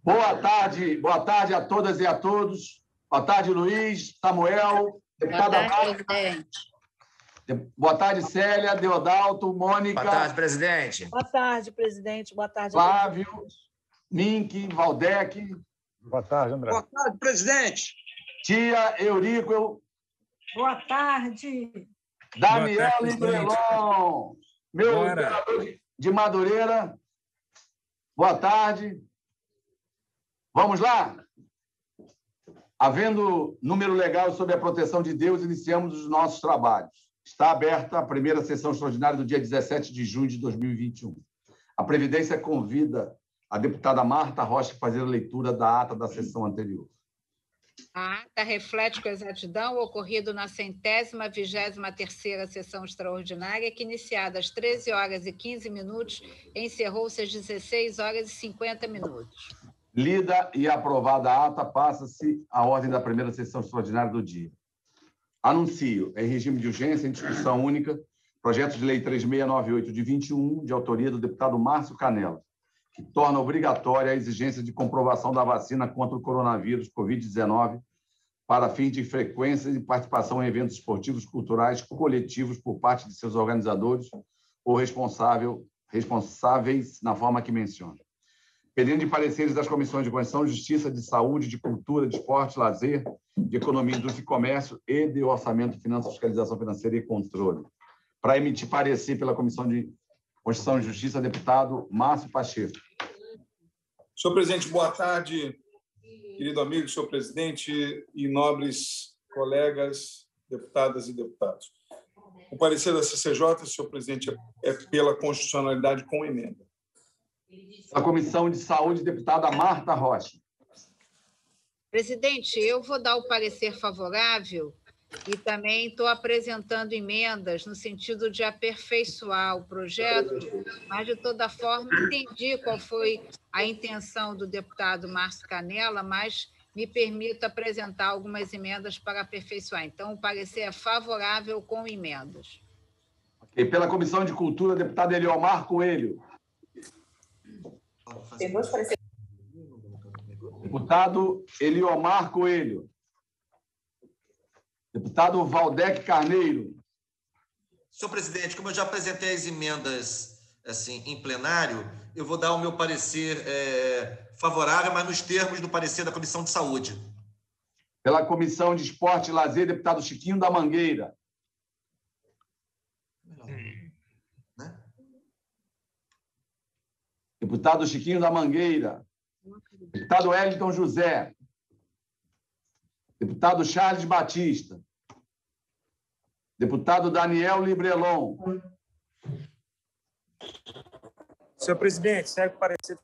Boa tarde a todas e a todos. Boa tarde, Luiz, Samuel, deputada Boa tarde, presidente. Boa tarde, Célia, Deodalto, Mônica. Boa tarde, presidente. Boa tarde, presidente. Boa tarde, Flávio, Mink, Valdec. Boa tarde, André. Boa tarde, presidente. Tia Eurico. Boa tarde. Daniel Librelon, meu vereador de Madureira. Boa tarde. Vamos lá? Havendo número legal sobre a proteção de Deus, iniciamos os nossos trabalhos. Está aberta a primeira sessão extraordinária do dia 17 de junho de 2021. A Previdência convida a deputada Marta Rocha a fazer a leitura da ata da sessão anterior. A ata reflete com exatidão o ocorrido na 123ª sessão extraordinária, que, iniciada às 13h15, encerrou-se às 16h50. Lida e aprovada a ata, passa-se a ordem da primeira sessão extraordinária do dia. Anuncio, em regime de urgência, em discussão única, projeto de lei 3698 de 21, de autoria do deputado Márcio Canela, que torna obrigatória a exigência de comprovação da vacina contra o coronavírus Covid-19 para fins de frequência e participação em eventos esportivos, culturais, coletivos por parte de seus organizadores ou responsáveis na forma que menciona. Pedindo de pareceres das comissões de Constituição, Justiça, de Saúde, de Cultura, de Esporte, Lazer, de Economia, Indústria e Comércio e de Orçamento, Finanças, Fiscalização Financeira e Controle. Para emitir parecer pela Comissão de Constituição e Justiça, deputado Márcio Pacheco. Senhor presidente, boa tarde, querido amigo, senhor presidente e nobres colegas, deputadas e deputados. O parecer da CCJ, senhor presidente, é pela constitucionalidade com emenda. A Comissão de Saúde, deputada Marta Rocha. Presidente, eu vou dar o parecer favorável e também estou apresentando emendas no sentido de aperfeiçoar o projeto, mas, de toda forma, entendi qual foi a intenção do deputado Márcio Canela, mas me permito apresentar algumas emendas para aperfeiçoar. Então, o parecer é favorável com emendas. E pela Comissão de Cultura, deputado Eliomar Coelho. Deputado Eliomar Coelho. Deputado Valdec Carneiro. Senhor presidente, como eu já apresentei as emendas assim, em plenário, eu vou dar o meu parecer favorável, mas nos termos do parecer da Comissão de Saúde. Pela Comissão de Esporte e Lazer, deputado Chiquinho da Mangueira. Deputado Chiquinho da Mangueira. Deputado Wellington José. Deputado Charles Batista. Deputado Daniel Librelon. Senhor presidente, segue o parecer do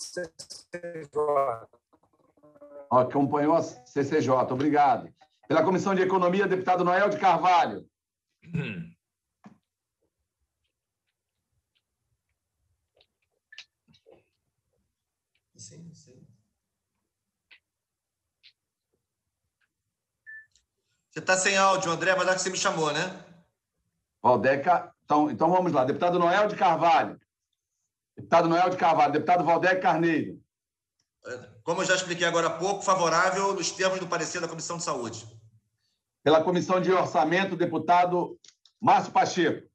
CCJ. Acompanhou a CCJ, obrigado. Pela Comissão de Economia, deputado Noel de Carvalho. Sim. Você está sem áudio, André, mas é que você me chamou, né? Valdeca. Então vamos lá. Deputado Noel de Carvalho. Deputado Noel de Carvalho. Deputado Valdec Carneiro. Como eu já expliquei agora há pouco, favorável nos termos do parecer da Comissão de Saúde. Pela Comissão de Orçamento, deputado Márcio Pacheco.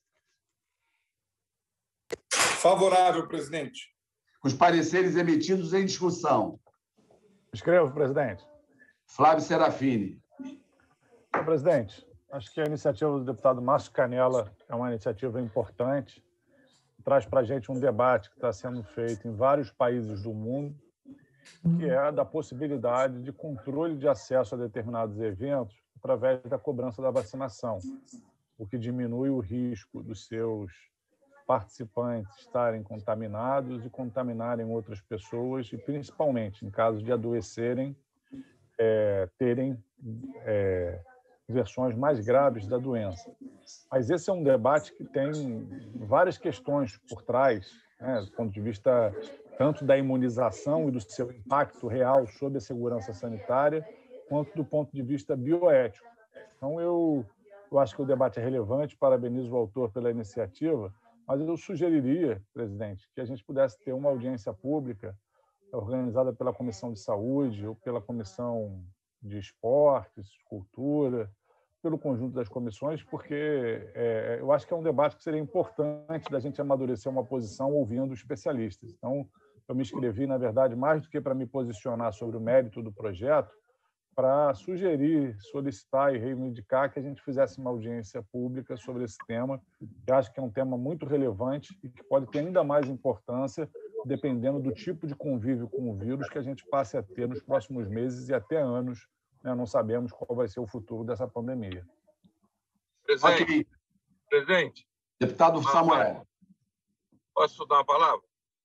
Favorável, presidente. Com os pareceres emitidos em discussão. Escrevo, presidente. Flávio Serafini. Senhor presidente, acho que a iniciativa do deputado Márcio Canela é uma iniciativa importante, traz para a gente um debate que está sendo feito em vários países do mundo, que é a da possibilidade de controle de acesso a determinados eventos através da cobrança da vacinação, o que diminui o risco dos seus participantes estarem contaminados e contaminarem outras pessoas e, principalmente, em caso de adoecerem, terem versões mais graves da doença. Mas esse é um debate que tem várias questões por trás, né, do ponto de vista tanto da imunização e do seu impacto real sobre a segurança sanitária, quanto do ponto de vista bioético. Então, eu acho que o debate é relevante, parabenizo o autor pela iniciativa, mas eu sugeriria, presidente, que a gente pudesse ter uma audiência pública organizada pela Comissão de Saúde ou pela Comissão de Esportes, Cultura, pelo conjunto das comissões, porque eu acho que é um debate que seria importante da gente amadurecer uma posição ouvindo especialistas. Então, eu me inscrevi, na verdade, mais do que para me posicionar sobre o mérito do projeto, para sugerir, solicitar e reivindicar que a gente fizesse uma audiência pública sobre esse tema, que acho que é um tema muito relevante e que pode ter ainda mais importância dependendo do tipo de convívio com o vírus que a gente passe a ter nos próximos meses e até anos, né? Não sabemos qual vai ser o futuro dessa pandemia. Presidente, Ok. presidente. Deputado Samuel. Posso dar uma palavra?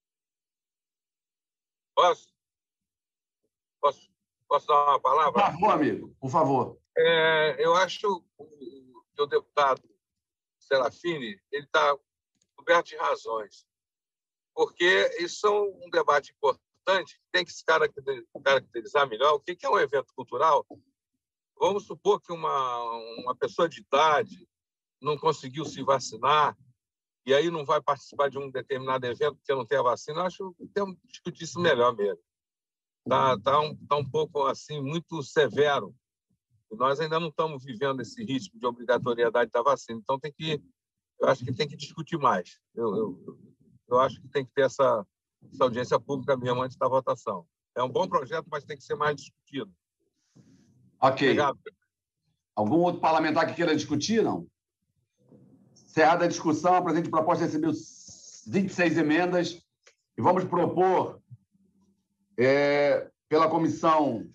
Posso dar uma palavra? Por favor, amigo, por favor. Eu acho que o deputado Serafini ele está coberto de razões, porque isso é um debate importante, tem que se caracterizar melhor o que é um evento cultural. Vamos supor que uma pessoa de idade não conseguiu se vacinar e aí não vai participar de um determinado evento porque não tem a vacina. Eu acho que temos que discutir isso melhor mesmo. Tá um pouco assim muito severo. E nós ainda não estamos vivendo esse ritmo de obrigatoriedade da vacina. Então eu acho que tem que discutir mais. Eu acho que tem que ter essa audiência pública mesmo antes da votação. É um bom projeto, mas tem que ser mais discutido. Ok. Obrigado. Algum outro parlamentar que queira discutir, não? Encerrada a discussão, a presente proposta recebeu 26 emendas e vamos propor, pela Comissão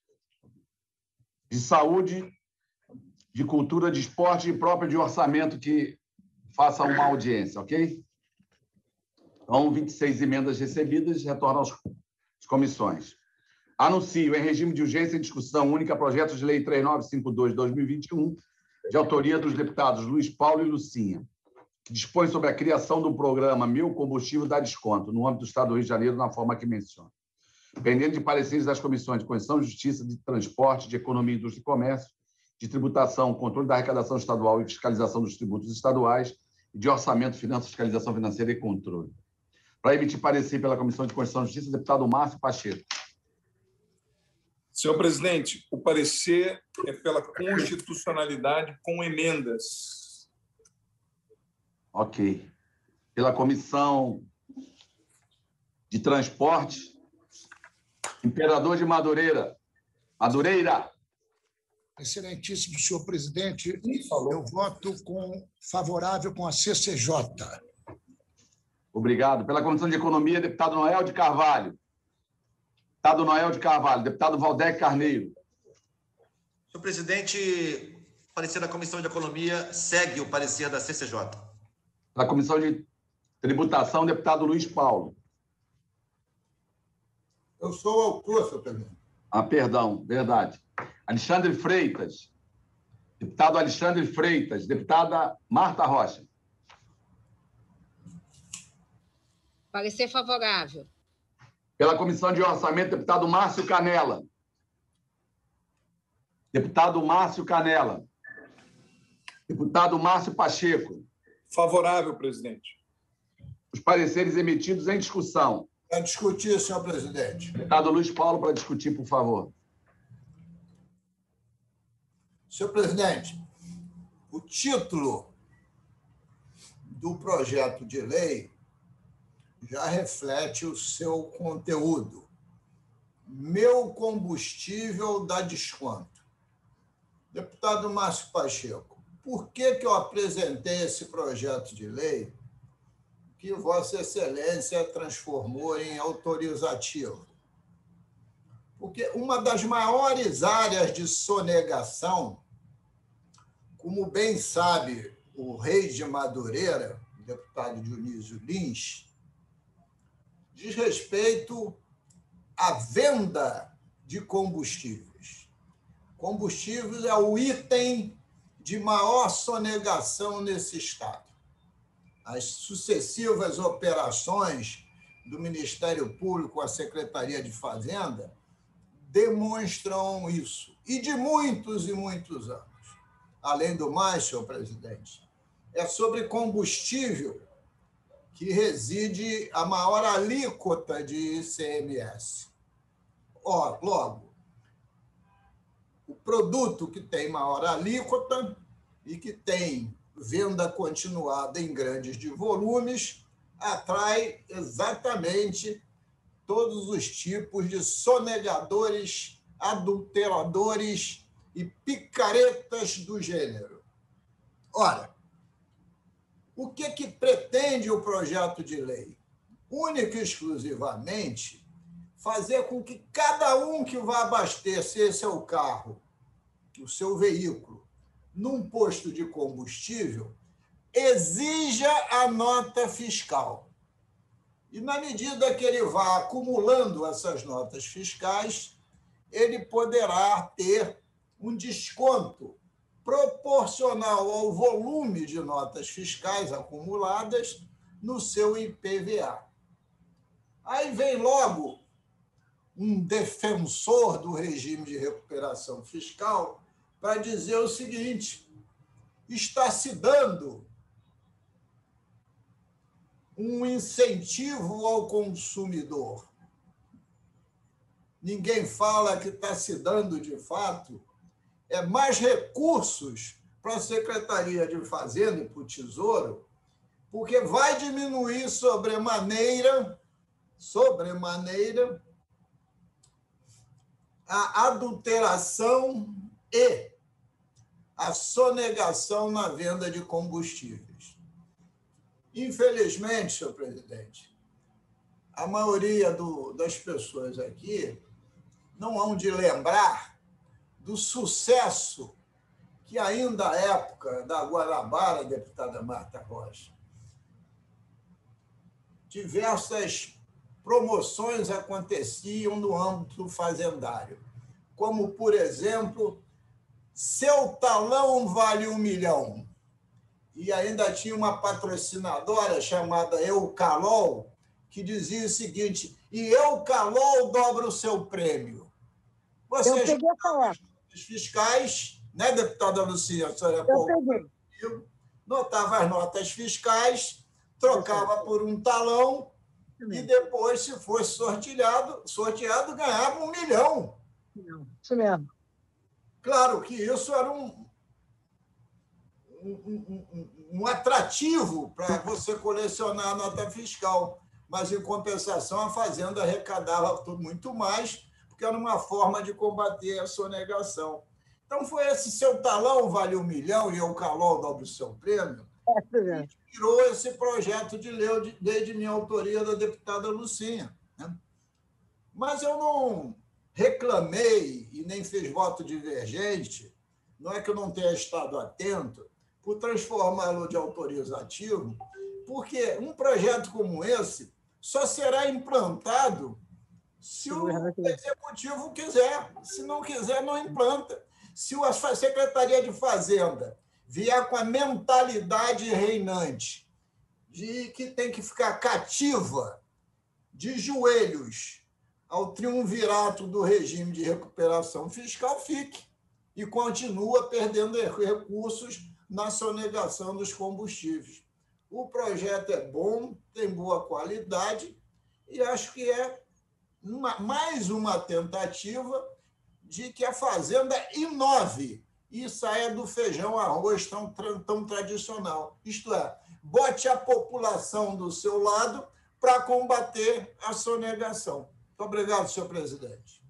de Saúde, de Cultura, de Esporte e própria de Orçamento que faça uma audiência, ok? Então, 26 emendas recebidas, retornam às comissões. Anuncio em regime de urgência em discussão única projeto de lei 3952/2021, de autoria dos deputados Luiz Paulo e Lucinha, que dispõe sobre a criação do programa Meu Combustível dá Desconto, no âmbito do Estado do Rio de Janeiro, na forma que menciona. Pendente de pareceres das comissões de Constituição, Justiça, de Transporte, de Economia, Indústria e Comércio, de Tributação, Controle da Arrecadação Estadual e Fiscalização dos Tributos Estaduais, e de Orçamento, Finanças, Fiscalização Financeira e Controle. Para emitir parecer pela Comissão de Constituição e Justiça, deputado Márcio Pacheco. Senhor presidente, o parecer é pela constitucionalidade com emendas. Ok. Pela Comissão de Transporte, Imperador de Madureira. Excelentíssimo senhor presidente, eu voto favorável com a CCJ. Obrigado. Pela Comissão de Economia, deputado Noel de Carvalho. Deputado Valdec Carneiro. Senhor presidente, o parecer da Comissão de Economia segue o parecer da CCJ. Pela Comissão de Tributação, deputado Luiz Paulo. Eu sou o autor, senhor presidente. Perdão, verdade. Alexandre Freitas. Deputado Alexandre Freitas. Deputada Marta Rocha. Parecer favorável. Pela Comissão de Orçamento, deputado Márcio Canela. Deputado Márcio Canela. Deputado Márcio Pacheco. Favorável, presidente. Os pareceres emitidos em discussão. Para discutir, senhor presidente. Deputado Luiz Paulo, para discutir, por favor. Senhor presidente, o título do projeto de lei já reflete o seu conteúdo. Meu combustível dá desconto. Deputado Márcio Pacheco, por que eu apresentei esse projeto de lei que Vossa Excelência transformou em autorizativo? Porque uma das maiores áreas de sonegação, como bem sabe o rei de Madureira, o deputado Dionísio Lins, diz respeito à venda de combustíveis. Combustível é o item de maior sonegação nesse Estado. As sucessivas operações do Ministério Público com a Secretaria de Fazenda demonstram isso, e de muitos e muitos anos. Além do mais, senhor presidente, é sobre combustível que reside a maior alíquota de ICMS. Logo, o produto que tem maior alíquota e que tem venda continuada em grandes de volumes atrai exatamente todos os tipos de sonegadores, adulteradores e picaretas do gênero. Ora, o que pretende o projeto de lei? Única e exclusivamente fazer com que cada um que vá abastecer seu carro, o seu veículo, num posto de combustível, exija a nota fiscal. E, na medida que ele vá acumulando essas notas fiscais, ele poderá ter um desconto proporcional ao volume de notas fiscais acumuladas no seu IPVA. Aí vem logo um defensor do regime de recuperação fiscal para dizer o seguinte: está se dando um incentivo ao consumidor. Ninguém fala que está se dando, de fato, mais recursos para a Secretaria de Fazenda e para o Tesouro, porque vai diminuir sobremaneira a adulteração e a sonegação na venda de combustíveis. Infelizmente, senhor presidente, a maioria das pessoas aqui não hão de lembrar do sucesso que ainda à época da Guanabara, deputada Marta Rocha, diversas promoções aconteciam no âmbito fazendário, como, por exemplo, seu talão vale 1 milhão. E ainda tinha uma patrocinadora chamada Eucalol, que dizia o seguinte: e Eucalol dobra o seu prêmio. Vocês, fiscais, né, deputada Lucia? A senhora notava as notas fiscais, trocava por um talão e depois, se fosse sorteado, ganhava 1 milhão. Isso mesmo. Claro que isso era um atrativo para você colecionar a nota fiscal, mas, em compensação, a Fazenda arrecadava muito mais, porque era uma forma de combater a sonegação. Então, foi esse seu talão vale 1 milhão e o Calol dobra o seu prêmio, que tirou esse projeto de lei de minha autoria da deputada Lucinha, né? Mas eu não reclamei e nem fiz voto divergente, não é que eu não tenha estado atento, por transformá-lo de autorizativo, porque um projeto como esse só será implantado se o Executivo quiser. Se não quiser, não implanta. Se a Secretaria de Fazenda vier com a mentalidade reinante de que tem que ficar cativa, de joelhos, ao triunvirato do regime de recuperação fiscal, fique e continua perdendo recursos na sonegação dos combustíveis. O projeto é bom, tem boa qualidade e acho que é mais uma tentativa de que a Fazenda inove e saia do feijão arroz tão tradicional. Isto é, bote a população do seu lado para combater a sonegação. Muito obrigado, senhor presidente.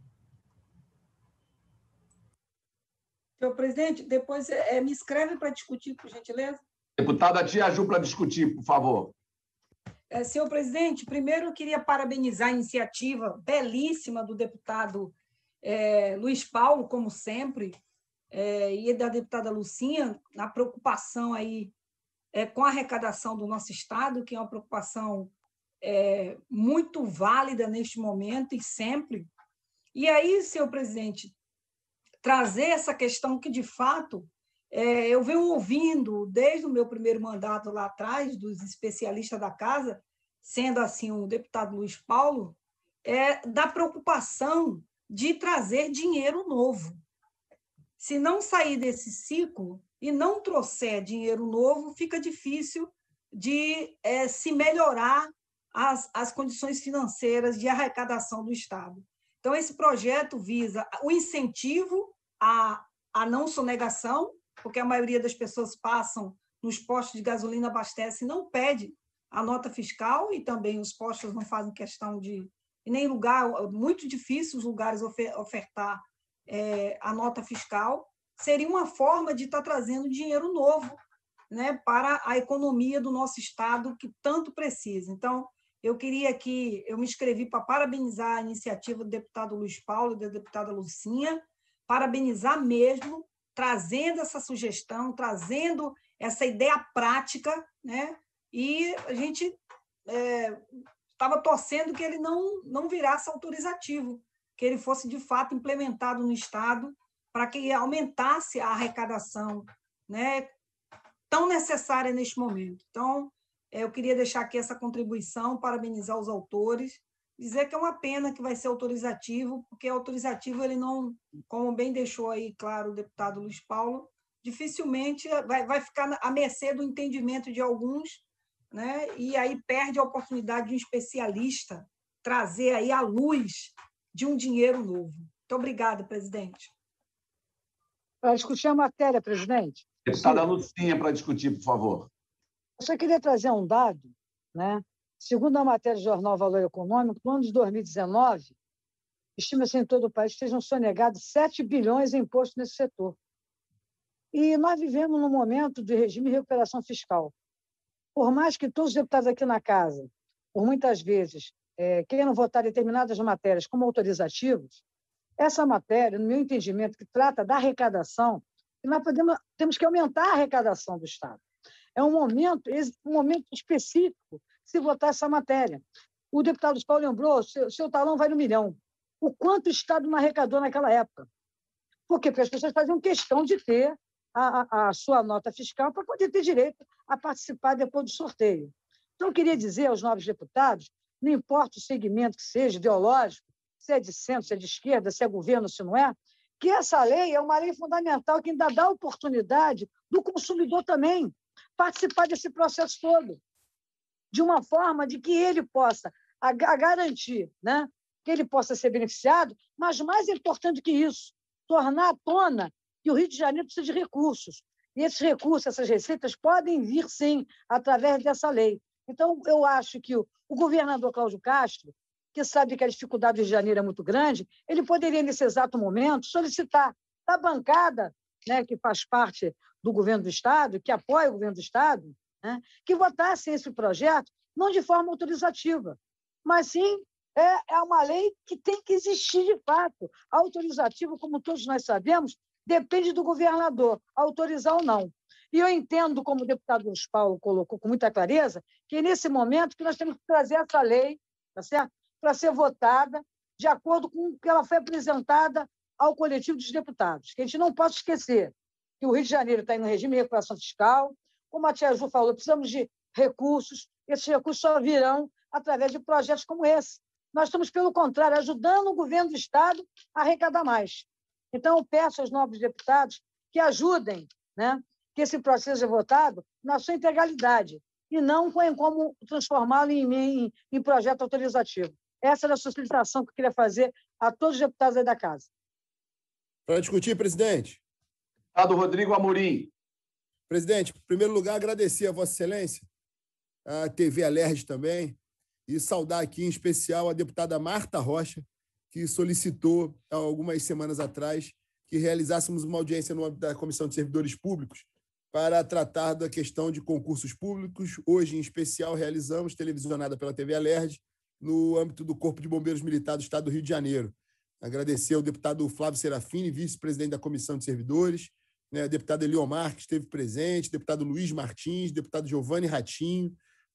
Senhor presidente, depois me escreve para discutir, por gentileza. Deputada Tia Ju, para discutir, por favor. Senhor presidente, primeiro eu queria parabenizar a iniciativa belíssima do deputado Luiz Paulo, como sempre, e da deputada Lucinha, na preocupação aí, com a arrecadação do nosso Estado, que é uma preocupação muito válida neste momento e sempre. E aí, senhor presidente, trazer essa questão que, de fato, eu venho ouvindo desde o meu primeiro mandato lá atrás, dos especialistas da casa, sendo assim o deputado Luiz Paulo, da preocupação de trazer dinheiro novo. Se não sair desse ciclo e não trouxer dinheiro novo, fica difícil de se melhorar as condições financeiras de arrecadação do Estado. Então, esse projeto visa o incentivo à não sonegação, porque a maioria das pessoas passam nos postos de gasolina, abastece e não pede a nota fiscal, e também os postos não fazem questão de... em nenhum lugar, muito difícil os lugares ofertar a nota fiscal. Seria uma forma de estar trazendo dinheiro novo, né, para a economia do nosso Estado, que tanto precisa. Então, eu me inscrevi para parabenizar a iniciativa do deputado Luiz Paulo e da deputada Lucinha, parabenizar mesmo, trazendo essa sugestão, trazendo essa ideia prática, né? E a gente estava torcendo que ele não virasse autorizativo, que ele fosse, de fato, implementado no Estado para que aumentasse a arrecadação, né, tão necessária neste momento. Então, eu queria deixar aqui essa contribuição, parabenizar os autores, dizer que é uma pena que vai ser autorizativo, porque autorizativo ele não, como bem deixou aí claro o deputado Luiz Paulo, dificilmente vai ficar à mercê do entendimento de alguns, né? E aí perde a oportunidade de um especialista trazer aí a luz de um dinheiro novo. Muito obrigada, presidente. Para discutir a matéria, presidente. Deputada Lucinha, para discutir, por favor. Eu só queria trazer um dado, né? Segundo a matéria do Jornal Valor Econômico, no ano de 2019, estima-se em todo o país que sejam sonegados 7 bilhões em imposto nesse setor. E nós vivemos num momento de regime de recuperação fiscal. Por mais que todos os deputados aqui na casa, por muitas vezes, queiram votar determinadas matérias como autorizativos, essa matéria, no meu entendimento, que trata da arrecadação, nós temos que aumentar a arrecadação do Estado. É um momento específico se votar essa matéria. O deputado Paulo lembrou, seu talão vai no milhão. O quanto o Estado não arrecadou naquela época? Por quê? Porque as pessoas faziam questão de ter a sua nota fiscal para poder ter direito a participar depois do sorteio. Então, eu queria dizer aos novos deputados, não importa o segmento que seja, ideológico, se é de centro, se é de esquerda, se é governo, se não é, que essa lei é uma lei fundamental que ainda dá oportunidade do consumidor também participar desse processo todo, de uma forma de que ele possa garantir, né, que ele possa ser beneficiado, mas, mais importante que isso, tornar à tona que o Rio de Janeiro precisa de recursos. E esses recursos, essas receitas, podem vir, sim, através dessa lei. Então, eu acho que o governador Cláudio Castro, que sabe que a dificuldade do Rio de Janeiro é muito grande, ele poderia, nesse exato momento, solicitar da bancada, né, que faz parte do governo do Estado, que apoia o governo do Estado, né, que votasse esse projeto, não de forma autorizativa, mas sim é uma lei que tem que existir de fato. Autorizativa, como todos nós sabemos, depende do governador, autorizar ou não. E eu entendo, como o deputado Luiz Paulo colocou com muita clareza, que é nesse momento que nós temos que trazer essa lei, tá certo? Para ser votada de acordo com o que ela foi apresentada ao coletivo dos deputados. Que a gente não pode esquecer que o Rio de Janeiro está em um regime de recuperação fiscal. Como a tia Ju falou, precisamos de recursos. Esses recursos só virão através de projetos como esse. Nós estamos, pelo contrário, ajudando o governo do Estado a arrecadar mais. Então, eu peço aos novos deputados que ajudem, né, que esse processo seja votado na sua integralidade e não como transformá-lo em projeto autorizativo. Essa era a solicitação que eu queria fazer a todos os deputados aí da casa. Para discutir, presidente. Deputado Rodrigo Amorim. Presidente, em primeiro lugar, agradecer a Vossa Excelência, a TV Alerj também, e saudar aqui, em especial, a deputada Marta Rocha, que solicitou, há algumas semanas atrás, que realizássemos uma audiência no âmbito da Comissão de Servidores Públicos para tratar da questão de concursos públicos. Hoje, em especial, realizamos, televisionada pela TV Alerj, no âmbito do Corpo de Bombeiros Militar do Estado do Rio de Janeiro. Agradecer ao deputado Flávio Serafini, vice-presidente da Comissão de Servidores, né, a deputada Eliomar, que esteve presente, deputado Luiz Martins, deputado Giovanni Ratinho,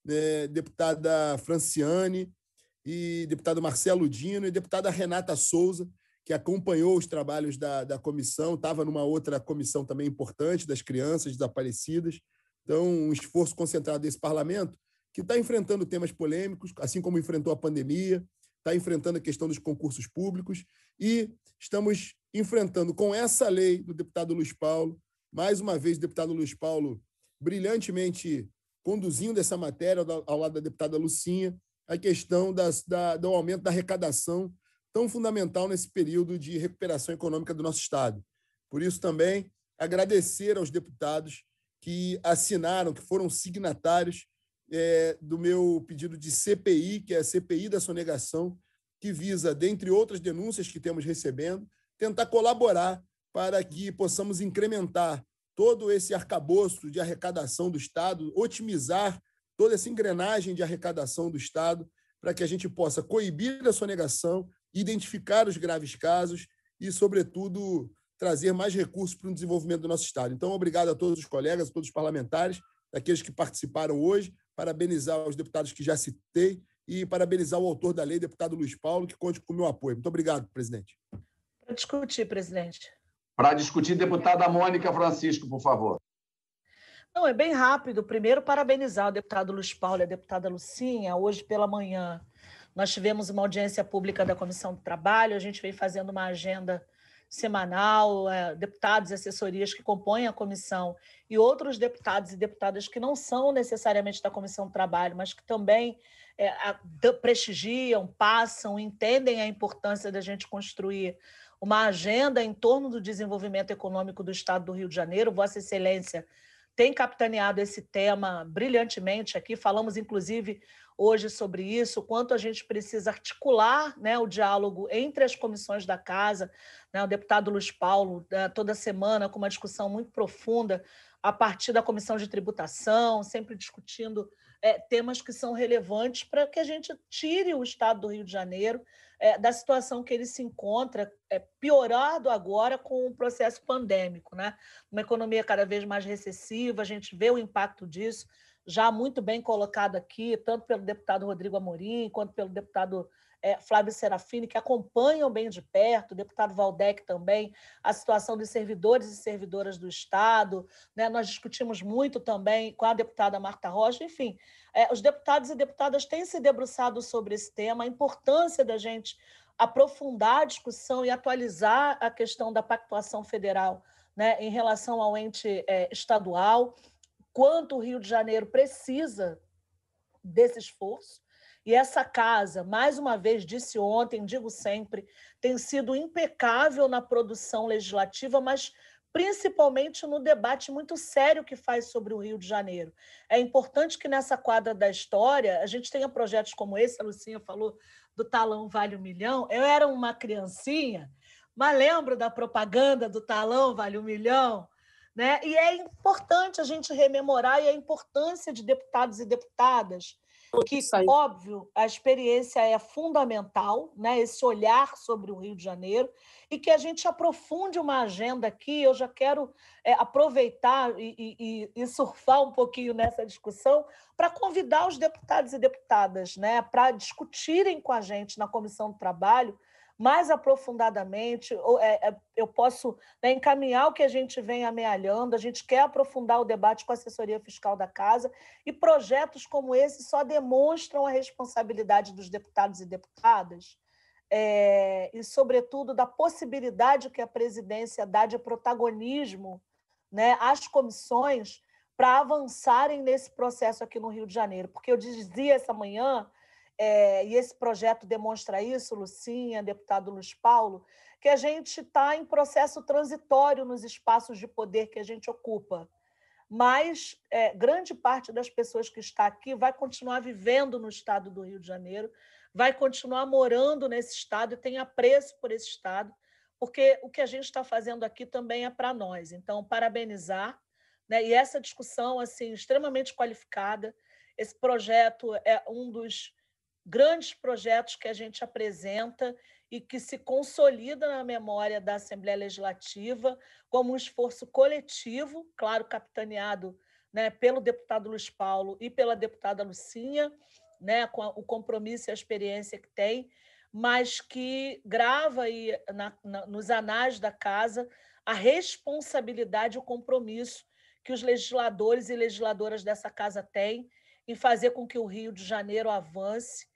deputada Franciane, e deputado Marcelo Dino e deputada Renata Souza, que acompanhou os trabalhos da comissão, estava numa outra comissão também importante, das crianças desaparecidas. Então, um esforço concentrado desse parlamento, que está enfrentando temas polêmicos, assim como enfrentou a pandemia, está enfrentando a questão dos concursos públicos, e estamos enfrentando com essa lei do deputado Luiz Paulo, mais uma vez o deputado Luiz Paulo brilhantemente conduzindo essa matéria ao lado da deputada Lucinha, a questão do aumento da arrecadação, tão fundamental nesse período de recuperação econômica do nosso Estado. Por isso, também, agradecer aos deputados que assinaram, que foram signatários do meu pedido de CPI, que é a CPI da sonegação, que visa, dentre outras denúncias que temos recebendo, tentar colaborar para que possamos incrementar todo esse arcabouço de arrecadação do Estado, otimizar toda essa engrenagem de arrecadação do Estado, para que a gente possa coibir a sonegação, identificar os graves casos e, sobretudo, trazer mais recursos para o desenvolvimento do nosso Estado. Então, obrigado a todos os colegas, a todos os parlamentares, aqueles que participaram hoje, parabenizar os deputados que já citei e parabenizar o autor da lei, deputado Luiz Paulo, que conte com o meu apoio. Muito obrigado, presidente. Para discutir, presidente. Para discutir, deputada Mônica Francisco, por favor. Não, é bem rápido. Primeiro, parabenizar o deputado Luiz Paulo e a deputada Lucinha. Hoje pela manhã, nós tivemos uma audiência pública da Comissão do Trabalho, a gente vem fazendo uma agenda semanal, deputados e assessorias que compõem a comissão e outros deputados e deputadas que não são necessariamente da Comissão do Trabalho, mas que também prestigiam, passam, entendem a importância da gente construir uma agenda em torno do desenvolvimento econômico do Estado do Rio de Janeiro. Vossa Excelência tem capitaneado esse tema brilhantemente aqui, falamos inclusive hoje sobre isso, quanto a gente precisa articular, né, o diálogo entre as comissões da Casa, né, o deputado Luiz Paulo, toda semana, com uma discussão muito profunda, a partir da Comissão de Tributação, sempre discutindo temas que são relevantes para que a gente tire o Estado do Rio de Janeiro da situação que ele se encontra, piorado agora com o processo pandêmico, né? Uma economia cada vez mais recessiva, a gente vê o impacto disso, já muito bem colocado aqui, tanto pelo deputado Rodrigo Amorim, quanto pelo deputado Flávio Serafini, que acompanham bem de perto, o deputado Valdec também, a situação dos servidores e servidoras do Estado, né? Nós discutimos muito também com a deputada Marta Rocha, enfim, os deputados e deputadas têm se debruçado sobre esse tema, a importância da gente aprofundar a discussão e atualizar a questão da pactuação federal, né, em relação ao ente estadual, quanto o Rio de Janeiro precisa desse esforço. E essa casa, mais uma vez, disse ontem, digo sempre, tem sido impecável na produção legislativa, mas principalmente no debate muito sério que faz sobre o Rio de Janeiro. É importante que nessa quadra da história a gente tenha projetos como esse, a Lucinha falou do Talão Vale um Milhão. Eu era uma criancinha, mas lembro da propaganda do Talão Vale um Milhão, né? E é importante a gente rememorar e a importância de deputados e deputadas, que, óbvio, a experiência é fundamental, né? Esse olhar sobre o Rio de Janeiro, e que a gente aprofunde uma agenda aqui. Eu já quero aproveitar e surfar um pouquinho nessa discussão para convidar os deputados e deputadas, né, para discutirem com a gente na Comissão do Trabalho mais aprofundadamente. Eu posso, né, encaminhar o que a gente vem amealhando, a gente quer aprofundar o debate com a assessoria fiscal da Casa, e projetos como esse só demonstram a responsabilidade dos deputados e deputadas e, sobretudo, da possibilidade que a presidência dá de protagonismo, né, às comissões para avançarem nesse processo aqui no Rio de Janeiro. Porque eu dizia essa manhã, e esse projeto demonstra isso, Lucinha, deputado Luiz Paulo, que a gente está em processo transitório nos espaços de poder que a gente ocupa. Mas grande parte das pessoas que está aqui vai continuar vivendo no Estado do Rio de Janeiro, vai continuar morando nesse Estado e tem apreço por esse Estado, porque o que a gente está fazendo aqui também é para nós. Então, parabenizar, né? E essa discussão assim, extremamente qualificada. Esse projeto é um dos grandes projetos que a gente apresenta e que se consolida na memória da Assembleia Legislativa como um esforço coletivo, claro, capitaneado, né, pelo deputado Luiz Paulo e pela deputada Lucinha, né, com o compromisso e a experiência que tem, mas que grava aí nos anais da Casa a responsabilidade e o compromisso que os legisladores e legisladoras dessa Casa têm em fazer com que o Rio de Janeiro avance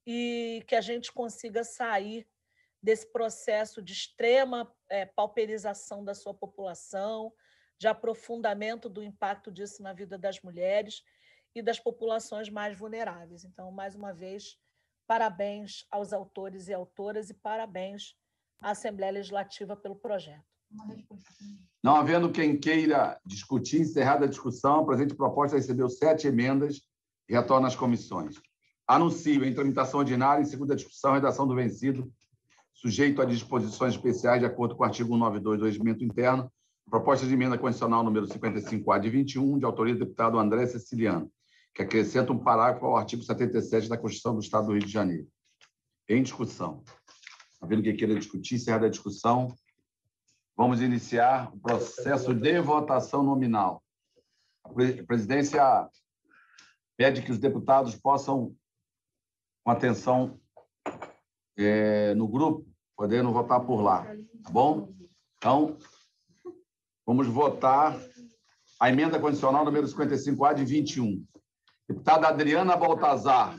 e que a gente consiga sair desse processo de extrema pauperização da sua população, de aprofundamento do impacto disso na vida das mulheres, e das populações mais vulneráveis. Então, mais uma vez, parabéns aos autores e autoras e parabéns à Assembleia Legislativa pelo projeto. Não havendo quem queira discutir, encerrada a discussão, a presente proposta recebeu 7 emendas e retorna às comissões. Anuncio em tramitação ordinária, em segunda discussão, redação do vencido, sujeito a disposições especiais de acordo com o artigo 192 do Regimento Interno, proposta de emenda constitucional número 55A de 21, de autoria do deputado André Ceciliano, que acrescenta um parágrafo ao artigo 77 da Constituição do Estado do Rio de Janeiro. Em discussão. Havendo quem queira discutir, encerrada a discussão, vamos iniciar o processo de votação nominal. A presidência pede que os deputados possam, com atenção no grupo, podendo votar por lá. Tá bom? Então, vamos votar a emenda condicional número 55A de 21. Deputada Adriana Baltazar.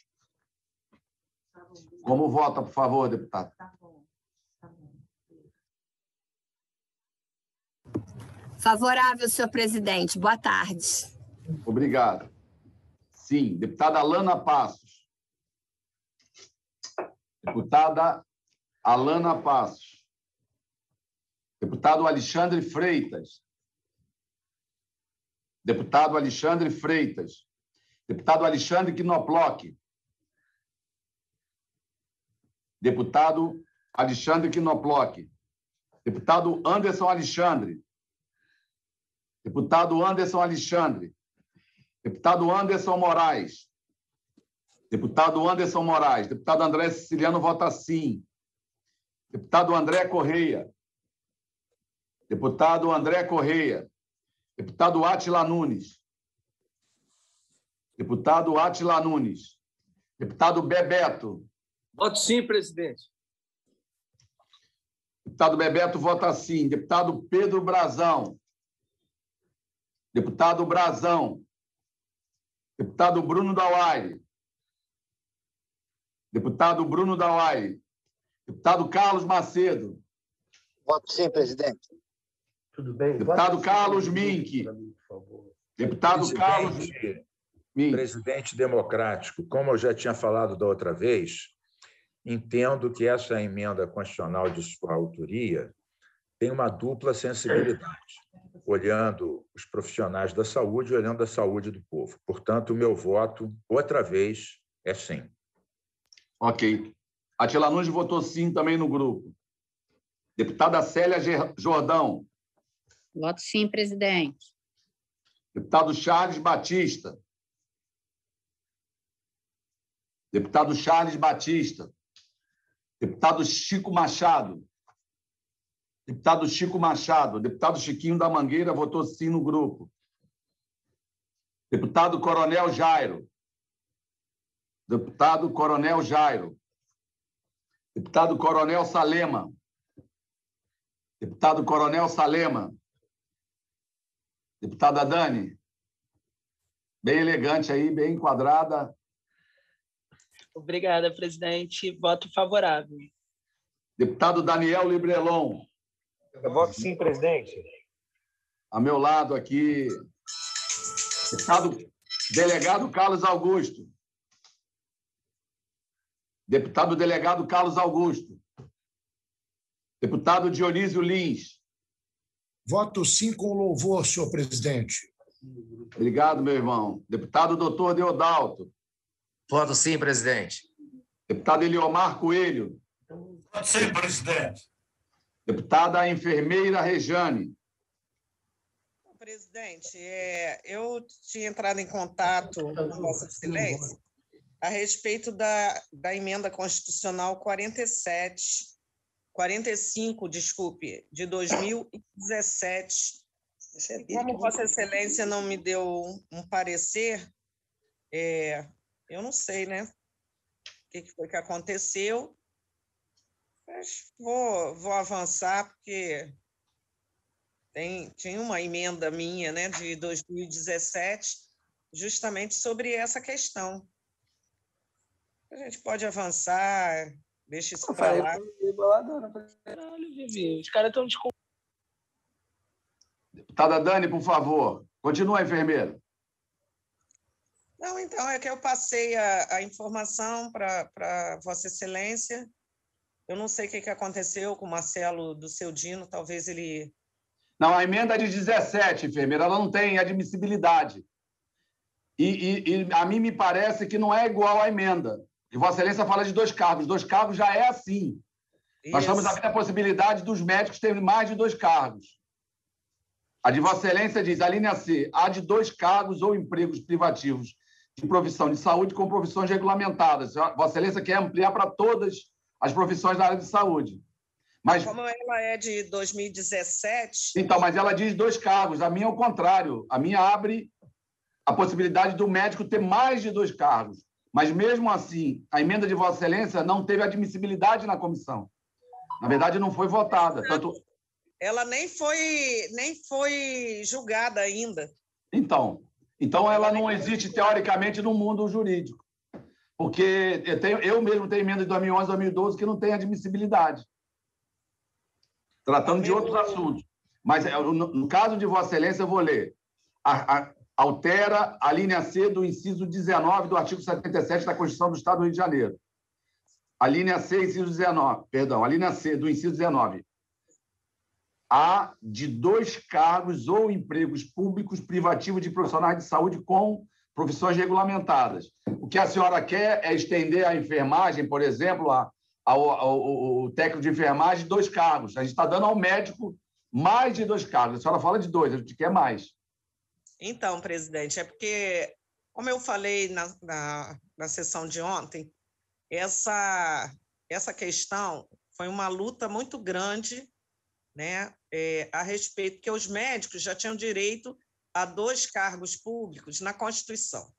Como vota, por favor, deputada? Favorável, senhor presidente. Boa tarde. Obrigado. Sim. Deputada Alana Passos. Deputada Alana Passos. Deputado Alexandre Freitas. Deputado Alexandre Freitas. Deputado Alexandre Knoploch. Deputado Alexandre Knoploch. Deputado Anderson Alexandre. Deputado Anderson Alexandre. Deputado Anderson Moraes. Deputado Anderson Moraes. Deputado André Ceciliano vota sim. Deputado André Correia. Deputado André Correia. Deputado Átila Nunes. Deputado Átila Nunes. Deputado Bebeto. Voto sim, presidente. Deputado Bebeto vota sim. Deputado Pedro Brazão. Deputado Brazão. Deputado Bruno Dauaire. Deputado Bruno Dauaire. Deputado Carlos Macedo. Voto sim, presidente. Tudo bem. Deputado Carlos Mink. Deputado Carlos Mink. Presidente democrático, como eu já tinha falado da outra vez, entendo que essa emenda constitucional de sua autoria tem uma dupla sensibilidade, olhando os profissionais da saúde e olhando a saúde do povo. Portanto, o meu voto, outra vez, é sim. Ok. Átila Nunes votou sim também no grupo. Deputada Célia Jordão. Voto sim, presidente. Deputado Charles Batista. Deputado Charles Batista. Deputado Chico Machado. Deputado Chico Machado. Deputado Chiquinho da Mangueira votou sim no grupo. Deputado Coronel Jairo. Deputado Coronel Jairo. Deputado Coronel Salema. Deputado Coronel Salema. Deputada Dani. Bem elegante aí, bem enquadrada. Obrigada, presidente. Voto favorável. Deputado Daniel Librelon. Eu voto sim, presidente. A meu lado aqui, deputado delegado Carlos Augusto. Deputado delegado Carlos Augusto. Deputado Dionísio Lins. Voto sim com louvor, senhor presidente. Obrigado, meu irmão. Deputado doutor Deodalto. Voto sim, presidente. Deputado Eliomar Coelho. Voto sim, presidente. Deputada enfermeira Rejane. Presidente, eu tinha entrado em contato com Vossa Excelência a respeito da emenda constitucional 45, de 2017. Como Vossa Excelência não me deu um parecer, eu não sei, né? O que foi que aconteceu. Mas vou avançar, porque tinha uma emenda minha, né, de 2017, justamente sobre essa questão. A gente pode avançar, deixa isso para lá. Caralho, Vivi, os caras estão desculpando. Deputada Dani, por favor. Continua, enfermeira. Não, então, é que eu passei a informação para Vossa Excelência. Eu não sei o que aconteceu com o Marcelo do Seudino, talvez ele... Não, a emenda é de 17, enfermeira, ela não tem admissibilidade. E a mim me parece que não é igual à emenda. E Vossa Excelência fala de 2 cargos. 2 cargos já é assim. Isso. Nós estamos abrindo a possibilidade dos médicos terem mais de 2 cargos. A de Vossa Excelência diz, a linha C, há de 2 cargos ou empregos privativos de profissão de saúde com profissões regulamentadas. Vossa Excelência quer ampliar para todas as profissões da área de saúde. Mas, como ela é de 2017... Então, mas ela diz 2 cargos. A minha é o contrário. A minha abre a possibilidade do médico ter mais de 2 cargos. Mas, mesmo assim, a emenda de Vossa Excelência não teve admissibilidade na comissão. Na verdade, não foi votada. Tanto... Ela nem foi julgada ainda. Então ela não existe, teoricamente, no mundo jurídico. Porque eu mesmo tenho emenda de 2011, 2012 que não tem admissibilidade. Tratando de outros assuntos. Mas, no caso de Vossa Excelência, eu vou ler. Altera a linha C do inciso 19 do artigo 77 da Constituição do Estado do Rio de Janeiro. A linha C, inciso 19, perdão, a linha C do inciso 19. Há de 2 cargos ou empregos públicos privativos de profissionais de saúde com profissões regulamentadas. O que a senhora quer é estender a enfermagem, por exemplo, ao técnico de enfermagem, 2 cargos. A gente está dando ao médico mais de 2 cargos. A senhora fala de 2, a gente quer mais. Então, presidente, é porque, como eu falei na sessão de ontem, essa questão foi uma luta muito grande, né, a respeito, porque os médicos já tinham direito a 2 cargos públicos na Constituição.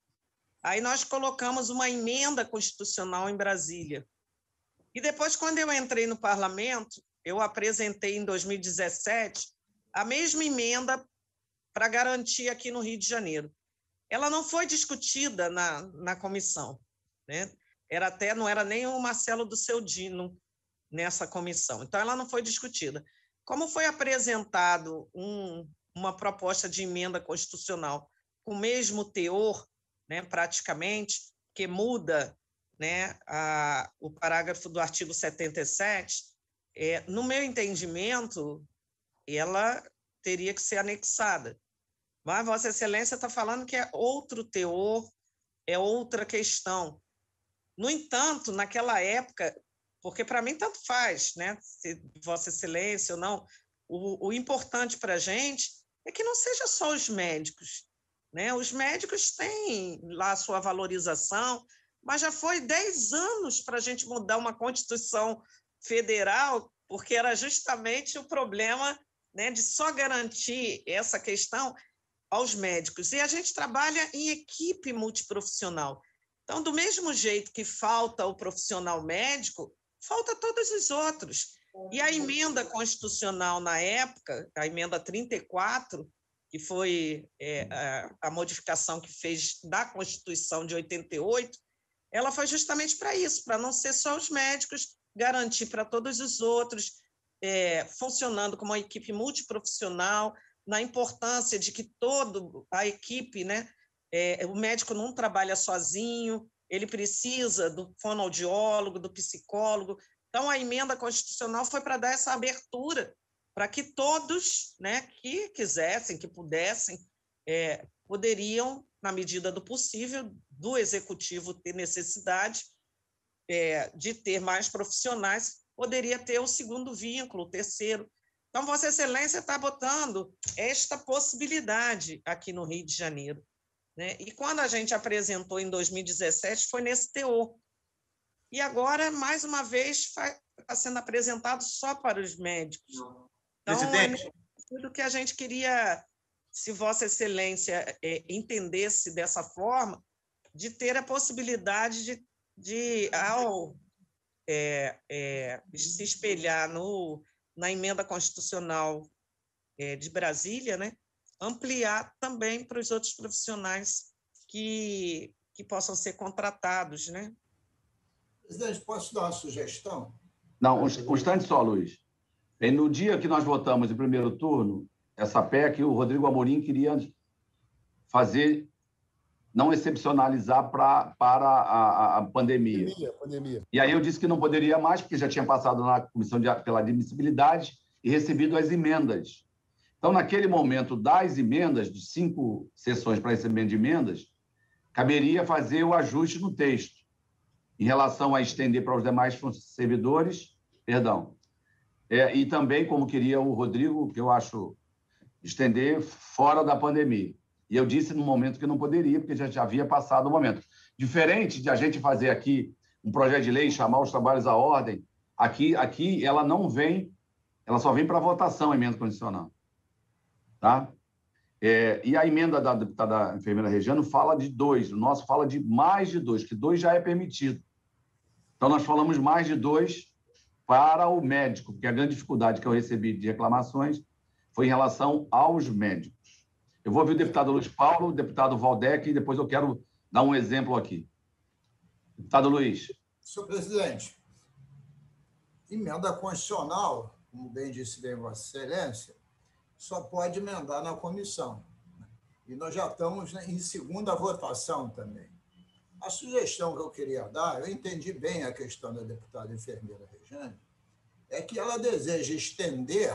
Aí nós colocamos uma emenda constitucional em Brasília. E depois, quando eu entrei no parlamento, eu apresentei em 2017 a mesma emenda para garantir aqui no Rio de Janeiro. Ela não foi discutida na comissão, né? Não era nem o Marcelo do Seudino nessa comissão. Então, ela não foi discutida. Como foi apresentado uma proposta de emenda constitucional com o mesmo teor, né, praticamente, que muda, né, o parágrafo do artigo 77, no meu entendimento, ela teria que ser anexada. Mas Vossa Excelência está falando que é outro teor, é outra questão. No entanto, naquela época, porque para mim tanto faz, né, se Vossa Excelência ou não, o importante para a gente é que não seja só os médicos, né? Os médicos têm lá a sua valorização, mas já foi 10 anos para a gente mudar uma Constituição Federal, porque era justamente o problema, né, de só garantir essa questão aos médicos. E a gente trabalha em equipe multiprofissional. Então, do mesmo jeito que falta o profissional médico, falta todos os outros. E a emenda constitucional na época, a emenda 34, que foi a modificação que fez da Constituição de 88, ela foi justamente para isso, para não ser só os médicos, garantir para todos os outros, funcionando como uma equipe multiprofissional, na importância de que toda a equipe, né, o médico não trabalha sozinho, ele precisa do fonoaudiólogo, do psicólogo. Então, a emenda constitucional foi para dar essa abertura para que todos, né, que quisessem, que pudessem, poderiam, na medida do possível, do executivo ter necessidade de ter mais profissionais, poderia ter o segundo vínculo, o terceiro. Então, Vossa Excelência está botando esta possibilidade aqui no Rio de Janeiro, né? E quando a gente apresentou em 2017, foi nesse teor. E agora, mais uma vez, está sendo apresentado só para os médicos. Então, Presidente. tudo que a gente queria, se Vossa Excelência entendesse dessa forma, de ter a possibilidade de ao se espelhar na emenda constitucional de Brasília, né, ampliar também para os outros profissionais que possam ser contratados, né? Presidente, posso dar uma sugestão? Não, um instante só, Luiz. No dia que nós votamos em primeiro turno, essa PEC, o Rodrigo Amorim queria fazer não excepcionalizar para a pandemia. Pandemia. E aí eu disse que não poderia mais, porque já tinha passado na comissão pela admissibilidade e recebido as emendas. Então, naquele momento das emendas, de 5 sessões para recebimento de emendas, caberia fazer o ajuste no texto, em relação a estender para os demais servidores, e também, como queria o Rodrigo, que eu acho, estender fora da pandemia. E eu disse no momento que não poderia, porque já havia passado o momento. Diferente de a gente fazer aqui um projeto de lei, chamar os trabalhos à ordem, aqui ela não vem, ela só vem para votação, a emenda condicional. Tá? E a emenda da deputada enfermeira Regiane fala de 2, o nosso fala de mais de 2, que 2 já é permitido. Então, nós falamos mais de 2 para o médico, porque a grande dificuldade que eu recebi de reclamações foi em relação aos médicos. Eu vou ouvir o deputado Luiz Paulo, o deputado Valdec, e depois eu quero dar um exemplo aqui. Deputado Luiz. Senhor presidente, emenda constitucional, como bem disse bem Vossa Excelência, só pode emendar na comissão. E nós já estamos em segunda votação também. A sugestão que eu queria dar, eu entendi bem a questão da deputada enfermeira Regiane, é que ela deseja estender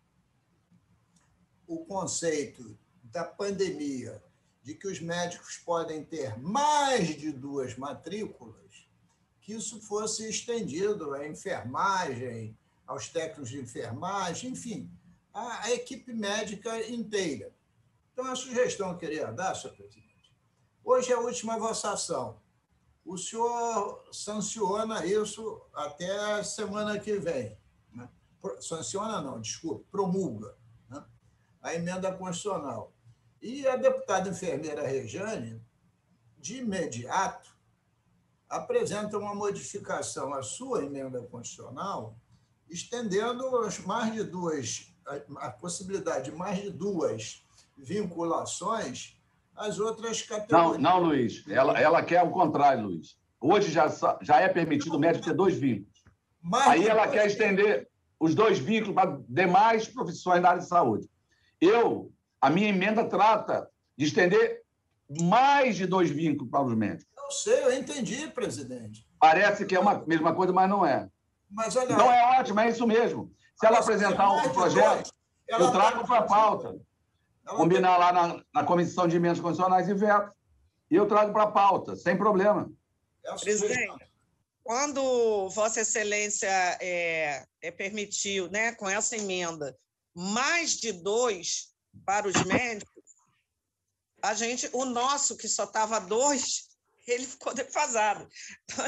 o conceito da pandemia, de que os médicos podem ter mais de 2 matrículas, que isso fosse estendido à enfermagem, aos técnicos de enfermagem, enfim, a equipe médica inteira. Então, a sugestão que eu queria dar, senhor presidente, hoje é a última votação. O senhor sanciona isso até a semana que vem. Né? Sanciona não, desculpe, promulga, né? A emenda constitucional. E a deputada enfermeira Regiane, de imediato, apresenta uma modificação à sua emenda constitucional, estendendo mais de 2, a possibilidade de mais de 2 vinculações às outras categorias. Não, Luiz. Ela quer o contrário, Luiz. Hoje já é permitido o médico ter 2 vínculos. Aí ela quer estender os 2 vínculos para demais profissões da área de saúde. A minha emenda trata de estender mais de 2 vínculos para os médicos. Eu sei, eu entendi, presidente. Parece que é a mesma coisa, mas não é. Mas, olha, então é ótimo, é isso mesmo. Se ela apresentar um projeto, eu trago para a pauta. Combinar lá na Comissão de Emendas Constitucionais e veto. E eu trago para a pauta, sem problema. Presidente, quando Vossa Excelência permitiu, né, com essa emenda, mais de 2 para os médicos, o nosso, que só estava 2, ele ficou defasado. Então,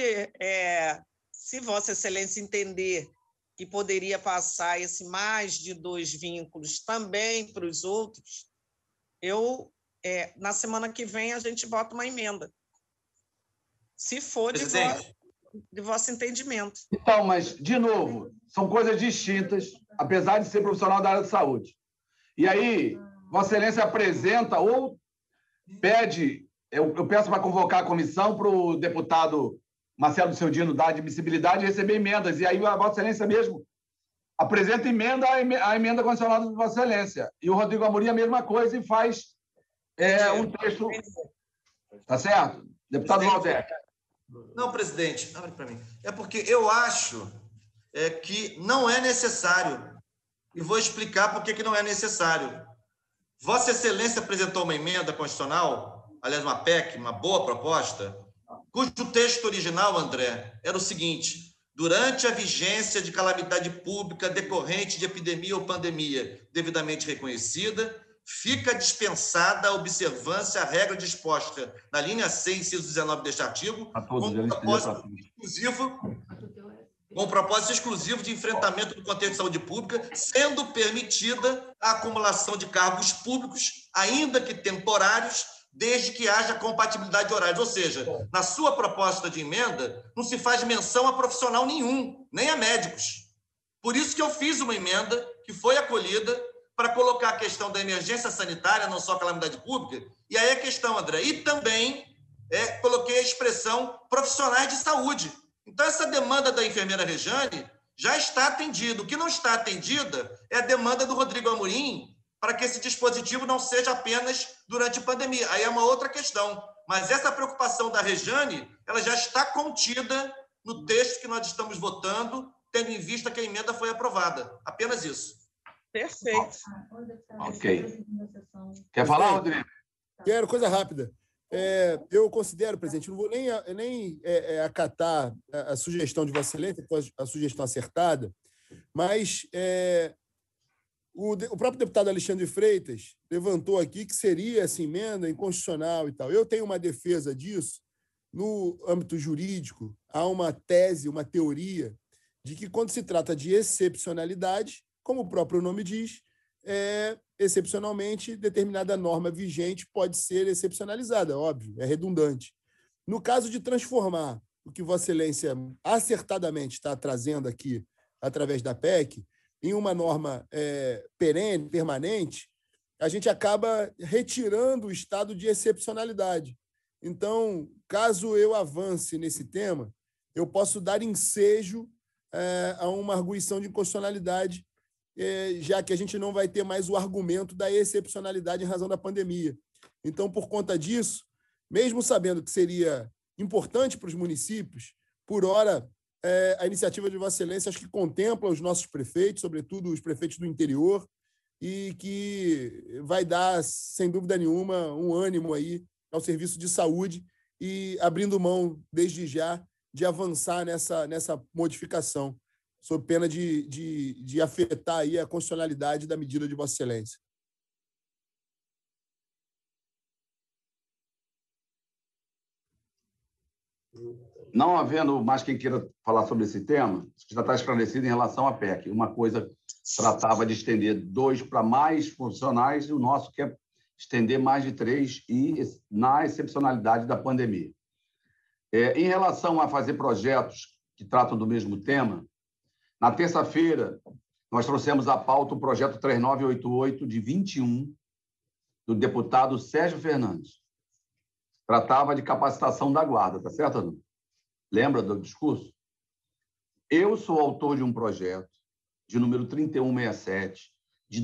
se Vossa Excelência entender que poderia passar esse mais de 2 vínculos também para os outros, na semana que vem, a gente bota uma emenda. Se for de vosso entendimento. Então, mas, de novo, são coisas distintas, apesar de ser profissional da área de saúde. E aí, Vossa Excelência apresenta ou pede, eu peço para convocar a comissão para o deputado Marcelo do Seu Dino dar admissibilidade e receber emendas. E aí a Vossa Excelência mesmo apresenta a emenda condicional de Vossa Excelência. E o Rodrigo Amorim a mesma coisa e faz um texto. Tá certo? Deputado Valdec. Não, presidente, abre para mim. É porque eu acho que não é necessário. E vou explicar por que não é necessário. Vossa Excelência apresentou uma emenda constitucional, aliás, uma PEC, uma boa proposta, cujo texto original, André, era o seguinte: durante a vigência de calamidade pública decorrente de epidemia ou pandemia devidamente reconhecida, fica dispensada a observância à regra disposta na linha C, inciso 19 deste artigo, com propósito exclusivo de enfrentamento do contexto de saúde pública, sendo permitida a acumulação de cargos públicos, ainda que temporários, desde que haja compatibilidade de horários. Ou seja, na sua proposta de emenda, não se faz menção a profissional nenhum, nem a médicos. Por isso que eu fiz uma emenda que foi acolhida para colocar a questão da emergência sanitária, não só a calamidade pública, e aí a questão, André, e também coloquei a expressão profissionais de saúde. Então, essa demanda da enfermeira Regiane já está atendida. O que não está atendida é a demanda do Rodrigo Amorim para que esse dispositivo não seja apenas durante a pandemia. Aí é uma outra questão. Mas essa preocupação da Rejane, ela já está contida no texto que nós estamos votando, tendo em vista que a emenda foi aprovada. Apenas isso. Perfeito. Ok. Quer falar, Rodrigo? Quero, coisa rápida. Eu considero, presidente, não vou nem acatar a sugestão de Vossa Excelência, a sugestão acertada, mas o próprio deputado Alexandre Freitas levantou aqui que seria essa emenda inconstitucional e tal. Eu tenho uma defesa disso. No âmbito jurídico, há uma tese, uma teoria de que, quando se trata de excepcionalidade, como o próprio nome diz, excepcionalmente, determinada norma vigente pode ser excepcionalizada, óbvio, é redundante. No caso de transformar o que Vossa Excelência acertadamente está trazendo aqui, através da PEC, em uma norma perene, permanente, a gente acaba retirando o estado de excepcionalidade. Então, caso eu avance nesse tema, eu posso dar ensejo a uma arguição de inconstitucionalidade, já que a gente não vai ter mais o argumento da excepcionalidade em razão da pandemia. Então, por conta disso, mesmo sabendo que seria importante para os municípios, por hora, a iniciativa de Vossa Excelência acho que contempla os nossos prefeitos, sobretudo os prefeitos do interior, e que vai dar, sem dúvida nenhuma, um ânimo aí ao serviço de saúde e abrindo mão, desde já, de avançar nessa modificação, sob pena de afetar aí a constitucionalidade da medida de Vossa Excelência. Não havendo mais quem queira falar sobre esse tema, já está esclarecido em relação à PEC. Uma coisa tratava de estender 2 para mais funcionais e o nosso quer estender mais de 3 e na excepcionalidade da pandemia. Em relação a fazer projetos que tratam do mesmo tema, na terça-feira nós trouxemos à pauta o projeto 3988 de 21 do deputado Sérgio Fernandes. Tratava de capacitação da guarda, tá certo, Adão? Lembra do discurso? Eu sou autor de um projeto de número 3167 de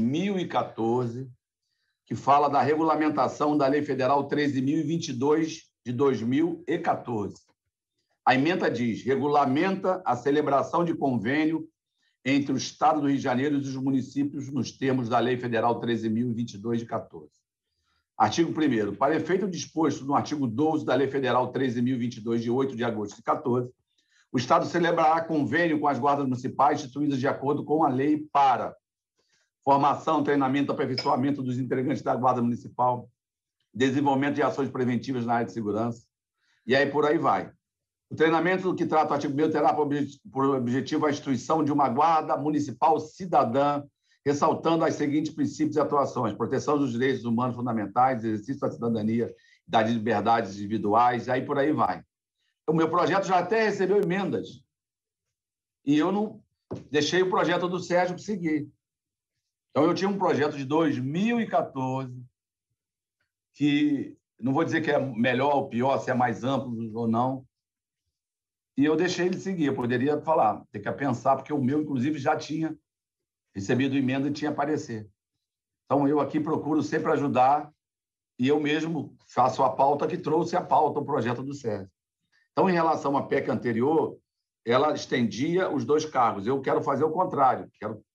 2014 que fala da regulamentação da Lei Federal 13.022 de 2014. A emenda diz: regulamenta a celebração de convênio entre o Estado do Rio de Janeiro e os municípios nos termos da Lei Federal 13.022 de 14. Artigo 1º. Para efeito disposto no artigo 12 da Lei Federal 13.022, de 8 de agosto de 14, o Estado celebrará convênio com as guardas municipais instituídas de acordo com a lei para formação, treinamento, aperfeiçoamento dos integrantes da Guarda Municipal, desenvolvimento de ações preventivas na área de segurança, e aí por aí vai. O treinamento que trata o artigo 1º terá por objetivo a instituição de uma guarda municipal cidadã, ressaltando os seguintes princípios e atuações: proteção dos direitos humanos fundamentais, exercício da cidadania, das liberdades individuais, aí por aí vai. O meu projeto já até recebeu emendas, e eu não deixei o projeto do Sérgio seguir. Então, eu tinha um projeto de 2014, que não vou dizer que é melhor ou pior, se é mais amplo ou não, e eu deixei ele seguir. Eu poderia falar, ter que pensar, porque o meu, inclusive, já tinha recebido emenda e tinha parecer. Então, eu aqui procuro sempre ajudar, e eu mesmo faço a pauta que trouxe a pauta, o projeto do Sérgio. Então, em relação à PEC anterior, ela estendia os 2 cargos. Eu quero fazer o contrário.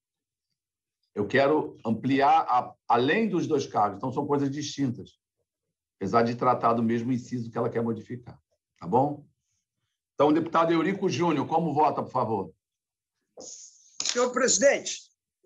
Eu quero ampliar além dos 2 cargos. Então, são coisas distintas, apesar de tratar do mesmo inciso que ela quer modificar. Tá bom? Então, deputado Eurico Júnior, como vota, por favor? Senhor presidente,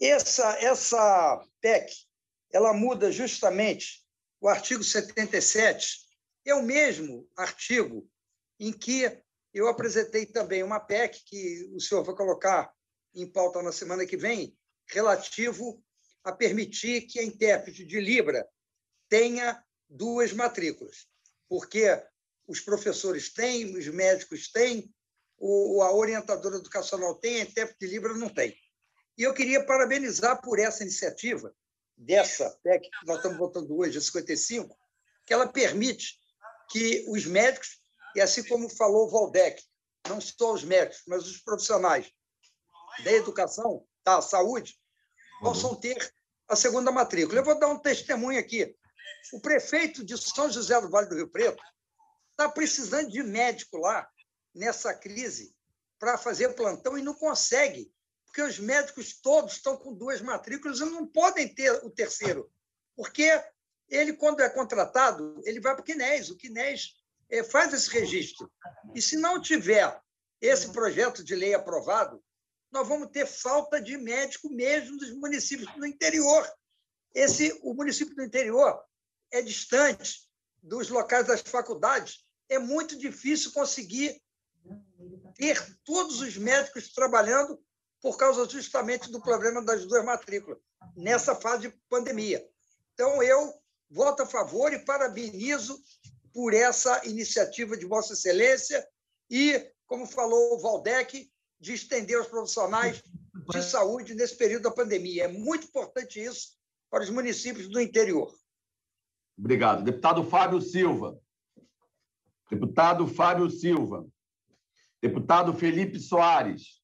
essa PEC, ela muda justamente o artigo 77, é o mesmo artigo em que eu apresentei também uma PEC, que o senhor vai colocar em pauta na semana que vem, relativo a permitir que a intérprete de Libra tenha 2 matrículas, porque os professores têm, os médicos têm, a orientadora educacional tem, a intérprete de Libra não tem. E eu queria parabenizar por essa iniciativa, dessa PEC que nós estamos votando hoje, a 55, que ela permite que os médicos, e assim como falou o Valdec, não só os médicos, mas os profissionais da educação, da saúde, possam ter a segunda matrícula. Eu vou dar um testemunho aqui. O prefeito de São José do Vale do Rio Preto está precisando de médico lá, nessa crise, para fazer plantão e não consegue, porque os médicos todos estão com 2 matrículas e não podem ter o terceiro, porque ele, quando é contratado, ele vai para o CNES, o CNES faz esse registro. E se não tiver esse projeto de lei aprovado, nós vamos ter falta de médico mesmo dos municípios do interior. O município do interior é distante dos locais das faculdades, é muito difícil conseguir ter todos os médicos trabalhando por causa justamente do problema das 2 matrículas, nessa fase de pandemia. Então, eu voto a favor e parabenizo por essa iniciativa de Vossa Excelência e, como falou o Valdec, de estender os profissionais de saúde nesse período da pandemia. É muito importante isso para os municípios do interior. Obrigado. Deputado Fábio Silva. Deputado Fábio Silva. Deputado Felipe Soares.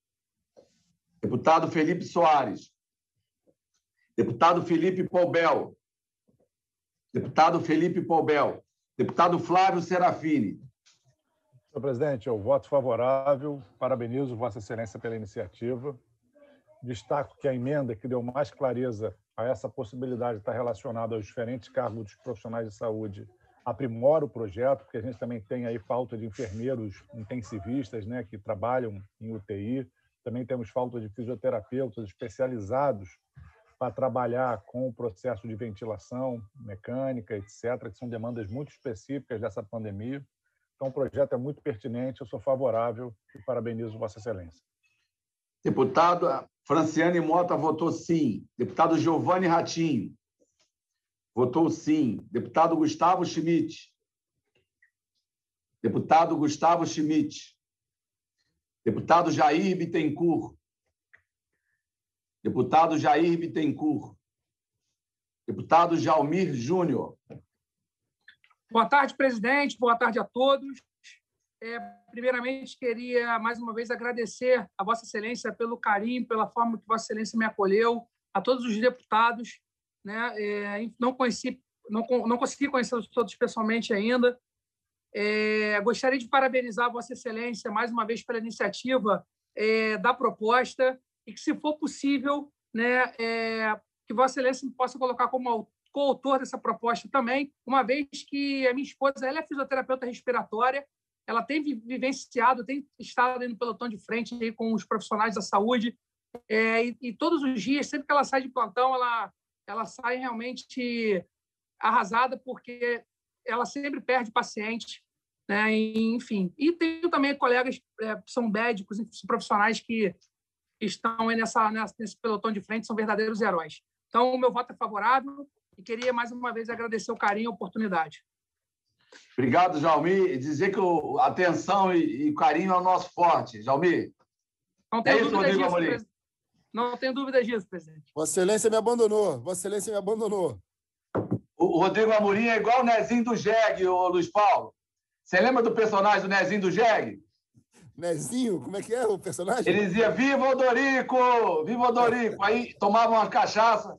Deputado Felipe Soares. Deputado Felipe Poubel. Deputado Felipe Poubel. Deputado Flávio Serafini. Senhor presidente, eu voto favorável, parabenizo Vossa Excelência pela iniciativa. Destaco que a emenda que deu mais clareza a essa possibilidade de estar relacionada aos diferentes cargos dos profissionais de saúde aprimora o projeto, porque a gente também tem aí falta de enfermeiros intensivistas, né, que trabalham em UTI. Também temos falta de fisioterapeutas especializados para trabalhar com o processo de ventilação mecânica, etc., que são demandas muito específicas dessa pandemia. Então, o projeto é muito pertinente, eu sou favorável e parabenizo Vossa Excelência. Deputado Franciane Mota votou sim. Deputado Giovanni Ratinho votou sim. Deputado Gustavo Schmidt. Deputado Gustavo Schmidt. Deputado Jair Bittencourt. Deputado Jair Bittencourt. Deputado Jalmir Júnior. Boa tarde, presidente. Boa tarde a todos. Primeiramente, queria, mais uma vez, agradecer a Vossa Excelência pelo carinho, pela forma que Vossa Excelência me acolheu, a todos os deputados. Né? Não consegui conhecê-los todos pessoalmente ainda. Gostaria de parabenizar Vossa Excelência, mais uma vez, pela iniciativa da proposta e que, se for possível, né, que Vossa Excelência me possa colocar como coautor dessa proposta também, uma vez que a minha esposa ela é fisioterapeuta respiratória, ela tem vivenciado, tem estado no pelotão de frente aí com os profissionais da saúde, e todos os dias, sempre que ela sai de plantão, ela sai realmente arrasada, porque ela sempre perde paciente, né? Enfim. E tenho também colegas que são médicos, profissionais que estão aí nesse pelotão de frente, são verdadeiros heróis. Então, o meu voto é favorável e queria, mais uma vez, agradecer o carinho e a oportunidade. Obrigado, Jalmir. Dizer que a atenção e o carinho é o nosso forte. Jalmir. Não tenho dúvida disso, presidente. Não tenho dúvida disso, presidente. Vossa Excelência me abandonou. Vossa Excelência me abandonou. O Rodrigo Amorim é igual o Nezinho do Jeg, o Luiz Paulo. Você lembra do personagem do Nezinho do Jeg? Nezinho? Como é que é o personagem? Ele dizia, viva o Dorico! Viva o Dorico! Aí tomava umas cachaças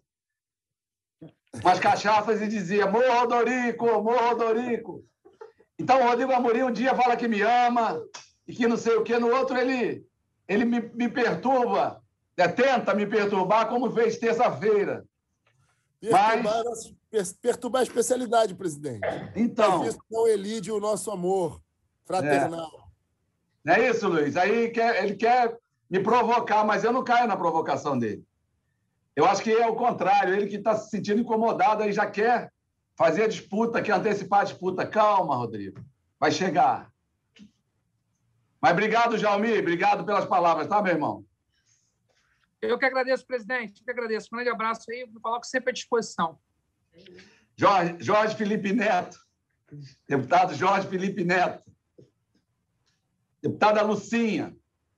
e dizia, morra o Dorico! Morra o Dorico! Então, o Rodrigo Amorim um dia fala que me ama e que não sei o quê, no outro ele me perturba, tenta me perturbar, como fez terça-feira. Perturbar a especialidade, presidente. Então. Isso não elide o nosso amor fraternal. Não é isso, Luiz? Aí ele quer me provocar, mas eu não caio na provocação dele. Eu acho que é o contrário, ele que está se sentindo incomodado aí já quer fazer a disputa, quer antecipar a disputa. Calma, Rodrigo, vai chegar. Mas obrigado, Jalmir, obrigado pelas palavras, tá, meu irmão? Eu que agradeço, presidente, eu que agradeço. Um grande abraço aí, me coloco sempre à disposição. Jorge Felipe Neto, deputado Jorge Felipe Neto. Deputada Lucinha.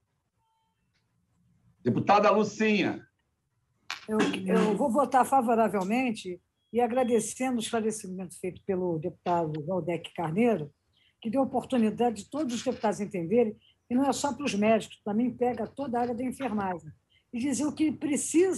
Deputada Lucinha. Eu vou votar favoravelmente e agradecendo o esclarecimento feito pelo deputado Valdec Carneiro, que deu oportunidade de todos os deputados entenderem que não é só para os médicos, também pega toda a área da enfermagem. E dizer o que precisa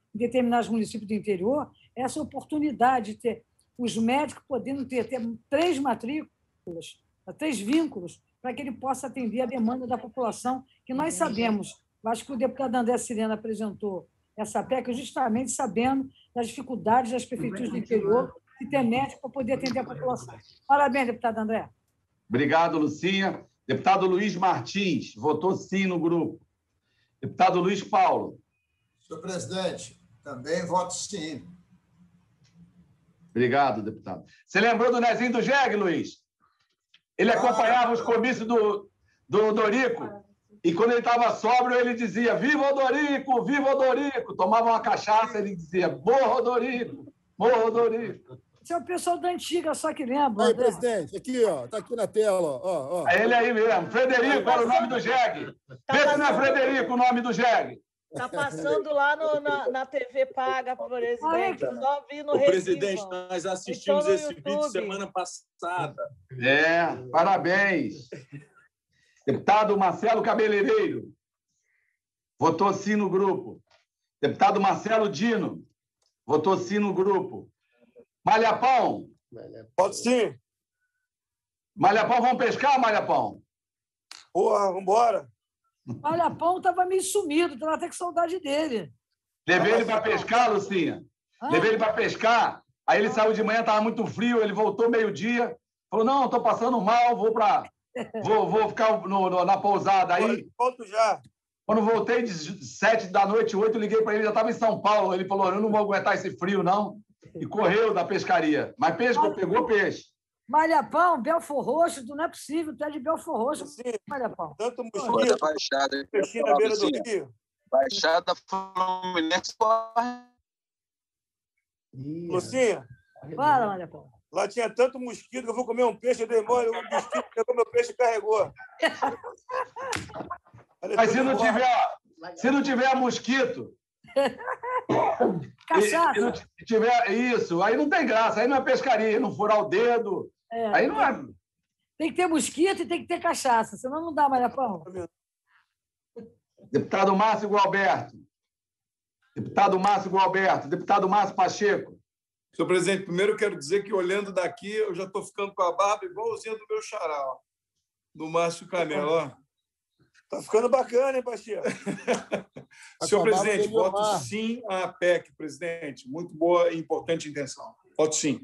em determinados municípios do interior, essa oportunidade de ter os médicos podendo ter 3 matrículas, 3 vínculos, para que ele possa atender a demanda da população, que nós sabemos. Eu acho que o deputado André Sirena apresentou essa PEC justamente sabendo das dificuldades das prefeituras do interior de ter médico para poder atender a população. Parabéns, deputado André. Obrigado, Lucinha. Deputado Luiz Martins, votou sim no grupo. Deputado Luiz Paulo. Senhor presidente, também voto sim. Obrigado, deputado. Você lembrou do Nezinho do Jeg, Luiz? Ele acompanhava os comícios do Dorico, e quando ele estava sóbrio, ele dizia: viva o Dorico, viva o Dorico. Tomava uma cachaça, ele dizia: morra o Dorico, morra o Dorico. Esse é o pessoal da antiga, só que lembra. Aí, presidente, aqui, ó, tá aqui na tela, ó. É ele aí mesmo. Frederico era o nome do Jeg. Vê se não é Frederico o nome do Jeg. Está passando lá na TV paga, presidente. Só vi no Recife. Presidente, nós assistimos esse vídeo semana passada. Parabéns. Deputado Marcelo Cabeleireiro. Votou sim no grupo. Deputado Marcelo Dino. Votou sim no grupo. Malhapão. Voto sim. Malhapão, vamos pescar, Malhapão? Porra, vamos embora. Malhapão estava meio sumido, estava até com saudade dele. Levei ele para pescar, Lucinha. Levei ele para pescar. Aí ele saiu de manhã, estava muito frio, ele voltou meio-dia. Falou: não, estou passando mal, vou ficar na pousada. Aí, volto já. Quando voltei de 7 da noite, 8, liguei para ele, já estava em São Paulo. Ele falou: eu não vou aguentar esse frio, não. E correu da pescaria. Mas pegou peixe. Malhapão, Belfor Roxo, não é possível, tu é de Belfor Roxo, Malhapão. Tanto mosquito, Baixada. peixinho na beira do rio. Baixada Fluminense. Lucinha. Fala, Malhapão. Lá tinha tanto mosquito que eu vou comer um peixe, eu dei mole, o mosquito pegou meu peixe e carregou. Mas se não tiver mosquito... Cachaça. Se tiver isso, aí não tem graça, aí não é pescaria, não furar o dedo. Aí não é. Tem que ter mosquito e tem que ter cachaça, senão não dá, Malhapão. Deputado Márcio Gualberto. Deputado Márcio Gualberto. Deputado Márcio Pacheco. Senhor presidente, primeiro eu quero dizer que, olhando daqui, eu já estou ficando com a barba igualzinha do meu xará, ó, do Márcio Canela. Ó. Tá ficando bacana, hein, Pacheco? Senhor presidente, voto sim à PEC, presidente. Muito boa e importante intenção. Voto sim.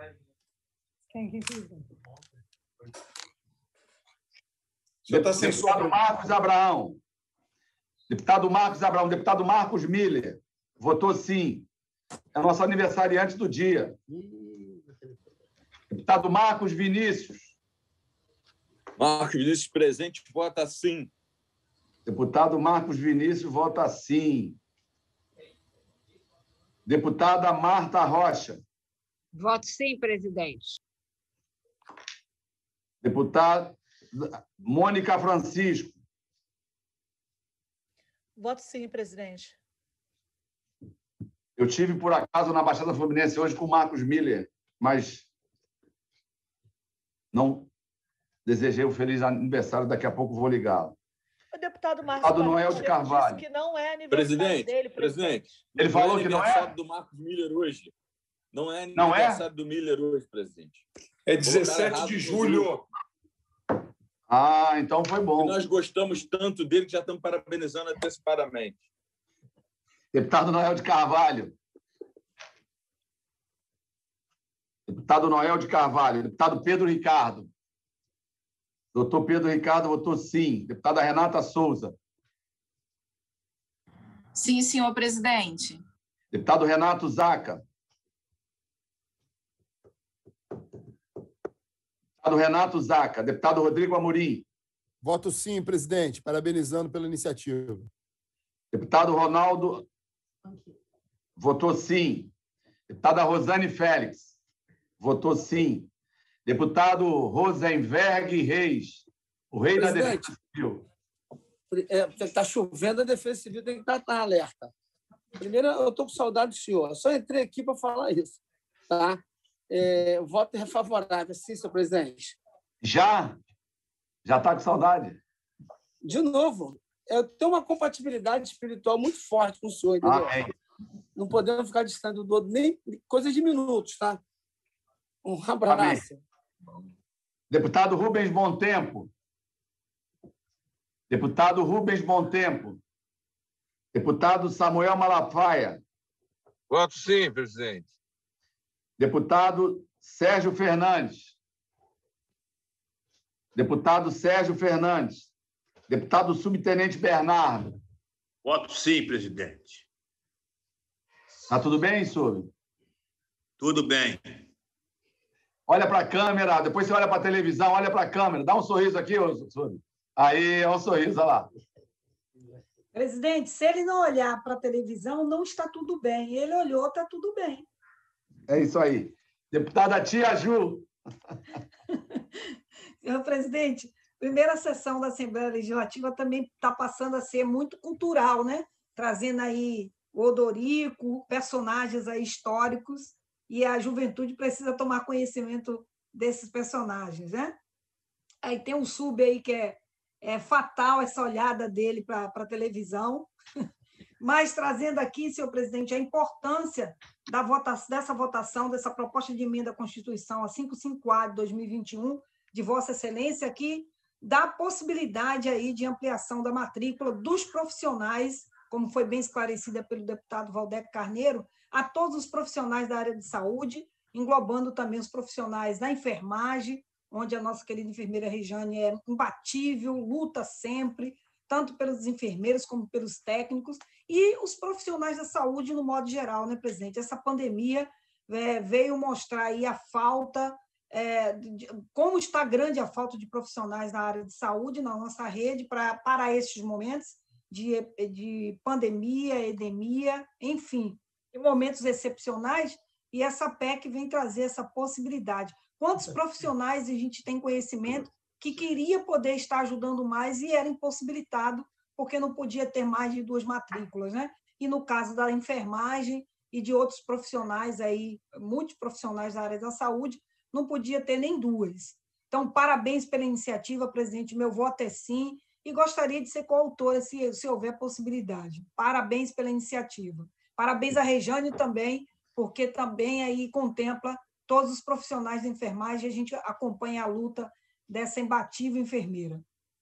Deputado Marcos Abraão. Deputado Marcos Abraão. Deputado Marcos Miller. Votou sim. É nosso aniversariante do dia. Deputado Marcos Vinícius. Marcos Vinícius presente, vota sim. Deputado Marcos Vinícius, vota sim. Deputada Marta Rocha. Voto sim, presidente. Deputada Mônica Francisco. Voto sim, presidente. Eu tive, por acaso, na Baixada Fluminense hoje com o Marcos Miller, mas não desejei um feliz aniversário, daqui a pouco vou ligá-lo. O deputado Marcos Deputado Noel de Carvalho. disse que não é aniversário dele, presidente. Ele falou que não é? aniversário do Marcos Miller hoje. Não é aniversário do Miller hoje, presidente. É 17 de julho. Ah, então foi bom. E nós gostamos tanto dele que já estamos parabenizando antecipadamente. Deputado Noel de Carvalho. Deputado Noel de Carvalho. Deputado Pedro Ricardo. Doutor Pedro Ricardo votou sim. Deputada Renata Souza. Sim, senhor presidente. Deputado Renato Zaca. Deputado Renato Zaca. Deputado Rodrigo Amorim. Voto sim, presidente. Parabenizando pela iniciativa. Deputado Ronaldo. Votou sim. Deputada Rosane Félix. Votou sim. Deputado Rosenberg Reis. O rei da Defesa Civil. Está chovendo, a Defesa Civil tem que estar alerta. Primeiro, eu estou com saudade do senhor. Eu só entrei aqui para falar isso. Tá? O voto é favorável, sim, senhor presidente. Já? Já está com saudade? De novo. Eu tenho uma compatibilidade espiritual muito forte com o senhor, entendeu? Amém. não podemos ficar distante do outro, nem coisa de minutos, tá? Um abraço. Amém. Deputado Rubens Bontempo. Deputado Rubens Bontempo. Deputado Samuel Malafaia. Voto sim, presidente. Deputado Sérgio Fernandes. Deputado Sérgio Fernandes. Deputado Subtenente Bernardo. Voto sim, presidente. Está tudo bem, Sub? Tudo bem. Olha para a câmera, depois você olha para a televisão, olha para a câmera. Dá um sorriso aqui, Sub. Aí, é um sorriso, olha lá. Presidente, se ele não olhar para a televisão, não está tudo bem. Ele olhou, está tudo bem. É isso aí. Deputada Tia Ju. Senhor presidente, primeira sessão da Assembleia Legislativa também está passando a ser muito cultural, né? Trazendo aí o Odorico, personagens aí históricos, e a juventude precisa tomar conhecimento desses personagens, né? Aí tem um sub aí que é fatal essa olhada dele para a televisão, mas trazendo aqui, senhor presidente, a importância dessa votação, dessa proposta de emenda à Constituição, a 554 de 2021, de Vossa Excelência, que dá possibilidade aí de ampliação da matrícula dos profissionais, como foi bem esclarecida pelo deputado Valdec Carneiro, a todos os profissionais da área de saúde, englobando também os profissionais da enfermagem, onde a nossa querida enfermeira Rejane é imbatível, luta sempre, tanto pelos enfermeiros como pelos técnicos, e os profissionais da saúde no modo geral, né, presidente? Essa pandemia veio mostrar aí a falta, como está grande a falta de profissionais na área de saúde, na nossa rede, para esses momentos de pandemia, endemia, enfim, em momentos excepcionais, e essa PEC vem trazer essa possibilidade. Quantos profissionais a gente tem conhecimento que queria poder estar ajudando mais e era impossibilitado porque não podia ter mais de 2 matrículas, né? E no caso da enfermagem e de outros profissionais aí, muitos profissionais da área da saúde, não podia ter nem 2. Então, parabéns pela iniciativa, presidente. Meu voto é sim e gostaria de ser coautora se houver possibilidade. Parabéns pela iniciativa. Parabéns à Rejane também, porque também aí contempla todos os profissionais da enfermagem, a gente acompanha a luta dessa imbatível enfermeira.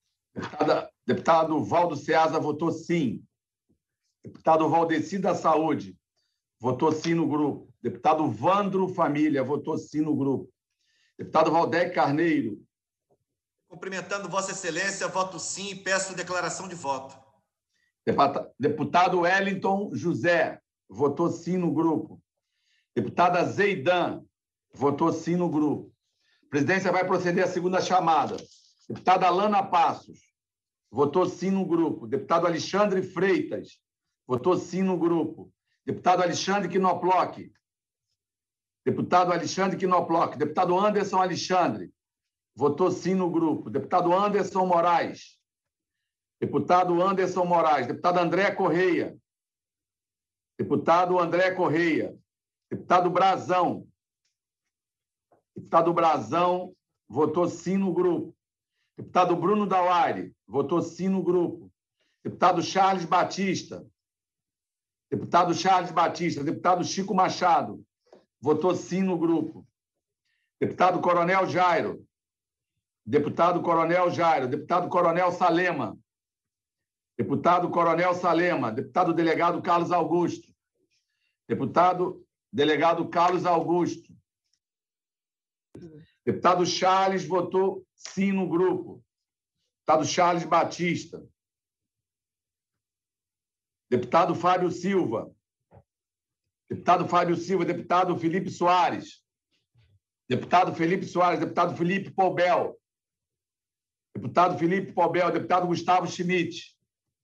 Deputado Valdo Ceasa votou sim. Deputado Valdeci da Saúde votou sim no grupo. Deputado Vandro Família votou sim no grupo. Deputado Valdec Carneiro. Cumprimentando Vossa Excelência, voto sim e peço declaração de voto. Deputado Wellington José votou sim no grupo. Deputada Zeidan votou sim no grupo. A presidência vai proceder à segunda chamada. Deputada Alana Passos votou sim no grupo. Deputado Alexandre Freitas votou sim no grupo. Deputado Alexandre Knoploch. Deputado Alexandre Knoploch. Deputado Anderson Alexandre votou sim no grupo. Deputado Anderson Moraes. Deputado Anderson Moraes. Deputado André Correia. Deputado André Correia. Deputado Brazão. Deputado Brazão votou sim no grupo. Deputado Bruno Dauari votou sim no grupo. Deputado Charles Batista. Deputado Charles Batista. Deputado Chico Machado votou sim no grupo. Deputado Coronel Jairo. Deputado Coronel Jairo. Deputado Coronel Salema. Deputado Coronel Salema. Deputado Delegado Carlos Augusto. Deputado Delegado Carlos Augusto. Deputado Charles votou sim no grupo. Deputado Charles Batista. Deputado Fábio Silva. Deputado Fábio Silva. Deputado Felipe Soares. Deputado Felipe Soares. Deputado Felipe Poubel. Deputado Felipe Poubel. Deputado Gustavo Schmidt.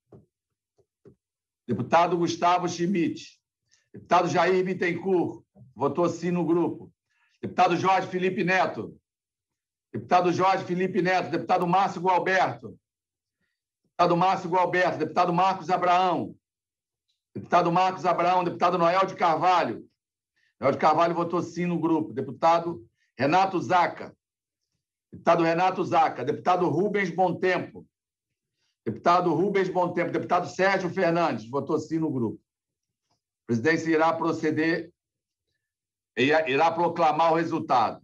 Deputado Gustavo Schmidt. Deputado Jair Bittencourt. Votou sim no grupo. Deputado Jorge Felipe Neto. Deputado Jorge Felipe Neto. Deputado Márcio Gualberto. Deputado Márcio Gualberto. Deputado Marcos Abraão. Deputado Marcos Abraão. Deputado Noel de Carvalho. Noel de Carvalho votou sim no grupo. Deputado Renato Zaca. Deputado Renato Zaca. Deputado Rubens Bontempo. Deputado Rubens Bontempo. Deputado Sérgio Fernandes votou sim no grupo. presidência irá proceder, irá proclamar o resultado.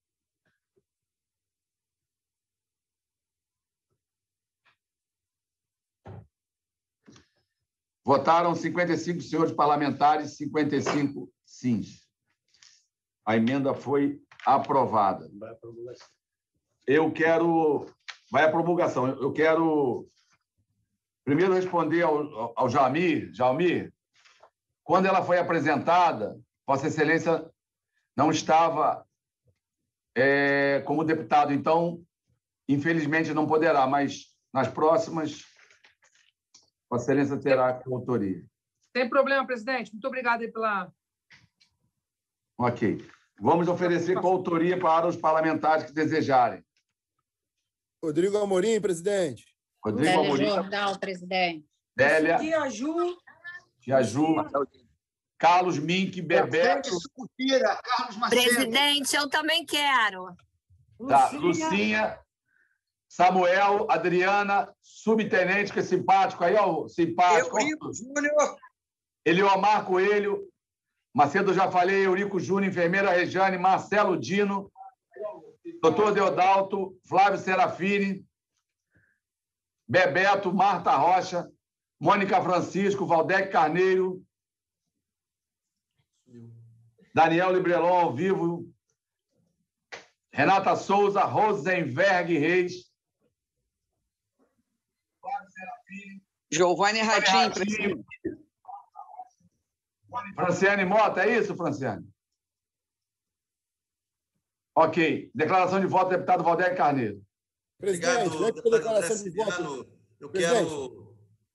Votaram 55 senhores parlamentares, 55 sims. A emenda foi aprovada. Vai à promulgação. Eu quero primeiro responder ao Jalmir. Jalmir, quando ela foi apresentada, Vossa Excelência não estava como deputado, então, infelizmente, não poderá, mas nas próximas, Vossa Excelência terá autoria. Sem problema, presidente. Muito obrigado aí pela... Ok. Vamos oferecer coautoria para os parlamentares que desejarem. Rodrigo Amorim, presidente. Rodrigo Amorim. Jordão, presidente. Délia. Tia Ju. Carlos Mink, Bebeto. Presidente, eu também quero. Tá. Lucinha, Samuel, Adriana, subtenente, que é simpático aí, ó, simpático. Eurico Júnior. Eliomar Coelho. Macedo, já falei, Eurico Júnior, enfermeira Rejane, Marcelo Dino, doutor Deodalto, Flávio Serafini, Bebeto, Marta Rocha, Mônica Francisco, Valdec Carneiro, Daniel Librelon ao vivo, Renata Souza, Rosenberg Reis, Giovanni Ratinho, presidente. Franciane Mota, é isso, Franciane? Ok. Declaração de voto, deputado Valdec Carneiro. Presidente, Obrigado, declaração de voto. Eu quero...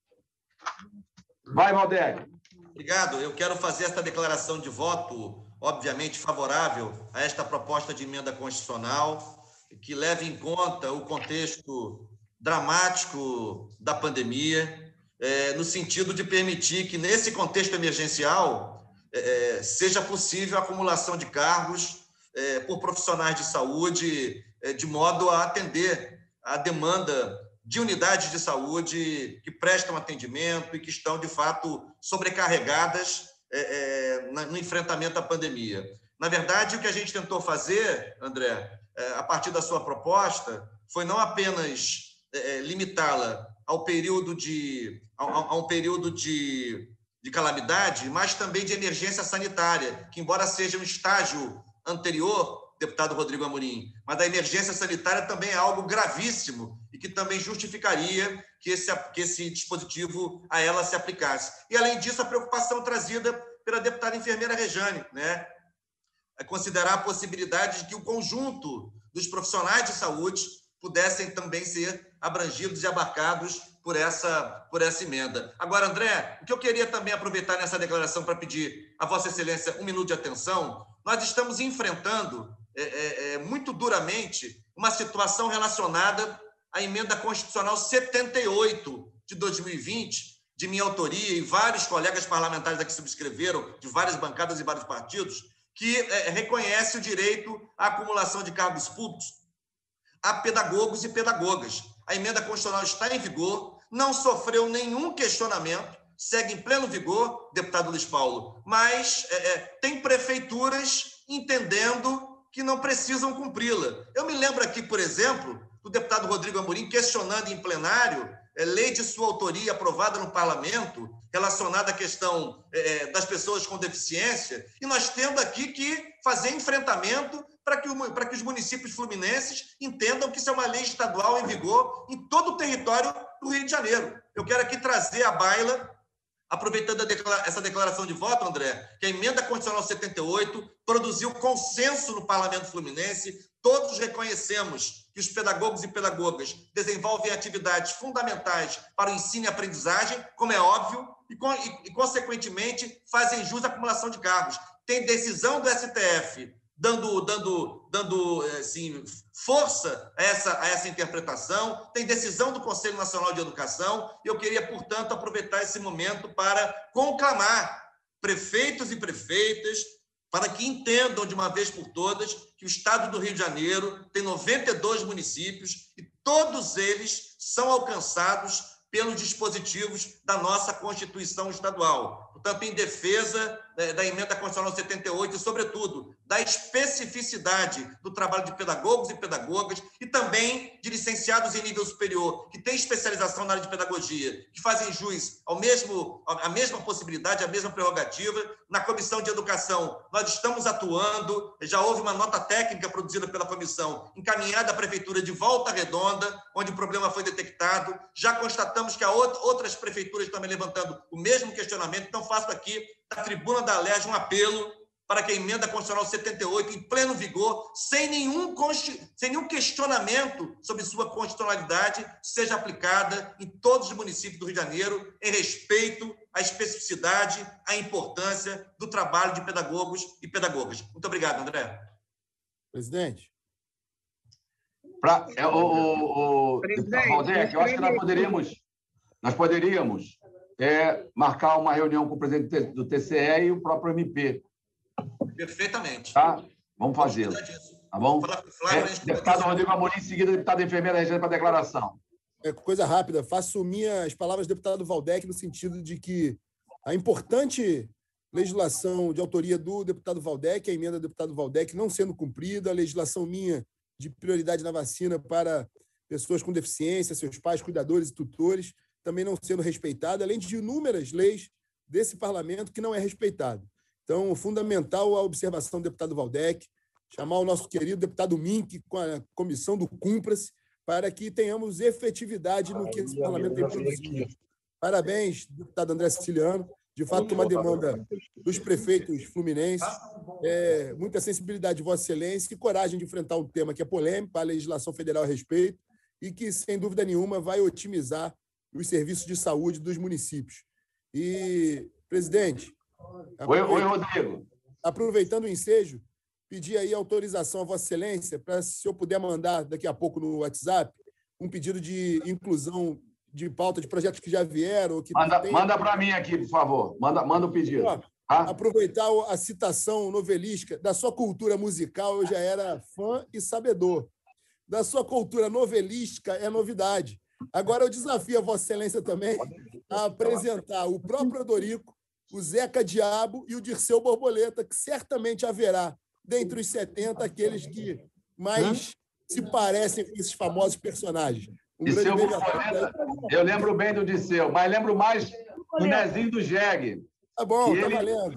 Vai, Valdec. Obrigado. Eu quero fazer esta declaração de voto, obviamente favorável a esta proposta de emenda constitucional, que leve em conta o contexto dramático da pandemia, no sentido de permitir que, nesse contexto emergencial, seja possível a acumulação de cargos por profissionais de saúde, de modo a atender a demanda de unidades de saúde que prestam atendimento e que estão, de fato, sobrecarregadas no enfrentamento à pandemia. Na verdade, o que a gente tentou fazer, André, a partir da sua proposta, foi não apenas limitá-la a um período de calamidade, mas também de emergência sanitária, que, embora seja um estágio anterior, deputado Rodrigo Amorim, mas a emergência sanitária também é algo gravíssimo e que também justificaria que esse dispositivo a ela se aplicasse. E, além disso, a preocupação trazida pela deputada enfermeira Rejane, né? Considerar a possibilidade de que o conjunto dos profissionais de saúde pudessem também ser abrangidos e abarcados por essa emenda. Agora, André, o que eu queria também aproveitar nessa declaração para pedir a Vossa Excelência um minuto de atenção, nós estamos enfrentando muito duramente uma situação relacionada à emenda constitucional 78 de 2020, de minha autoria, e vários colegas parlamentares aqui subscreveram, de várias bancadas e vários partidos, que reconhece o direito à acumulação de cargos públicos a pedagogos e pedagogas. A emenda constitucional está em vigor, não sofreu nenhum questionamento, segue em pleno vigor, deputado Luiz Paulo, mas tem prefeituras entendendo que não precisam cumpri-la. Eu me lembro aqui, por exemplo, do deputado Rodrigo Amorim questionando em plenário lei de sua autoria aprovada no parlamento relacionada à questão das pessoas com deficiência, e nós temos aqui que fazer enfrentamento para que os municípios fluminenses entendam que isso é uma lei estadual em vigor em todo o território do Rio de Janeiro. Eu quero aqui trazer à baila, aproveitando essa declaração de voto, André, que a emenda constitucional 78 produziu consenso no parlamento fluminense. Todos reconhecemos que os pedagogos e pedagogas desenvolvem atividades fundamentais para o ensino e aprendizagem, como é óbvio, e consequentemente, fazem jus à acumulação de cargos. Tem decisão do STF dando assim, força a essa interpretação, tem decisão do Conselho Nacional de Educação, e eu queria, portanto, aproveitar esse momento para conclamar prefeitos e prefeitas para que entendam de uma vez por todas que o Estado do Rio de Janeiro tem 92 municípios e todos eles são alcançados pelos dispositivos da nossa Constituição Estadual. Portanto, em defesa da Emenda Constitucional 78 e, sobretudo, da especificidade do trabalho de pedagogos e pedagogas e também de licenciados em nível superior, que têm especialização na área de pedagogia, que fazem jus à mesma possibilidade, à mesma prerrogativa. Na Comissão de Educação, nós estamos atuando, já houve uma nota técnica produzida pela comissão, encaminhada à Prefeitura de Volta Redonda, onde o problema foi detectado. Já constatamos que há outras prefeituras também levantando o mesmo questionamento. Então, faço aqui, da tribuna da Alerj, um apelo para que a Emenda Constitucional 78, em pleno vigor, sem nenhum questionamento sobre sua constitucionalidade, seja aplicada em todos os municípios do Rio de Janeiro, em respeito à especificidade, à importância do trabalho de pedagogos e pedagogas. Muito obrigado, André. Presidente. Valdec, eu acho que nós poderíamos marcar uma reunião com o presidente do TCE e o próprio MP. Perfeitamente. Tá? Vamos fazê-lo. Tá bom? Deputado Rodrigo Amorim, em seguida, deputada enfermeira Regina para declaração. Coisa rápida. Faço minhas palavras do deputado Valdec no sentido de que a importante legislação de autoria do deputado Valdec, a emenda do deputado Valdec não sendo cumprida, a legislação minha de prioridade na vacina para pessoas com deficiência, seus pais, cuidadores e tutores, também não sendo respeitada, além de inúmeras leis desse parlamento que não é respeitado. Então, fundamental a observação do deputado Valdec, chamar o nosso querido deputado Mink com a comissão do Cumpra-se, para que tenhamos efetividade no que esse parlamento tem produzido. Parabéns, deputado André Siciliano. De fato, uma demanda dos prefeitos fluminenses, muita sensibilidade de Vossa Excelência e coragem de enfrentar um tema que é polêmico, a legislação federal a respeito, e que, sem dúvida nenhuma, vai otimizar os serviços de saúde dos municípios. E, presidente... Oi, Rodrigo. Aproveitando o ensejo, pedir aí autorização a Vossa Excelência para, se eu puder mandar daqui a pouco no WhatsApp, um pedido de inclusão de pauta de projetos que já vieram. Manda para mim aqui, por favor. Manda o pedido. Aproveitar a citação novelística. Da sua cultura musical, eu já era fã e sabedor. Da sua cultura novelística, é novidade. Agora, eu desafio a Vossa Excelência também a apresentar o próprio Odorico, o Zeca Diabo e o Dirceu Borboleta, que certamente haverá, dentre os 70, aqueles que mais se parecem com esses famosos personagens. Dirceu Borboleta, eu lembro bem do Dirceu, mas lembro mais do Nezinho do Jeg. Tá bom, tá valendo.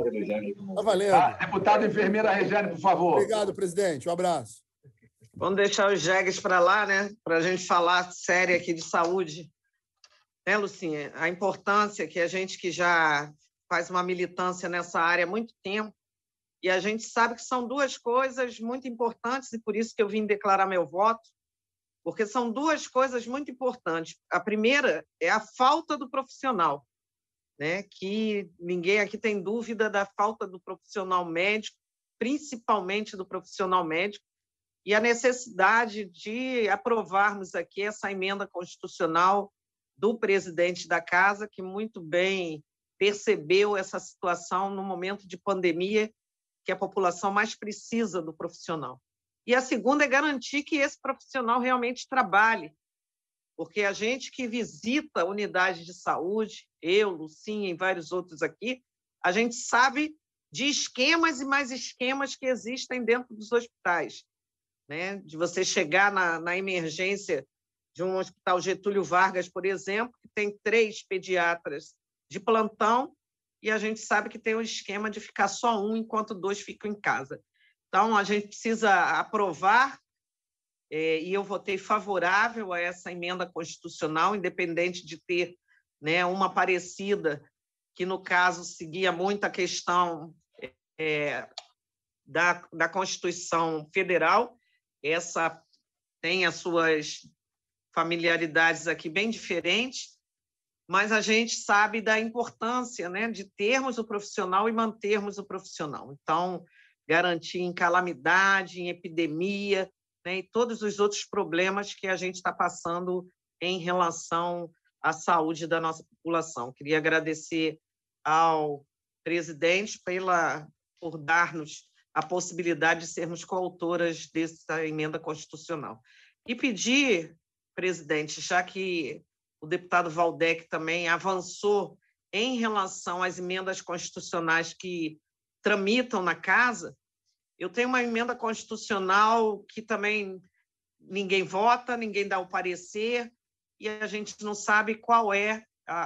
Tá valendo. Deputada enfermeira Regiane, por favor. Obrigado, presidente. Um abraço. Vamos deixar os jegues para lá, né? Para a gente falar sério aqui de saúde. Né, Lucinha? A importância que a gente que já faz uma militância nessa área há muito tempo, e a gente sabe que são duas coisas muito importantes, e por isso que eu vim declarar meu voto, porque são duas coisas muito importantes. A primeira é a falta do profissional, né? Que ninguém aqui tem dúvida da falta do profissional médico, principalmente do profissional médico, e a necessidade de aprovarmos aqui essa emenda constitucional do presidente da Casa, que muito bem percebeu essa situação no momento de pandemia, que a população mais precisa do profissional. E a segunda é garantir que esse profissional realmente trabalhe, porque a gente que visita a unidade de saúde, eu, Lucinha e vários outros aqui, a gente sabe de esquemas e mais esquemas que existem dentro dos hospitais, né? De você chegar na emergência de um hospital Getúlio Vargas, por exemplo, que tem 3 pediatras de plantão, e a gente sabe que tem um esquema de ficar só um enquanto 2 ficam em casa. Então, a gente precisa aprovar, e eu votei favorável a essa emenda constitucional, independente de ter, né, uma parecida, que, no caso, seguia muito a questão da Constituição Federal. Essa tem as suas familiaridades aqui bem diferentes, mas a gente sabe da importância, né, de termos o profissional e mantermos o profissional. Então, garantir em calamidade, em epidemia, né, e todos os outros problemas que a gente está passando em relação à saúde da nossa população. Queria agradecer ao presidente por dar-nos a possibilidade de sermos coautoras dessa emenda constitucional. E pedir, presidente, já que o deputado Valdec também avançou em relação às emendas constitucionais que tramitam na casa. Eu tenho uma emenda constitucional que também ninguém vota, ninguém dá o parecer, e a gente não sabe qual é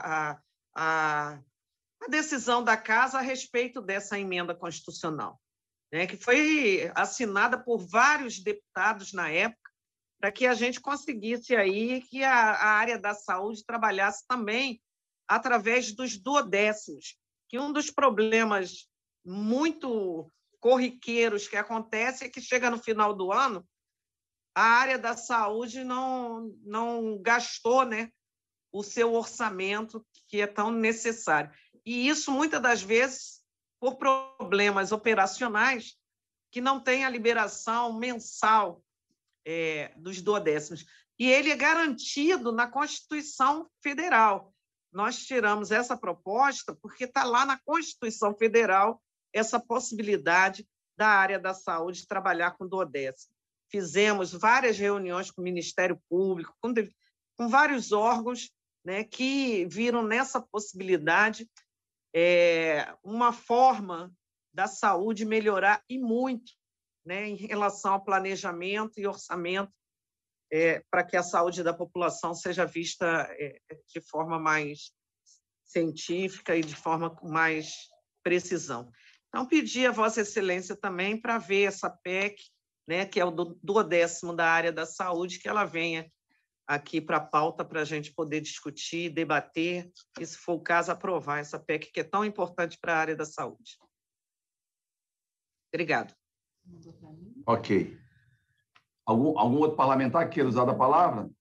a decisão da casa a respeito dessa emenda constitucional, né, que foi assinada por vários deputados na época, para que a gente conseguisse aí que a área da saúde trabalhasse também através dos duodécimos, que um dos problemas muito corriqueiros que acontece é que chega no final do ano, a área da saúde não gastou, né, o seu orçamento que é tão necessário. E isso, muitas das vezes, por problemas operacionais, que não tem a liberação mensal dos duodécimos. E ele é garantido na Constituição Federal. Nós tiramos essa proposta porque está lá na Constituição Federal essa possibilidade da área da saúde trabalhar com duodécimo. Fizemos várias reuniões com o Ministério Público, com vários órgãos, né, que viram nessa possibilidade uma forma da saúde melhorar e muito, né, em relação ao planejamento e orçamento, para que a saúde da população seja vista de forma mais científica e de forma com mais precisão. Então, pedi a Vossa Excelência também para ver essa PEC, né, que é o duodécimo da área da saúde, que ela venha aqui para a pauta para a gente poder discutir, debater e, se for o caso, aprovar essa PEC, que é tão importante para a área da saúde. Obrigado. Ok. Algum outro parlamentar queira usar a palavra?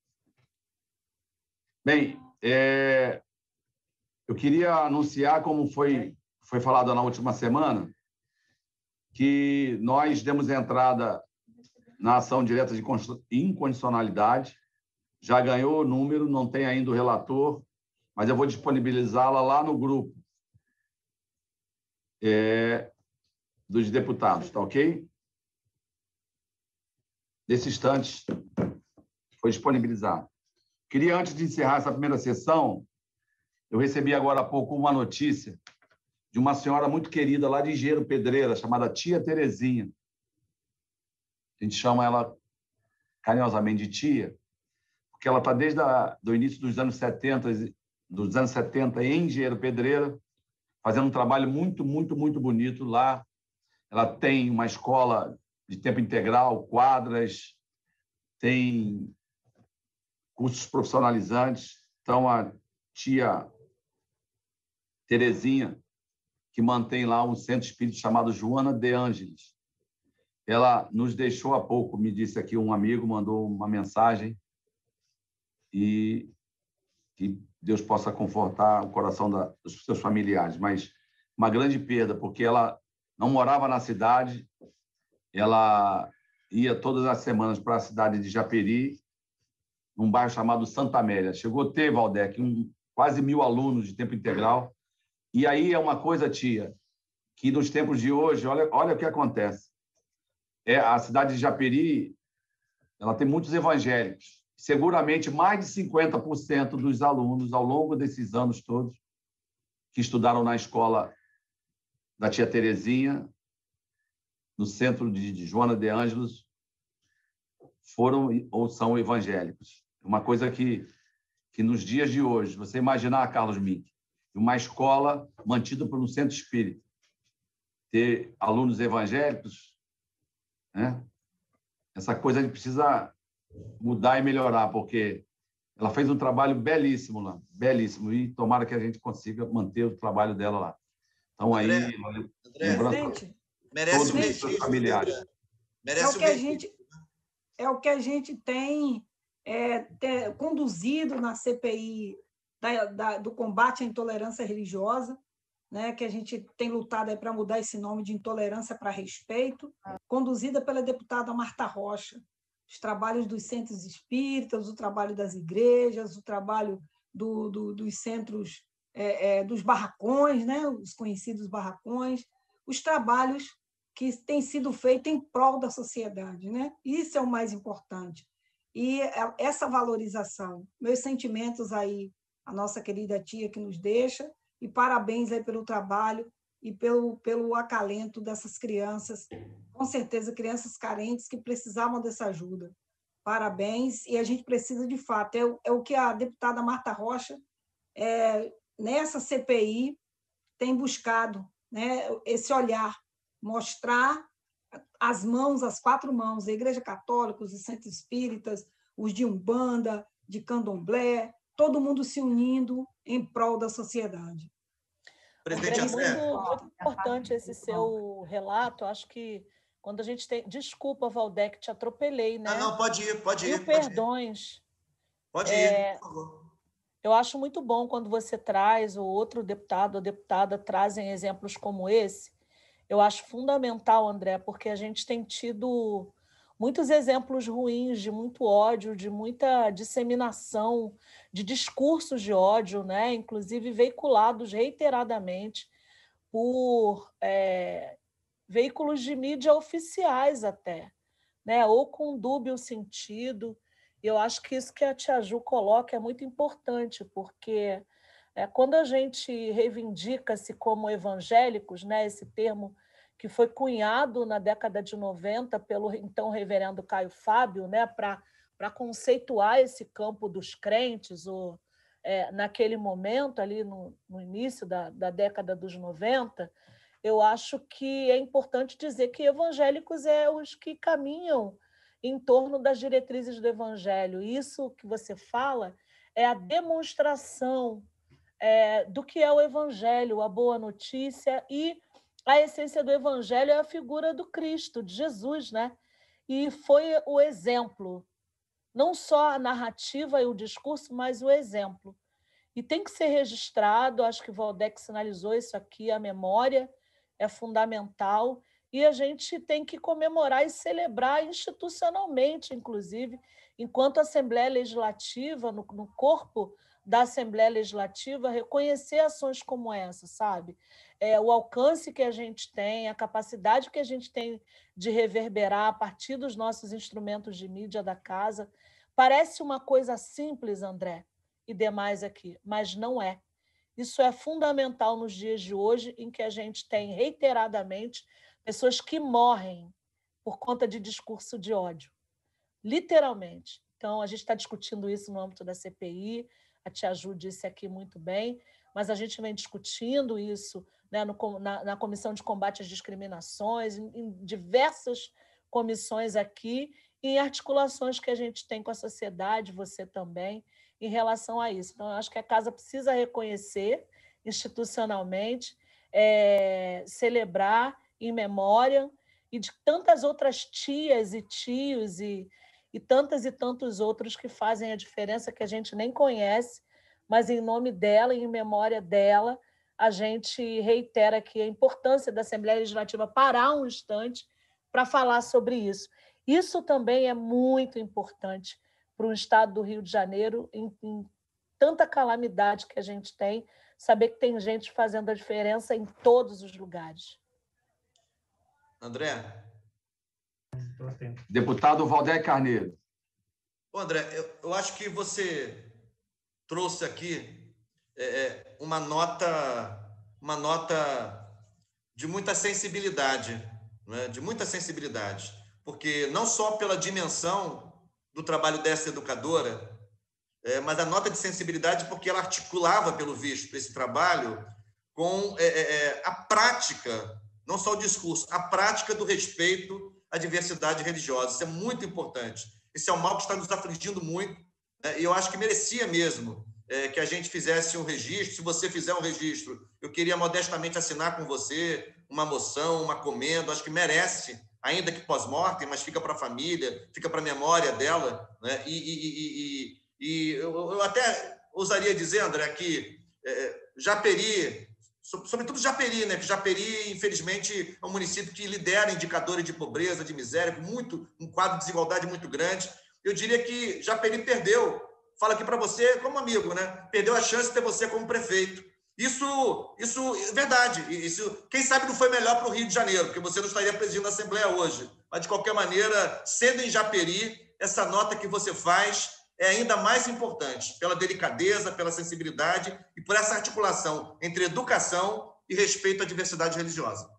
Bem, eu queria anunciar, como foi falado na última semana, que nós demos entrada na ação direta de incondicionalidade, já ganhou o número, não tem ainda o relator, mas eu vou disponibilizá-la lá no grupo dos deputados, tá ok? Nesse instante, foi disponibilizado. Queria, antes de encerrar essa primeira sessão, eu recebi agora há pouco uma notícia de uma senhora muito querida lá de Engenheiro Pedreira, chamada Tia Terezinha. A gente chama ela carinhosamente de tia, porque ela está desde o início dos anos 70 em Engenheiro Pedreira, fazendo um trabalho muito, muito, muito bonito lá. Ela tem uma escola de tempo integral, quadras, tem cursos profissionalizantes. Então, a tia Terezinha, que mantém lá um centro espírita chamado Joana de Ângeles. Ela nos deixou há pouco, me disse aqui um amigo, mandou uma mensagem, e que Deus possa confortar o coração dos seus familiares. Mas uma grande perda, porque ela não morava na cidade, ela ia todas as semanas para a cidade de Japeri, num bairro chamado Santa Amélia. Chegou a ter, Valdec, quase 1.000 alunos de tempo integral. E aí é uma coisa, tia, que nos tempos de hoje, olha o que acontece. A cidade de Japeri, ela tem muitos evangélicos. Seguramente mais de 50% dos alunos, ao longo desses anos todos, que estudaram na escola da tia Terezinha, no centro de Joana de Ângeles, foram ou são evangélicos. Uma coisa que nos dias de hoje, você imaginar, Carlos Mink, uma escola mantida por um centro espírita, ter alunos evangélicos, né? Essa coisa a gente precisa mudar e melhorar, porque ela fez um trabalho belíssimo lá, belíssimo, e tomara que a gente consiga manter o trabalho dela lá. Então, aí, André, merece todos os seus familiares. É o que a gente tem conduzido na CPI do combate à intolerância religiosa, né, que a gente tem lutado para mudar esse nome de intolerância para respeito, conduzida pela deputada Marta Rocha. Os trabalhos dos centros espíritas, o trabalho das igrejas, o trabalho dos centros, dos barracões, né, os conhecidos barracões, os trabalhos que têm sido feitos em prol da sociedade, né? Isso é o mais importante. e essa valorização. Meus sentimentos aí, a nossa querida tia que nos deixa, e parabéns aí pelo trabalho e pelo acalento dessas crianças, com certeza crianças carentes que precisavam dessa ajuda. Parabéns, e a gente precisa de fato, é o que a deputada Marta Rocha, nessa CPI, tem buscado, né, esse olhar, mostrar as mãos, as 4 mãos, a Igreja Católica, os centros espíritas, os de Umbanda, de Candomblé, todo mundo se unindo em prol da sociedade. Presidente André, muito importante esse seu relato. Acho que quando a gente tem... Desculpa, Valdec, te atropelei, né? Não, pode ir. Mil perdões. Pode ir, por favor. Eu acho muito bom quando você traz, ou outro deputado ou deputada trazem exemplos como esse. Eu acho fundamental, André, porque a gente tem tido muitos exemplos ruins de muito ódio, de muita disseminação de discursos de ódio, né? Inclusive veiculados reiteradamente por veículos de mídia oficiais até, né? Ou com dúbio sentido. Eu acho que isso que a tia Ju coloca é muito importante, porque quando a gente reivindica-se como evangélicos, né? Esse termo que foi cunhado na década de 90 pelo então reverendo Caio Fábio, né, para conceituar esse campo dos crentes, naquele momento, ali no início da década dos 90, eu acho que é importante dizer que evangélicos é os que caminham em torno das diretrizes do evangelho. Isso que você fala é a demonstração do que é o evangelho, a boa notícia, e a essência do evangelho é a figura do Cristo, de Jesus, né? E foi o exemplo, não só a narrativa e o discurso, mas o exemplo. E tem que ser registrado, acho que o Valdec sinalizou isso aqui, a memória é fundamental, e a gente tem que comemorar e celebrar institucionalmente, inclusive, enquanto Assembleia Legislativa, no corpo da Assembleia Legislativa, reconhecer ações como essa, sabe? O alcance que a gente tem, a capacidade que a gente tem de reverberar a partir dos nossos instrumentos de mídia da casa. Parece uma coisa simples, André, e demais aqui, mas não é. Isso é fundamental nos dias de hoje, em que a gente tem reiteradamente pessoas que morrem por conta de discurso de ódio, literalmente. Então, a gente está discutindo isso no âmbito da CPI, a tia Ju disse aqui muito bem, mas a gente vem discutindo isso, né, na Comissão de Combate às Discriminações, em diversas comissões aqui, e em articulações que a gente tem com a sociedade, você também, em relação a isso. Então, eu acho que a Casa precisa reconhecer institucionalmente, celebrar em memória, e de tantas outras tias e tios e tantas e tantos outros que fazem a diferença, que a gente nem conhece, mas em nome dela e em memória dela, a gente reitera aqui a importância da Assembleia Legislativa parar um instante para falar sobre isso. Isso também é muito importante para o Estado do Rio de Janeiro, em tanta calamidade que a gente tem, saber que tem gente fazendo a diferença em todos os lugares. André? Deputado Valdec Carneiro. André, eu acho que você trouxe aqui uma nota de muita sensibilidade, né? De muita sensibilidade, porque não só pela dimensão do trabalho dessa educadora, mas a nota de sensibilidade porque ela articulava, pelo visto, esse trabalho com a prática, não só o discurso, a prática do respeito à diversidade religiosa. Isso é muito importante. Esse é um mal que está nos afligindo muito, né? E eu acho que merecia mesmo que a gente fizesse um registro. Se você fizer um registro, eu queria modestamente assinar com você uma moção, uma comenda. Acho que merece, ainda que pós-mortem, mas fica para a família, fica para a memória dela, né? E eu até ousaria dizer, André, que Japeri, sobretudo Japeri, né? Que Japeri, infelizmente, é um município que lidera indicadores de pobreza, de miséria, com um quadro de desigualdade muito grande. Eu diria que Japeri perdeu, falo aqui para você como amigo, né? Perdeu a chance de ter você como prefeito. Isso é verdade. Isso, quem sabe não foi melhor para o Rio de Janeiro, porque você não estaria presidindo a Assembleia hoje. Mas, de qualquer maneira, sendo em Japeri, essa nota que você faz é ainda mais importante, pela delicadeza, pela sensibilidade e por essa articulação entre educação e respeito à diversidade religiosa.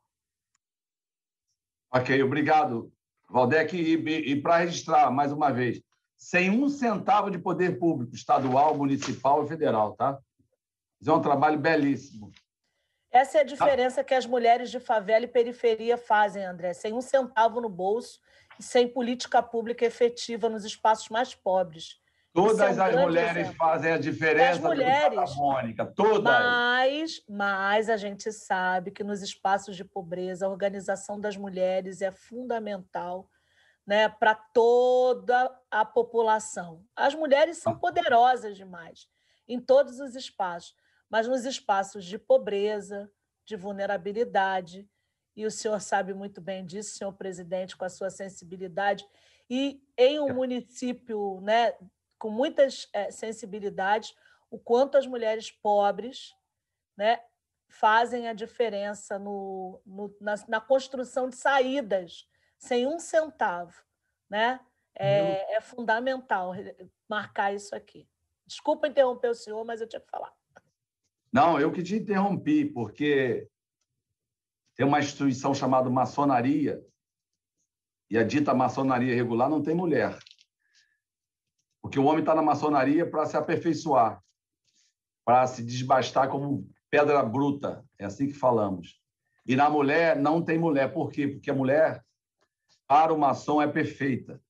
Ok, obrigado, Valdec. E para registrar, mais uma vez, sem um centavo de poder público, estadual, municipal e federal, tá? Isso é um trabalho belíssimo. Essa é a diferença que as mulheres de favela e periferia fazem, André. Sem um centavo no bolso e sem política pública efetiva nos espaços mais pobres. Todas as mulheres fazem a diferença, mulheres, Mônica, todas. Mas a gente sabe que nos espaços de pobreza a organização das mulheres é fundamental, né, para toda a população. As mulheres são poderosas demais em todos os espaços, mas nos espaços de pobreza, de vulnerabilidade, e o senhor sabe muito bem disso, senhor presidente, com a sua sensibilidade, e em um município, né, com muitas sensibilidades, o quanto as mulheres pobres, né, fazem a diferença na construção de saídas, sem um centavo. Né? É fundamental marcar isso aqui. Desculpa interromper o senhor, mas eu tinha que falar. Não, eu que te interrompi, porque tem uma instituição chamada maçonaria, e a dita maçonaria regular não tem mulher. Porque o homem está na maçonaria para se aperfeiçoar, para se desbastar como pedra bruta, é assim que falamos. E na mulher não tem mulher. Por quê? Porque a mulher, para o maçom, é perfeita.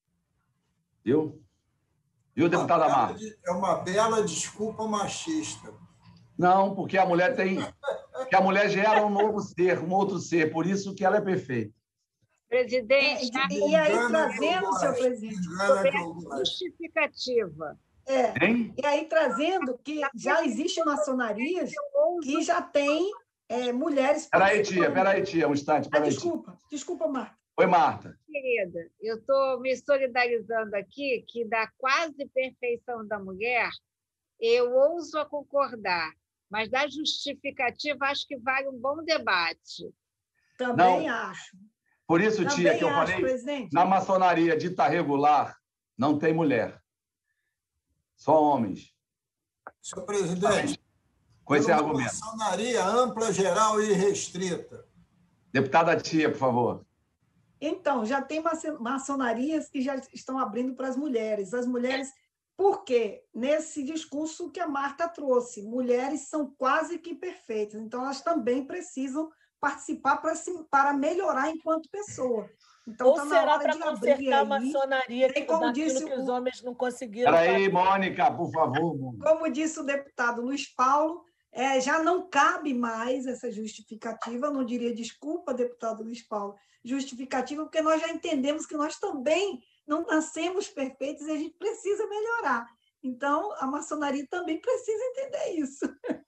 Viu? Viu, deputada Marta? É uma bela desculpa machista. Não, porque a mulher tem... Porque a mulher gera um novo ser, um outro ser, por isso que ela é perfeita. Presidente, e aí trazendo, senhor presidente, sobre a justificativa. E aí trazendo que já existem maçonarias que já têm mulheres... Peraí, tia, um instante. Desculpa, Marta. Oi, Marta. Querida, eu estou me solidarizando aqui que da quase perfeição da mulher, eu ouso a concordar, mas da justificativa acho que vale um bom debate. Também acho. Por isso, tia, que eu falei, presidente, na maçonaria dita regular, não tem mulher. Só homens. Senhor presidente, com esse argumento. Maçonaria ampla, geral e restrita. Deputada tia, por favor. Então, já tem maçonarias que já estão abrindo para as mulheres. As mulheres, por quê? Nesse discurso que a Marta trouxe, mulheres são quase que perfeitas, então elas também precisam participar para melhorar enquanto pessoa. Então, ou será para consertar a maçonaria que os homens não conseguiram... Espera aí, Mônica, por favor. Mônica. Como disse o deputado Luiz Paulo, já não cabe mais essa justificativa, eu não diria desculpa, deputado Luiz Paulo, justificativa, porque nós já entendemos que nós também não nascemos perfeitos e a gente precisa melhorar. Então, a maçonaria também precisa entender isso.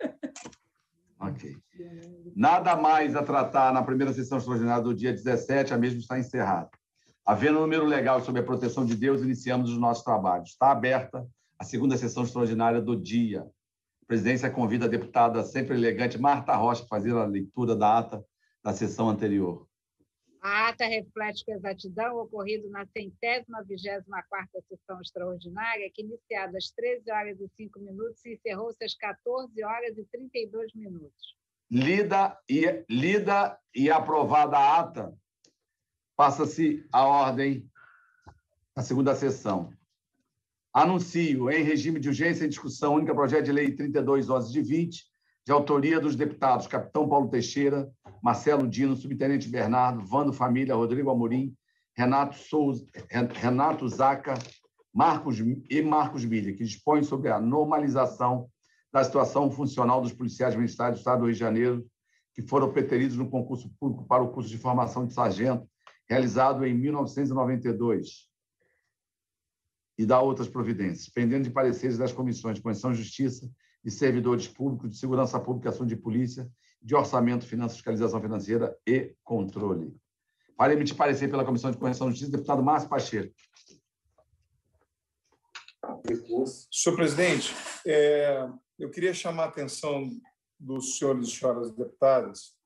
Ok. Nada mais a tratar na primeira sessão extraordinária do dia 17, a mesma está encerrada. Havendo um número legal sobre a proteção de Deus, iniciamos os nossos trabalhos. Está aberta a segunda sessão extraordinária do dia. A presidência convida a deputada sempre elegante Marta Rocha a fazer a leitura da ata da sessão anterior. A ata reflete com exatidão o ocorrido na 124ª sessão extraordinária, que, iniciada às 13h05, se encerrou-se às 14h32. Lida e aprovada a ata, passa-se a ordem da segunda sessão. Anuncio, em regime de urgência, em discussão única, projeto de lei 32/11/20, de autoria dos deputados Capitão Paulo Teixeira, Marcelo Dino, Subtenente Bernardo, Vando Família, Rodrigo Amorim, Renato Zaca, Marcos Milha, que dispõem sobre a normalização da situação funcional dos policiais militares do Estado do Rio de Janeiro, que foram preteridos no concurso público para o curso de formação de sargento, realizado em 1992, e dá outras providências, pendendo de pareceres das comissões de Constituição e Justiça, de Servidores Públicos, de Segurança Pública, Assunto de Polícia, de Orçamento, Finanças, Fiscalização Financeira e Controle. Para emitir parecer pela Comissão de Constituição e Justiça, deputado Márcio Pacheco. Senhor presidente, eu queria chamar a atenção dos senhores e senhoras deputadas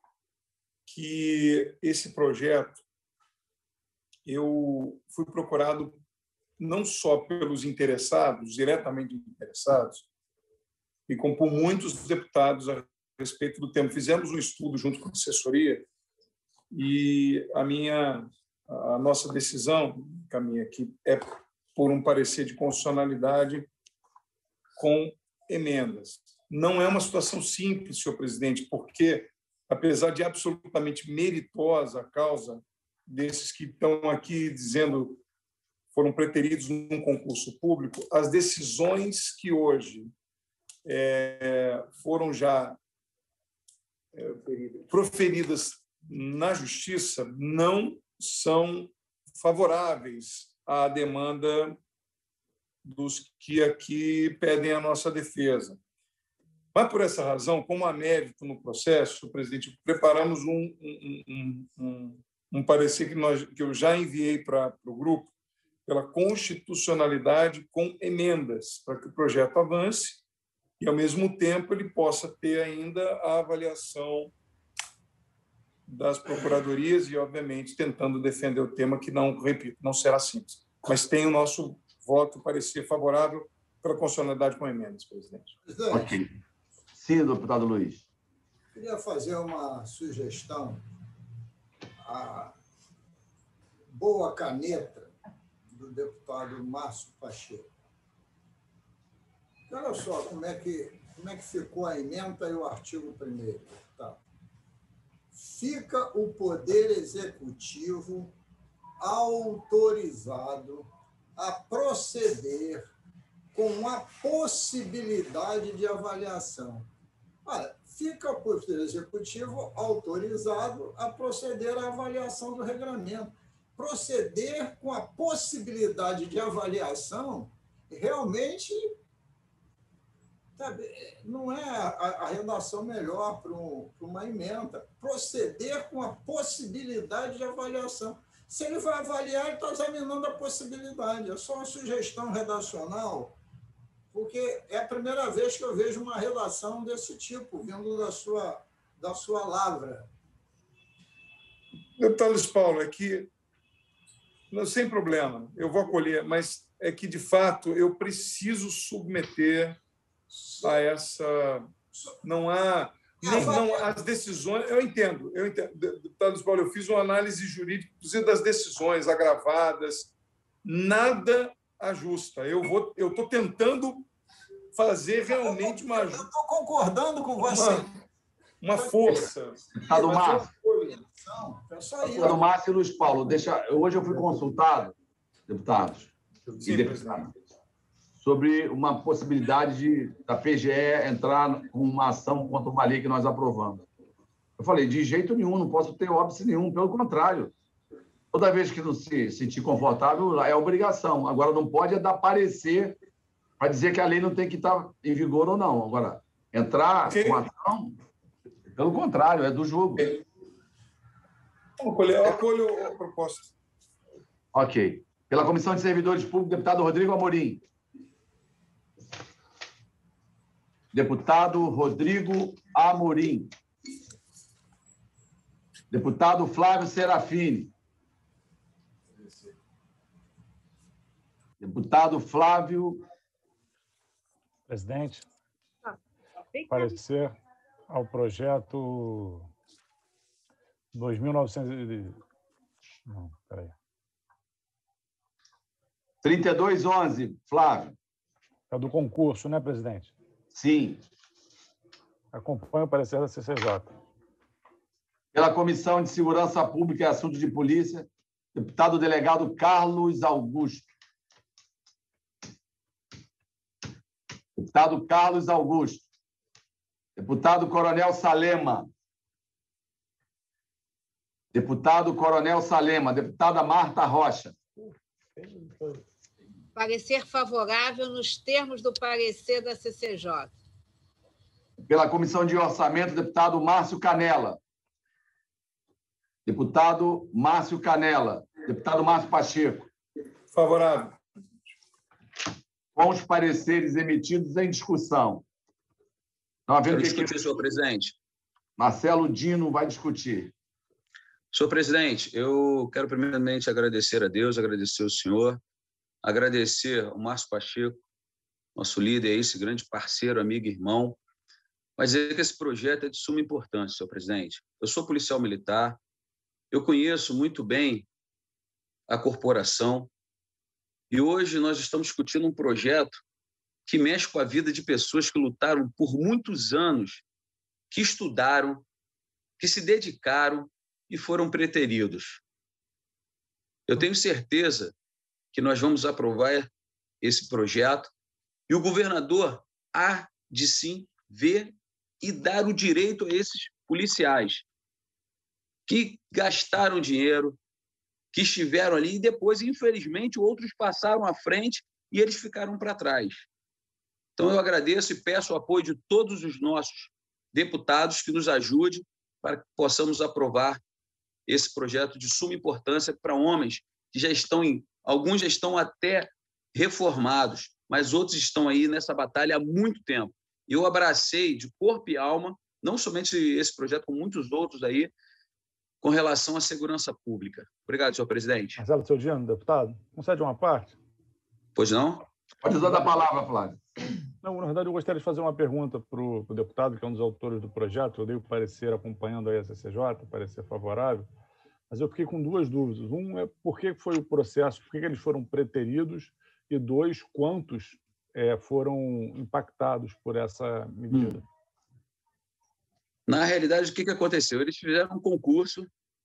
que esse projeto, eu fui procurado não só pelos interessados, diretamente interessados, e como por muitos deputados a respeito do tema. Fizemos um estudo junto com a assessoria e a nossa decisão, caminha aqui, é por um parecer de constitucionalidade com emendas. Não é uma situação simples, senhor presidente, porque, apesar de absolutamente meritosa a causa desses que estão aqui dizendo foram preteridos num concurso público, as decisões que hoje foram já proferidas na Justiça não são favoráveis à demanda dos que aqui pedem a nossa defesa. Mas, por essa razão, como há mérito no processo, senhor presidente, preparamos um parecer que eu já enviei para o grupo pela constitucionalidade com emendas, para que o projeto avance e, ao mesmo tempo, ele possa ter ainda a avaliação das procuradorias e, obviamente, tentando defender o tema que, não, repito, não será simples. Mas tem o nosso voto parecer favorável pela constitucionalidade com emendas, presidente. Ok. Sim, deputado Luiz. Queria fazer uma sugestão. A boa caneta do deputado Márcio Pacheco. Olha só como é que ficou a emenda e o artigo 1º. Tá? Fica o Poder Executivo autorizado a proceder com a possibilidade de avaliação. Olha, fica o Poder Executivo autorizado a proceder à avaliação do regramento. Proceder com a possibilidade de avaliação realmente não é a redação melhor para uma emenda. Proceder com a possibilidade de avaliação. Se ele vai avaliar, ele está examinando a possibilidade. É só uma sugestão redacional, porque é a primeira vez que eu vejo uma redação desse tipo, vindo da sua lavra. Deputado Luiz Paulo, é que, não, sem problema, eu vou acolher, mas é que, de fato, eu preciso submeter a essa... Não há... Não, as decisões... Eu entendo. Deputado Luiz Paulo, eu fiz uma análise jurídica, inclusive das decisões agravadas. Nada ajusta. Eu estou tentando fazer realmente uma... Eu estou concordando com você. Uma força. Deputado Márcio. Deputado Márcio e Luiz Paulo, hoje eu fui consultado, deputados e deputadas, sobre uma possibilidade da PGE entrar com uma ação contra uma lei que nós aprovamos. Eu falei, de jeito nenhum, não posso ter óbice nenhum, pelo contrário. Toda vez que não se sentir confortável, é obrigação. Agora, não pode dar parecer para dizer que a lei não tem que estar em vigor ou não. Agora, entrar com ação, pelo contrário, é do jogo. Eu acolho a proposta. Ok. Pela Comissão de Servidores Públicos, deputado Rodrigo Amorim. Deputado Rodrigo Amorim. Deputado Flávio Serafini. Deputado Flávio. Presidente, parecer ao projeto 2.900... Não, peraí. 3211, Flávio. É do concurso, né, presidente? Sim. Acompanho o parecer da CCJ. Pela Comissão de Segurança Pública e Assuntos de Polícia, deputado delegado Carlos Augusto. Deputado Carlos Augusto. Deputado Coronel Salema. Deputado Coronel Salema. Deputada Marta Rocha. Parecer favorável nos termos do parecer da CCJ. Pela Comissão de Orçamento, deputado Márcio Canela. Deputado Márcio Canela. Deputado Márcio Pacheco. Favorável. Com os pareceres emitidos em discussão. Quero discutir, senhor presidente. Marcelo Dino vai discutir. Senhor presidente, eu quero primeiramente agradecer a Deus, agradecer ao senhor agradecer ao Márcio Pacheco, nosso líder, esse grande parceiro, amigo e irmão, mas dizer que esse projeto é de suma importância, senhor presidente. Eu sou policial militar, eu conheço muito bem a corporação e hoje nós estamos discutindo um projeto que mexe com a vida de pessoas que lutaram por muitos anos, que estudaram, que se dedicaram e foram preteridos. Eu tenho certeza que nós vamos aprovar esse projeto e o governador há de sim ver e dar o direito a esses policiais que gastaram dinheiro, que estiveram ali e depois, infelizmente, outros passaram à frente e eles ficaram para trás. Então, eu agradeço e peço o apoio de todos os nossos deputados que nos ajudem para que possamos aprovar esse projeto de suma importância para homens que já estão alguns já estão até reformados, mas outros estão aí nessa batalha há muito tempo. Eu abracei de corpo e alma, não somente esse projeto, como muitos outros aí, com relação à segurança pública. Obrigado, senhor presidente. Marcelo Sodiano, deputado, concede uma parte? Pois não? Pode usar da palavra, Flávio. Não, na verdade, eu gostaria de fazer uma pergunta para o deputado, que é um dos autores do projeto. Eu dei o parecer acompanhando a CCJ, parecer favorável, mas eu fiquei com duas dúvidas. Um é por que foi o processo, por que eles foram preteridos, e dois, quantos foram impactados por essa medida? Na realidade, o que aconteceu? Eles fizeram um concurso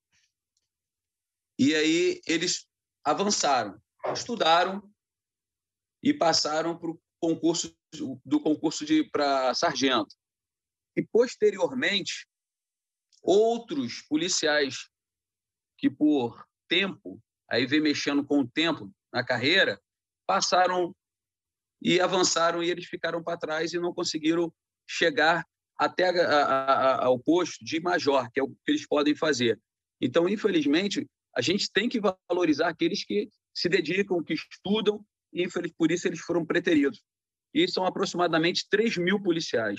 e aí eles avançaram, estudaram e passaram para o concurso para sargento. E, posteriormente, outros policiais que, por tempo, aí vem mexendo com o tempo na carreira, passaram e avançaram e eles ficaram para trás e não conseguiram chegar até ao posto de major, que é o que eles podem fazer. Então, infelizmente, a gente tem que valorizar aqueles que se dedicam, que estudam, e por isso eles foram preteridos. E são aproximadamente 3.000 policiais.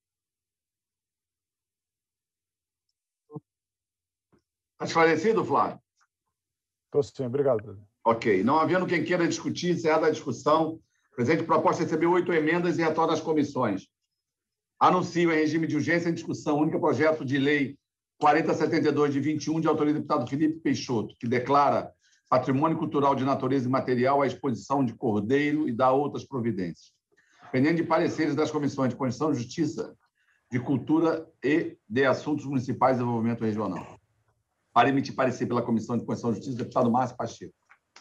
Está esclarecido, Flávio? Estou sim, obrigado. Ok. Não havendo quem queira discutir, encerrada a discussão, o presidente proposta recebeu 8 emendas e retorna às comissões. Anuncio em regime de urgência em discussão única projeto de lei 4072 de 21, de autoria do deputado Felipe Peixoto, que declara patrimônio cultural de natureza imaterial a exposição de Cordeiro e dá outras providências. Pendente de pareceres das comissões de Constituição, Justiça, de Cultura e de Assuntos Municipais e Desenvolvimento Regional. Para emitir parecer pela Comissão de Constituição e Justiça, deputado Márcio Pacheco.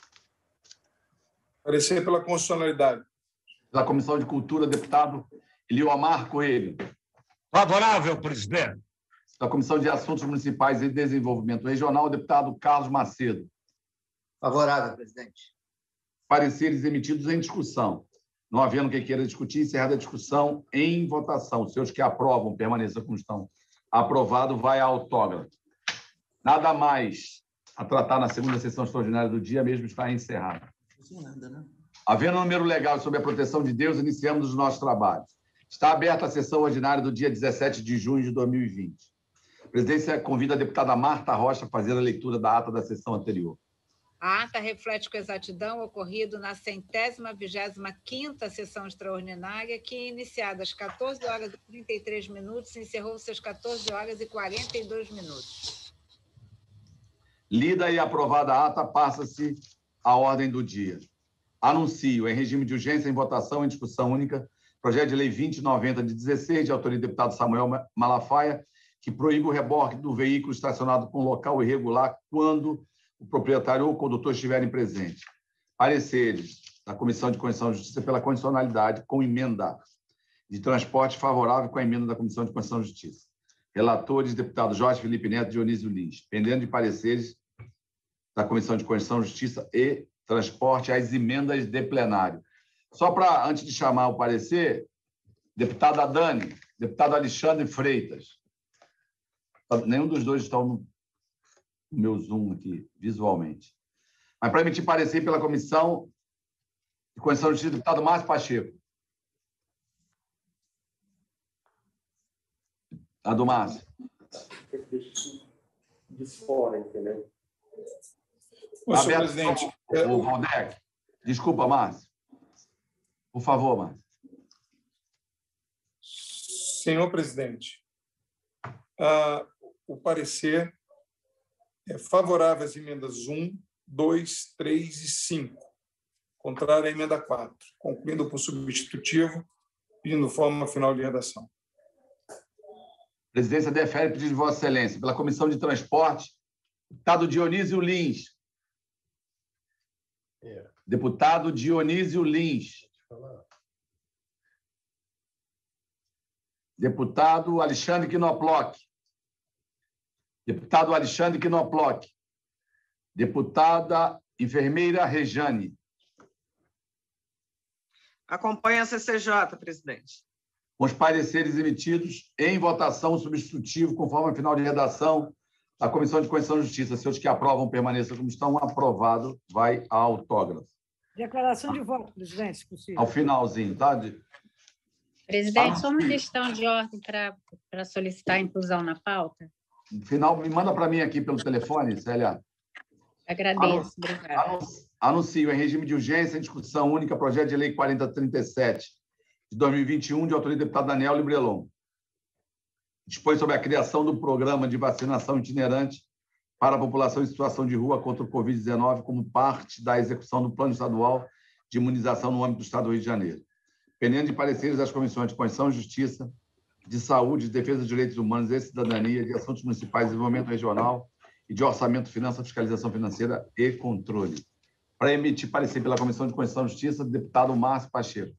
Parecer pela constitucionalidade. Pela Comissão de Cultura, deputado Eliomar Coelho. Favorável, presidente. Da Comissão de Assuntos Municipais e Desenvolvimento Regional, deputado Carlos Macedo. Favorável, presidente. Pareceres emitidos em discussão. Não havendo quem queira discutir, encerrada a discussão em votação. Os senhores que aprovam, permaneçam como estão. Aprovado, vai a autógrafo. Nada mais a tratar na segunda sessão extraordinária do dia, mesmo está encerrada. Havendo um número legal sobre a proteção de Deus, iniciamos os nossos trabalhos. Está aberta a sessão ordinária do dia 17 de junho de 2020. A presidência convida a deputada Marta Rocha a fazer a leitura da ata da sessão anterior. A ata reflete com exatidão o ocorrido na 125ª sessão extraordinária, que, iniciada às 14h33, encerrou-se às 14h42. Lida e aprovada a ata, passa-se a ordem do dia. Anuncio, em regime de urgência, em votação, em discussão única, projeto de lei 2090 de 16, de autoria do deputado Samuel Malafaia, que proíbe o reboque do veículo estacionado com local irregular quando o proprietário ou o condutor estiverem presentes. Pareceres da Comissão de Constituição e Justiça pela condicionalidade com emenda de transporte favorável com a emenda da Comissão de Constituição e Justiça. Relatores, deputados Jorge Felipe Neto e Dionísio Lins. Pendendo de pareceres da Comissão de Constituição e Justiça e Transporte às emendas de plenário. Só para, antes de chamar o parecer, deputada Dani, deputado Alexandre Freitas. Nenhum dos dois estão no meu Zoom aqui, visualmente. Mas para emitir parecer pela Comissão de Constituição e Justiça, deputado Márcio Pacheco. A do Márcio. De fora, entendeu? Senhor presidente, o Valdec. Desculpa, Márcio. Por favor, Márcio. Senhor presidente, o parecer é favorável às emendas 1, 2, 3 e 5, contrário à emenda 4, concluindo por substitutivo, pedindo forma final de redação. A presidência defere pedido de Vossa Excelência pela Comissão de Transporte, deputado Dionísio Lins. Deputado Dionísio Lins. Deputado Alexandre Knoploch. Deputado Alexandre Knoploch. Deputada enfermeira Rejane. Acompanha a CCJ, presidente. Com os pareceres emitidos em votação substitutivo, conforme a final de redação da Comissão de Constituição e Justiça. Senhores que aprovam, permaneçam como estão. Aprovado, vai a autógrafo. Declaração de voto, presidente, se possível. Ao finalzinho, tá? Presidente, só uma questão de ordem para solicitar a inclusão na pauta. No final, me manda para mim aqui pelo telefone, Célia. Agradeço, obrigada. Anuncio em regime de urgência, em discussão única, projeto de lei 4037 de 2021, de autoria do deputado Daniel Librelon. Dispõe sobre a criação do programa de vacinação itinerante para a população em situação de rua contra o Covid-19 como parte da execução do Plano Estadual de Imunização no âmbito do Estado do Rio de Janeiro. Pendendo de pareceres das comissões de Constituição e Justiça, de Saúde, de Defesa dos Direitos Humanos e Cidadania, de Assuntos Municipais, Desenvolvimento Regional e de Orçamento, Finanças, Fiscalização Financeira e Controle. Para emitir parecer pela Comissão de Constituição e Justiça, deputado Márcio Pacheco.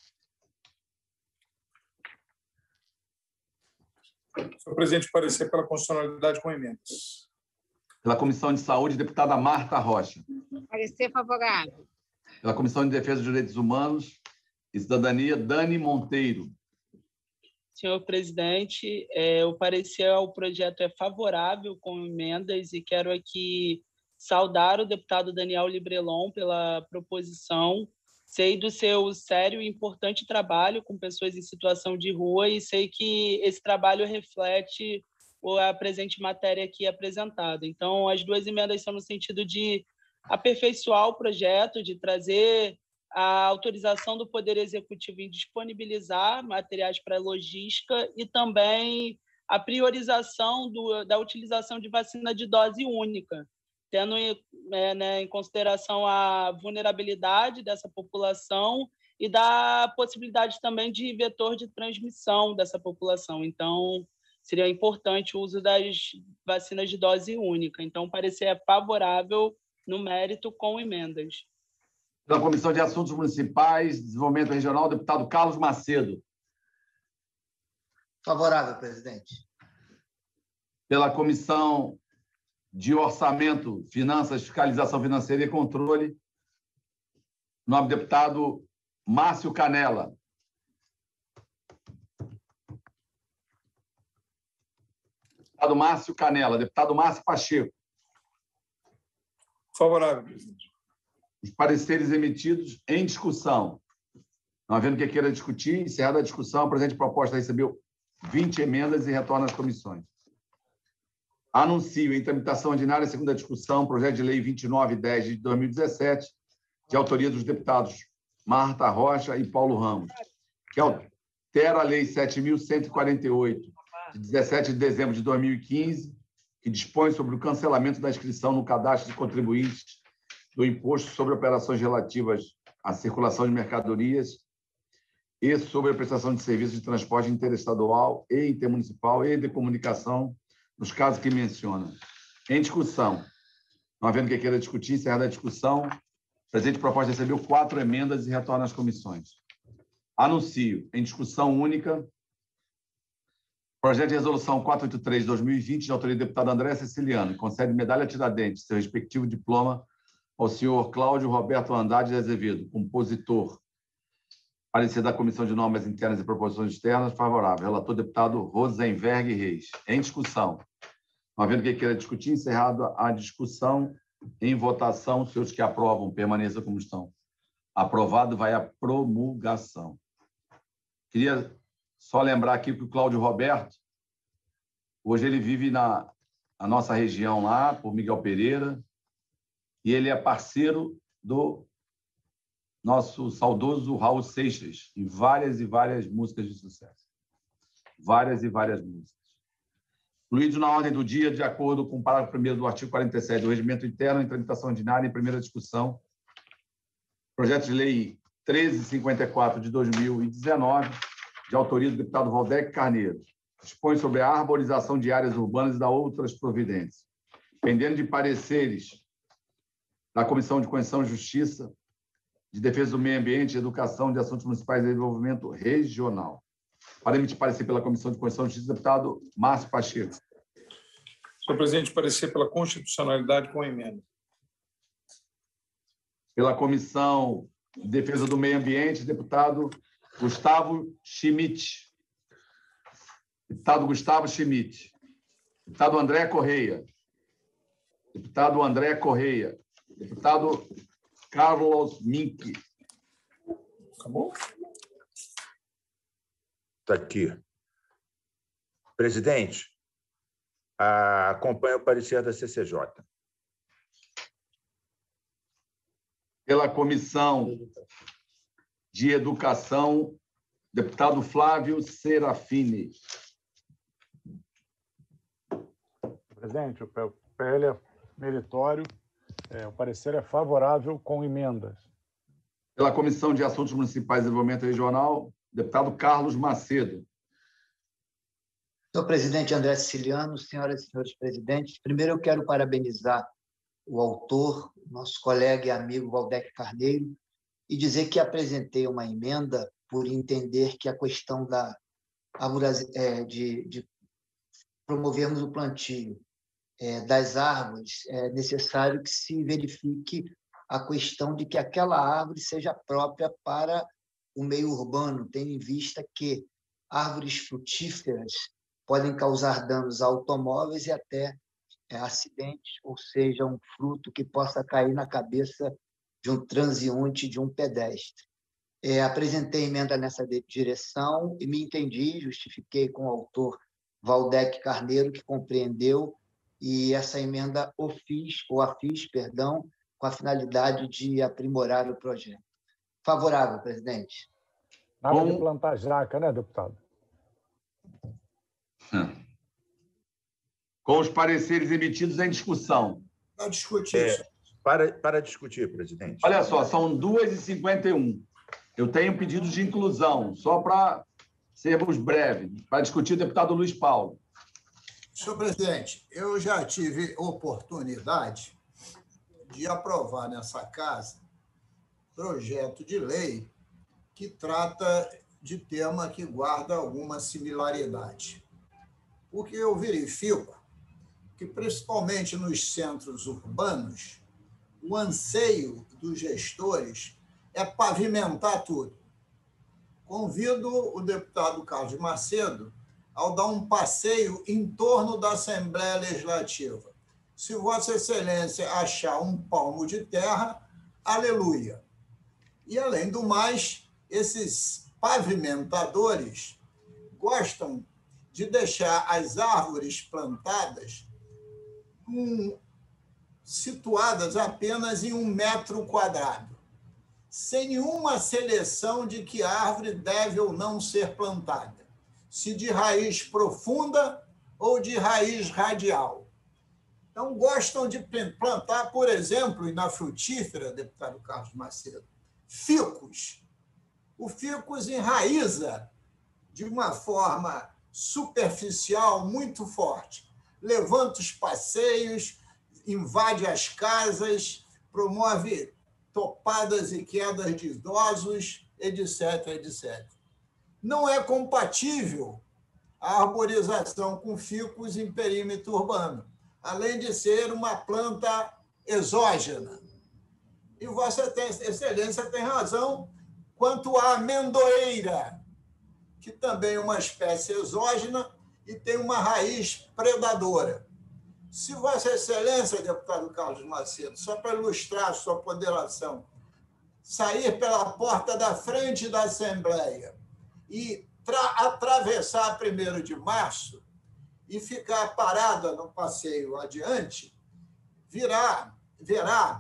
Senhor presidente, parecer pela constitucionalidade com emendas. Pela Comissão de Saúde, deputada Marta Rocha. Parecer favorável. Pela Comissão de Defesa dos Direitos Humanos e Cidadania, Dani Monteiro. Senhor presidente, o parecer ao projeto é favorável com emendas e quero aqui saudar o deputado Daniel Librelon pela proposição. Sei do seu sério e importante trabalho com pessoas em situação de rua e sei que esse trabalho reflete a presente matéria aqui apresentada. Então, as duas emendas são no sentido de aperfeiçoar o projeto, de trazer a autorização do Poder Executivo em disponibilizar materiais para logística e também a priorização da utilização de vacina de dose única, tendo em consideração a vulnerabilidade dessa população e da possibilidade também de vetor de transmissão dessa população. Então, seria importante o uso das vacinas de dose única. Então, o parecer é favorável no mérito com emendas. Pela Comissão de Assuntos Municipais, Desenvolvimento Regional, deputado Carlos Macedo. Favorável, presidente. Pela Comissão de Orçamento, Finanças, Fiscalização Financeira e Controle, nome do deputado Márcio Canela. Deputado Márcio Canela. Deputado Márcio Pacheco. Favorável, presidente. Os pareceres emitidos em discussão. Não havendo que queira discutir, encerrada a discussão, a presente proposta recebeu 20 emendas e retorna às comissões. Anuncio em tramitação ordinária, segunda discussão, projeto de lei 2910 de 2017, de autoria dos deputados Marta Rocha e Paulo Ramos, que altera a lei 7.148, de 17 de dezembro de 2015, que dispõe sobre o cancelamento da inscrição no cadastro de contribuintes do Imposto sobre Operações Relativas à Circulação de Mercadorias e sobre a prestação de serviços de transporte interestadual e intermunicipal e de comunicação, nos casos que menciona. Em discussão. Não havendo que queira discutir, encerrada a discussão, a presente proposta recebeu 4 emendas e retorna às comissões. Anuncio, em discussão única, projeto de resolução 483 de 2020, de autoria do deputado André Ceciliano, que concede medalha Tiradentes, seu respectivo diploma, ao senhor Cláudio Roberto Andrade de Azevedo, compositor. Parecer da Comissão de Normas Internas e Proposições Externas, favorável. Relator, deputado Rosenberg Reis. Em discussão. Não havendo que queira discutir, encerrada a discussão, em votação, senhores que aprovam, permaneçam como estão. Aprovado, vai à promulgação. Queria só lembrar aqui que o Cláudio Roberto, hoje ele vive na nossa região lá, por Miguel Pereira, e ele é parceiro do nosso saudoso Raul Seixas, em várias e várias músicas de sucesso. Várias e várias músicas. Incluído na ordem do dia, de acordo com o parágrafo 1º do artigo 47 do Regimento Interno, em tramitação ordinária, em primeira discussão, projeto de lei 1354 de 2019, de autoria do deputado Valdec Carneiro, dispõe sobre a arborização de áreas urbanas e da outras providências, pendendo de pareceres da Comissão de Constituição e Justiça, de Defesa do Meio Ambiente, Educação, de Assuntos Municipais e Desenvolvimento Regional. Para emitir parecer pela Comissão de Constituição e Justiça, deputado Márcio Pacheco. Senhor presidente, parecer pela constitucionalidade com emenda. Pela Comissão de Defesa do Meio Ambiente, deputado Gustavo Schmidt. Deputado Gustavo Schmidt. Deputado André Correia. Deputado André Correia. Deputado Carlos Mink. Acabou? Está aqui. Presidente, acompanha o parecer da CCJ. Pela Comissão de Educação, deputado Flávio Serafini. Presidente, o PL é meritório, o parecer é favorável com emendas. Pela Comissão de Assuntos Municipais e Desenvolvimento Regional, deputado Carlos Macedo. Senhor presidente André Siciliano, senhoras e senhores presidentes, primeiro eu quero parabenizar o autor, nosso colega e amigo Valdec Carneiro, e dizer que apresentei uma emenda por entender que a questão de promovermos o plantio das árvores, é necessário que se verifique a questão de que aquela árvore seja própria para o meio urbano, tendo em vista que árvores frutíferas podem causar danos a automóveis e até acidentes, ou seja, um fruto que possa cair na cabeça de um transeunte, de um pedestre. Apresentei emenda nessa direção e me entendi, justifiquei com o autor Valdec Carneiro, que compreendeu, e essa emenda a fiz, com a finalidade de aprimorar o projeto. Favorável, presidente. Nada de plantar jaca, né, deputado? Com os pareceres emitidos em discussão. Para discutir. Para discutir, presidente. Olha só, são 2h51. Eu tenho pedidos de inclusão, só para sermos breves, para discutir o deputado Luiz Paulo. Senhor presidente, eu já tive oportunidade de aprovar nessa casa projeto de lei que trata de tema que guarda alguma similaridade. Porque eu verifico que, principalmente nos centros urbanos, o anseio dos gestores é pavimentar tudo. Convido o deputado Carlos Macedo ao dar um passeio em torno da Assembleia Legislativa. Se Vossa Excelência achar um palmo de terra, aleluia. E, além do mais, esses pavimentadores gostam de deixar as árvores plantadas situadas apenas em 1 metro quadrado, sem nenhuma seleção de que árvore deve ou não ser plantada, se de raiz profunda ou de raiz radial. Então, gostam de plantar, por exemplo, e na frutífera, deputado Carlos Macedo, ficus. O ficus enraiza de uma forma superficial muito forte, levanta os passeios, invade as casas, promove topadas e quedas de idosos, etc., etc. Não é compatível a arborização com ficus em perímetro urbano, além de ser uma planta exógena. E Vossa Excelência tem razão quanto à amendoeira, que também é uma espécie exógena e tem uma raiz predadora. Se Vossa Excelência, deputado Carlos Macedo, só para ilustrar a sua ponderação, sair pela porta da frente da Assembleia e atravessar a 1º de março e ficar parada no passeio adiante, verá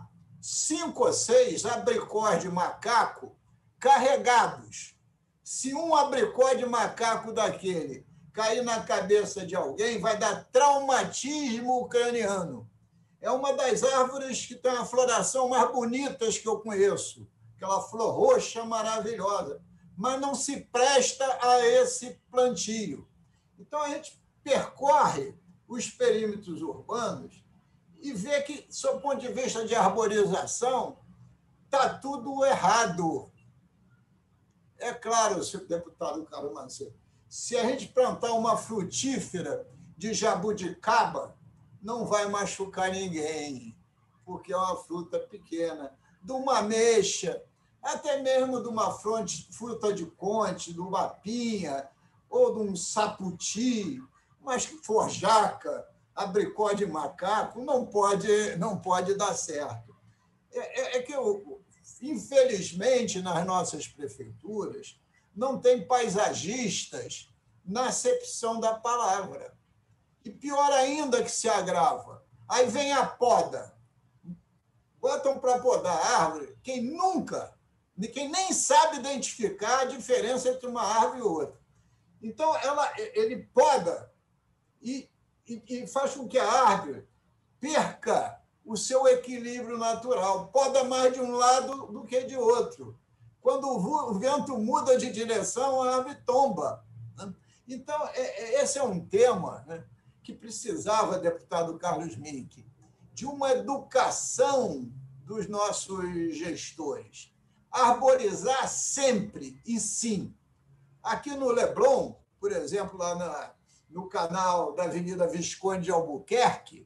5 ou 6 abricós de macaco carregados. Se um abricó de macaco daquele cair na cabeça de alguém, vai dar traumatismo craniano. É uma das árvores que tem a floração mais bonitas que eu conheço, aquela flor roxa maravilhosa, mas não se presta a esse plantio. Então, a gente percorre os perímetros urbanos e vê que, sob o ponto de vista de arborização, está tudo errado. É claro, senhor deputado Carlos Macedo, se a gente plantar uma frutífera de jabuticaba, não vai machucar ninguém, porque é uma fruta pequena. De uma ameixa, até mesmo de uma fruta de conte, de uma pinha, ou de um saputi, mas que for jaca, abricó de macaco, não pode dar certo. É que, infelizmente, nas nossas prefeituras, não tem paisagistas na acepção da palavra. E pior ainda que se agrava. Aí vem a poda. Botam para podar a árvore quem nem sabe identificar a diferença entre uma árvore e outra. Então, ele poda e faz com que a árvore perca o seu equilíbrio natural. Poda mais de um lado do que de outro. Quando o vento muda de direção, a árvore tomba. Então, esse é um tema, né, que precisava, deputado Carlos Mink, de uma educação dos nossos gestores. Arborizar sempre, e sim. Aqui no Leblon, por exemplo, lá no canal da Avenida Visconde de Albuquerque,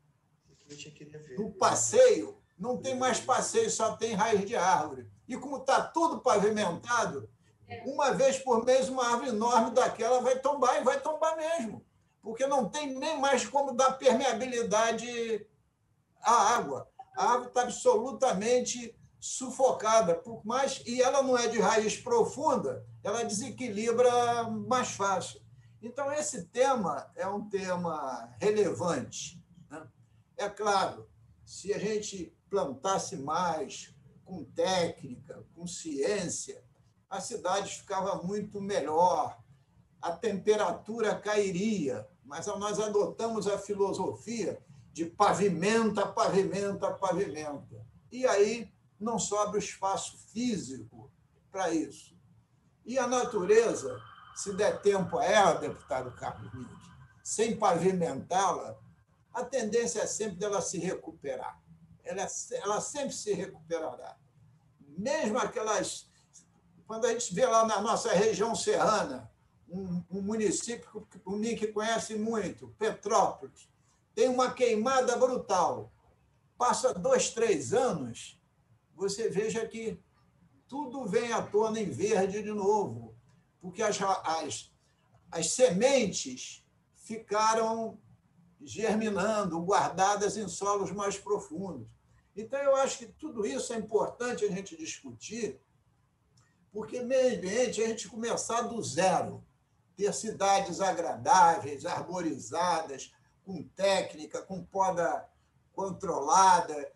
no passeio, não tem mais passeio, só tem raiz de árvore. E como está tudo pavimentado, uma vez por mês uma árvore enorme daquela vai tombar, e vai tombar mesmo, porque não tem nem mais como dar permeabilidade à água. A árvore está absolutamente sufocada, e ela não é de raiz profunda, ela desequilibra mais fácil. Então, esse tema é um tema relevante, né? É claro, se a gente plantasse mais com técnica, com ciência, a cidade ficava muito melhor, a temperatura cairia, mas nós adotamos a filosofia de pavimenta, pavimenta, pavimenta. E aí não sobra espaço físico para isso. E a natureza, se der tempo a ela, deputado Carlos Mink, sem pavimentá-la, a tendência é sempre dela se recuperar. Ela sempre se recuperará. Mesmo aquelas... Quando a gente vê lá na nossa região serrana, um município que o Mink conhece muito, Petrópolis, tem uma queimada brutal. Passa 2, 3 anos, você veja que tudo vem à tona em verde de novo, porque as sementes ficaram germinando, guardadas em solos mais profundos. Então, eu acho que tudo isso é importante a gente discutir, porque meio ambiente é a gente começar do zero, ter cidades agradáveis, arborizadas, com técnica, com poda controlada,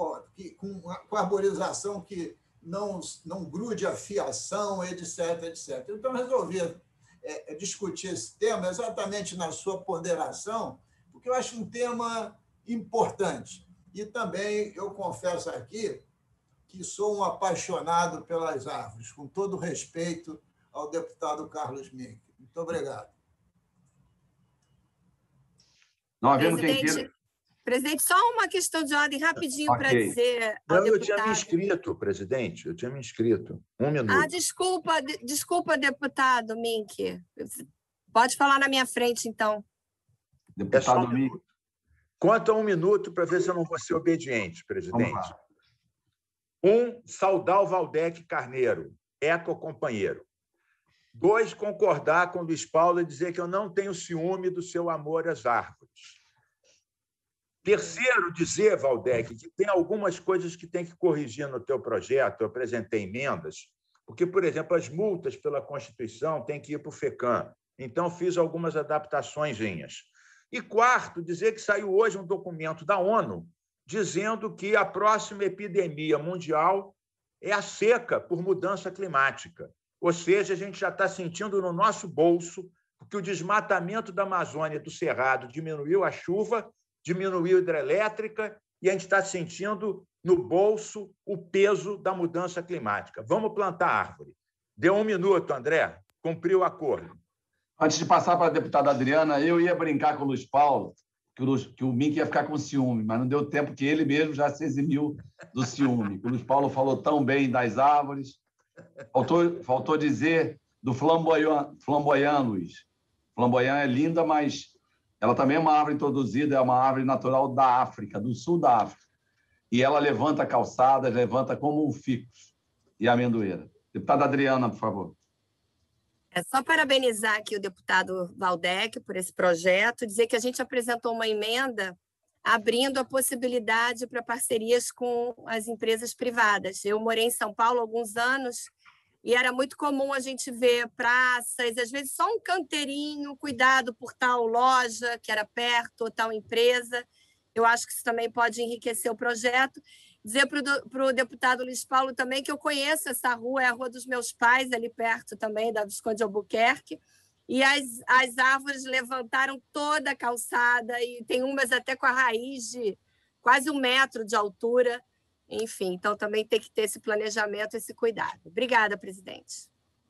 com arborização que não grude a fiação, etc, etc. Então, resolvi discutir esse tema exatamente na sua ponderação, porque eu acho um tema importante. E também, eu confesso aqui, que sou um apaixonado pelas árvores, com todo respeito ao deputado Carlos Mink. Muito obrigado. Não havendo quem queira... Presidente, só uma questão de ordem rapidinho para dizer ao deputado. Eu tinha me inscrito, presidente. Eu tinha me inscrito. 1 minuto. Desculpa, deputado Mink. Pode falar na minha frente, então. Deputado Mink. Conta 1 minuto para ver se eu não vou ser obediente, presidente. 1, saudar o Valdec Carneiro, eco-companheiro. 2, concordar com o Luiz Paulo e dizer que eu não tenho ciúme do seu amor às árvores. 3, dizer, Valdec, que tem algumas coisas que tem que corrigir no teu projeto. Eu apresentei emendas, porque, por exemplo, as multas pela Constituição têm que ir para o FECAM. Então, fiz algumas adaptaçõezinhas. E 4, dizer que saiu hoje um documento da ONU dizendo que a próxima epidemia mundial é a seca por mudança climática. Ou seja, a gente já está sentindo no nosso bolso que o desmatamento da Amazônia, do Cerrado, diminuiu a chuva, diminuiu a hidrelétrica, e a gente está sentindo no bolso o peso da mudança climática. Vamos plantar árvore. Deu 1 minuto, André. Cumpriu o acordo. Antes de passar para a deputada Adriana, eu ia brincar com o Luiz Paulo, que o Mink ia ficar com ciúme, mas não deu tempo, que ele mesmo já se eximiu do ciúme. O Luiz Paulo falou tão bem das árvores. Faltou dizer do flamboyant, Luiz. Flamboyant é linda, mas ela também é uma árvore introduzida, é uma árvore natural da África, do sul da África. E ela levanta calçadas, levanta como um ficus e amendoeira. Deputada Adriana, por favor. É só parabenizar aqui o deputado Waldeck por esse projeto, dizer que a gente apresentou uma emenda abrindo a possibilidade para parcerias com as empresas privadas. Eu morei em São Paulo há alguns anos e era muito comum a gente ver praças, às vezes só um canteirinho, cuidado por tal loja que era perto, ou tal empresa. Eu acho que isso também pode enriquecer o projeto. Dizer para o deputado Luiz Paulo também que eu conheço essa rua, é a rua dos meus pais, ali perto também, da Visconde Albuquerque, e as árvores levantaram toda a calçada, e tem umas até com a raiz de quase 1 metro de altura. Enfim, então também tem que ter esse planejamento, esse cuidado. Obrigada, presidente.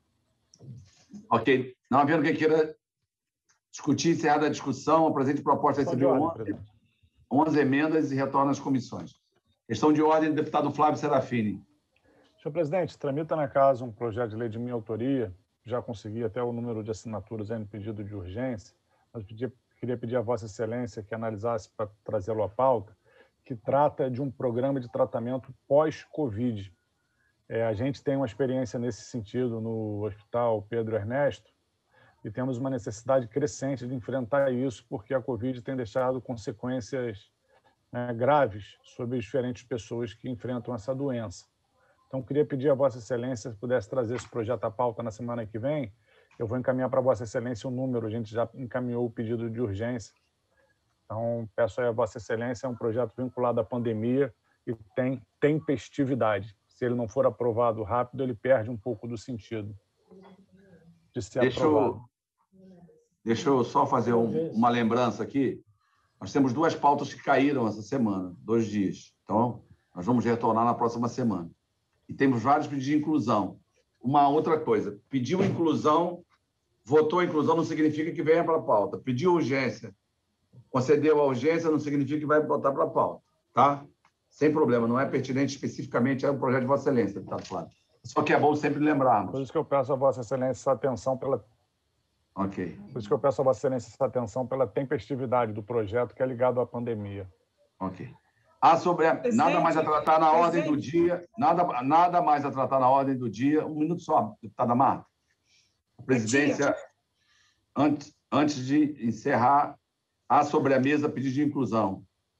Ok. Não havendo quem queira discutir, encerrada a discussão, a presente proposta recebeu 11 emendas e retorna às comissões. Questão de ordem do deputado Flávio Serafini. Senhor presidente, tramita na casa um projeto de lei de minha autoria, já consegui até o número de assinaturas em pedido de urgência, mas queria pedir a Vossa Excelência que analisasse para trazê-lo à pauta, que trata de um programa de tratamento pós-Covid. A gente tem uma experiência nesse sentido no Hospital Pedro Ernesto e temos uma necessidade crescente de enfrentar isso, porque a Covid tem deixado consequências graves sobre diferentes pessoas que enfrentam essa doença. Então, queria pedir a Vossa Excelência se pudesse trazer esse projeto à pauta na semana que vem. Eu vou encaminhar para a Vossa Excelência o número, a gente já encaminhou o pedido de urgência. Então, peço aí a Vossa Excelência, é um projeto vinculado à pandemia e tem tempestividade. Se ele não for aprovado rápido, ele perde um pouco do sentido de ser aprovado. Deixa eu só fazer uma lembrança aqui. Nós temos 2 pautas que caíram essa semana, 2 dias. Então, nós vamos retornar na próxima semana. E temos vários pedidos de inclusão. Uma outra coisa, pediu inclusão, votou inclusão, não significa que venha para a pauta. Pediu urgência, concedeu a urgência, não significa que vai botar para a pauta. Tá? Sem problema, não é pertinente especificamente ao projeto de Vossa Excelência, deputado Flávio. Só que é bom sempre lembrarmos. Por isso que eu peço a Vossa Excelência essa atenção pela... Ok. Por isso que eu peço a Vossa Excelência essa atenção pela tempestividade do projeto que é ligado à pandemia. Ok. Nada mais a tratar na ordem do dia. Nada mais a tratar na ordem do dia. 1 minuto só, deputada Marta. A presidência, antes de encerrar, há sobre a mesa pedido de inclusão.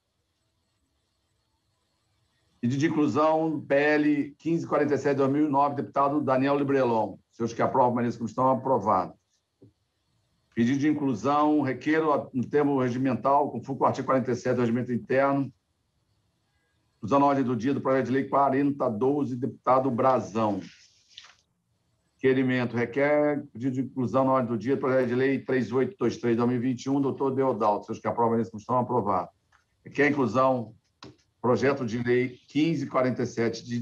Pedido de inclusão, PL 1547/2009, deputado Daniel Librelon. Seus que aprovam, mas como estão aprovados. Pedido de inclusão, requeiro no termo regimental, conforme com o artigo 47 do Regimento Interno, usando a ordem do dia do projeto de lei 4012, deputado Brazão. Requerimento requer pedido de inclusão na ordem do dia do projeto de lei 3823/2021, doutor Deodalto. Seus que aprovam, mas como estão aprovados. Requer inclusão, projeto de lei 1547 de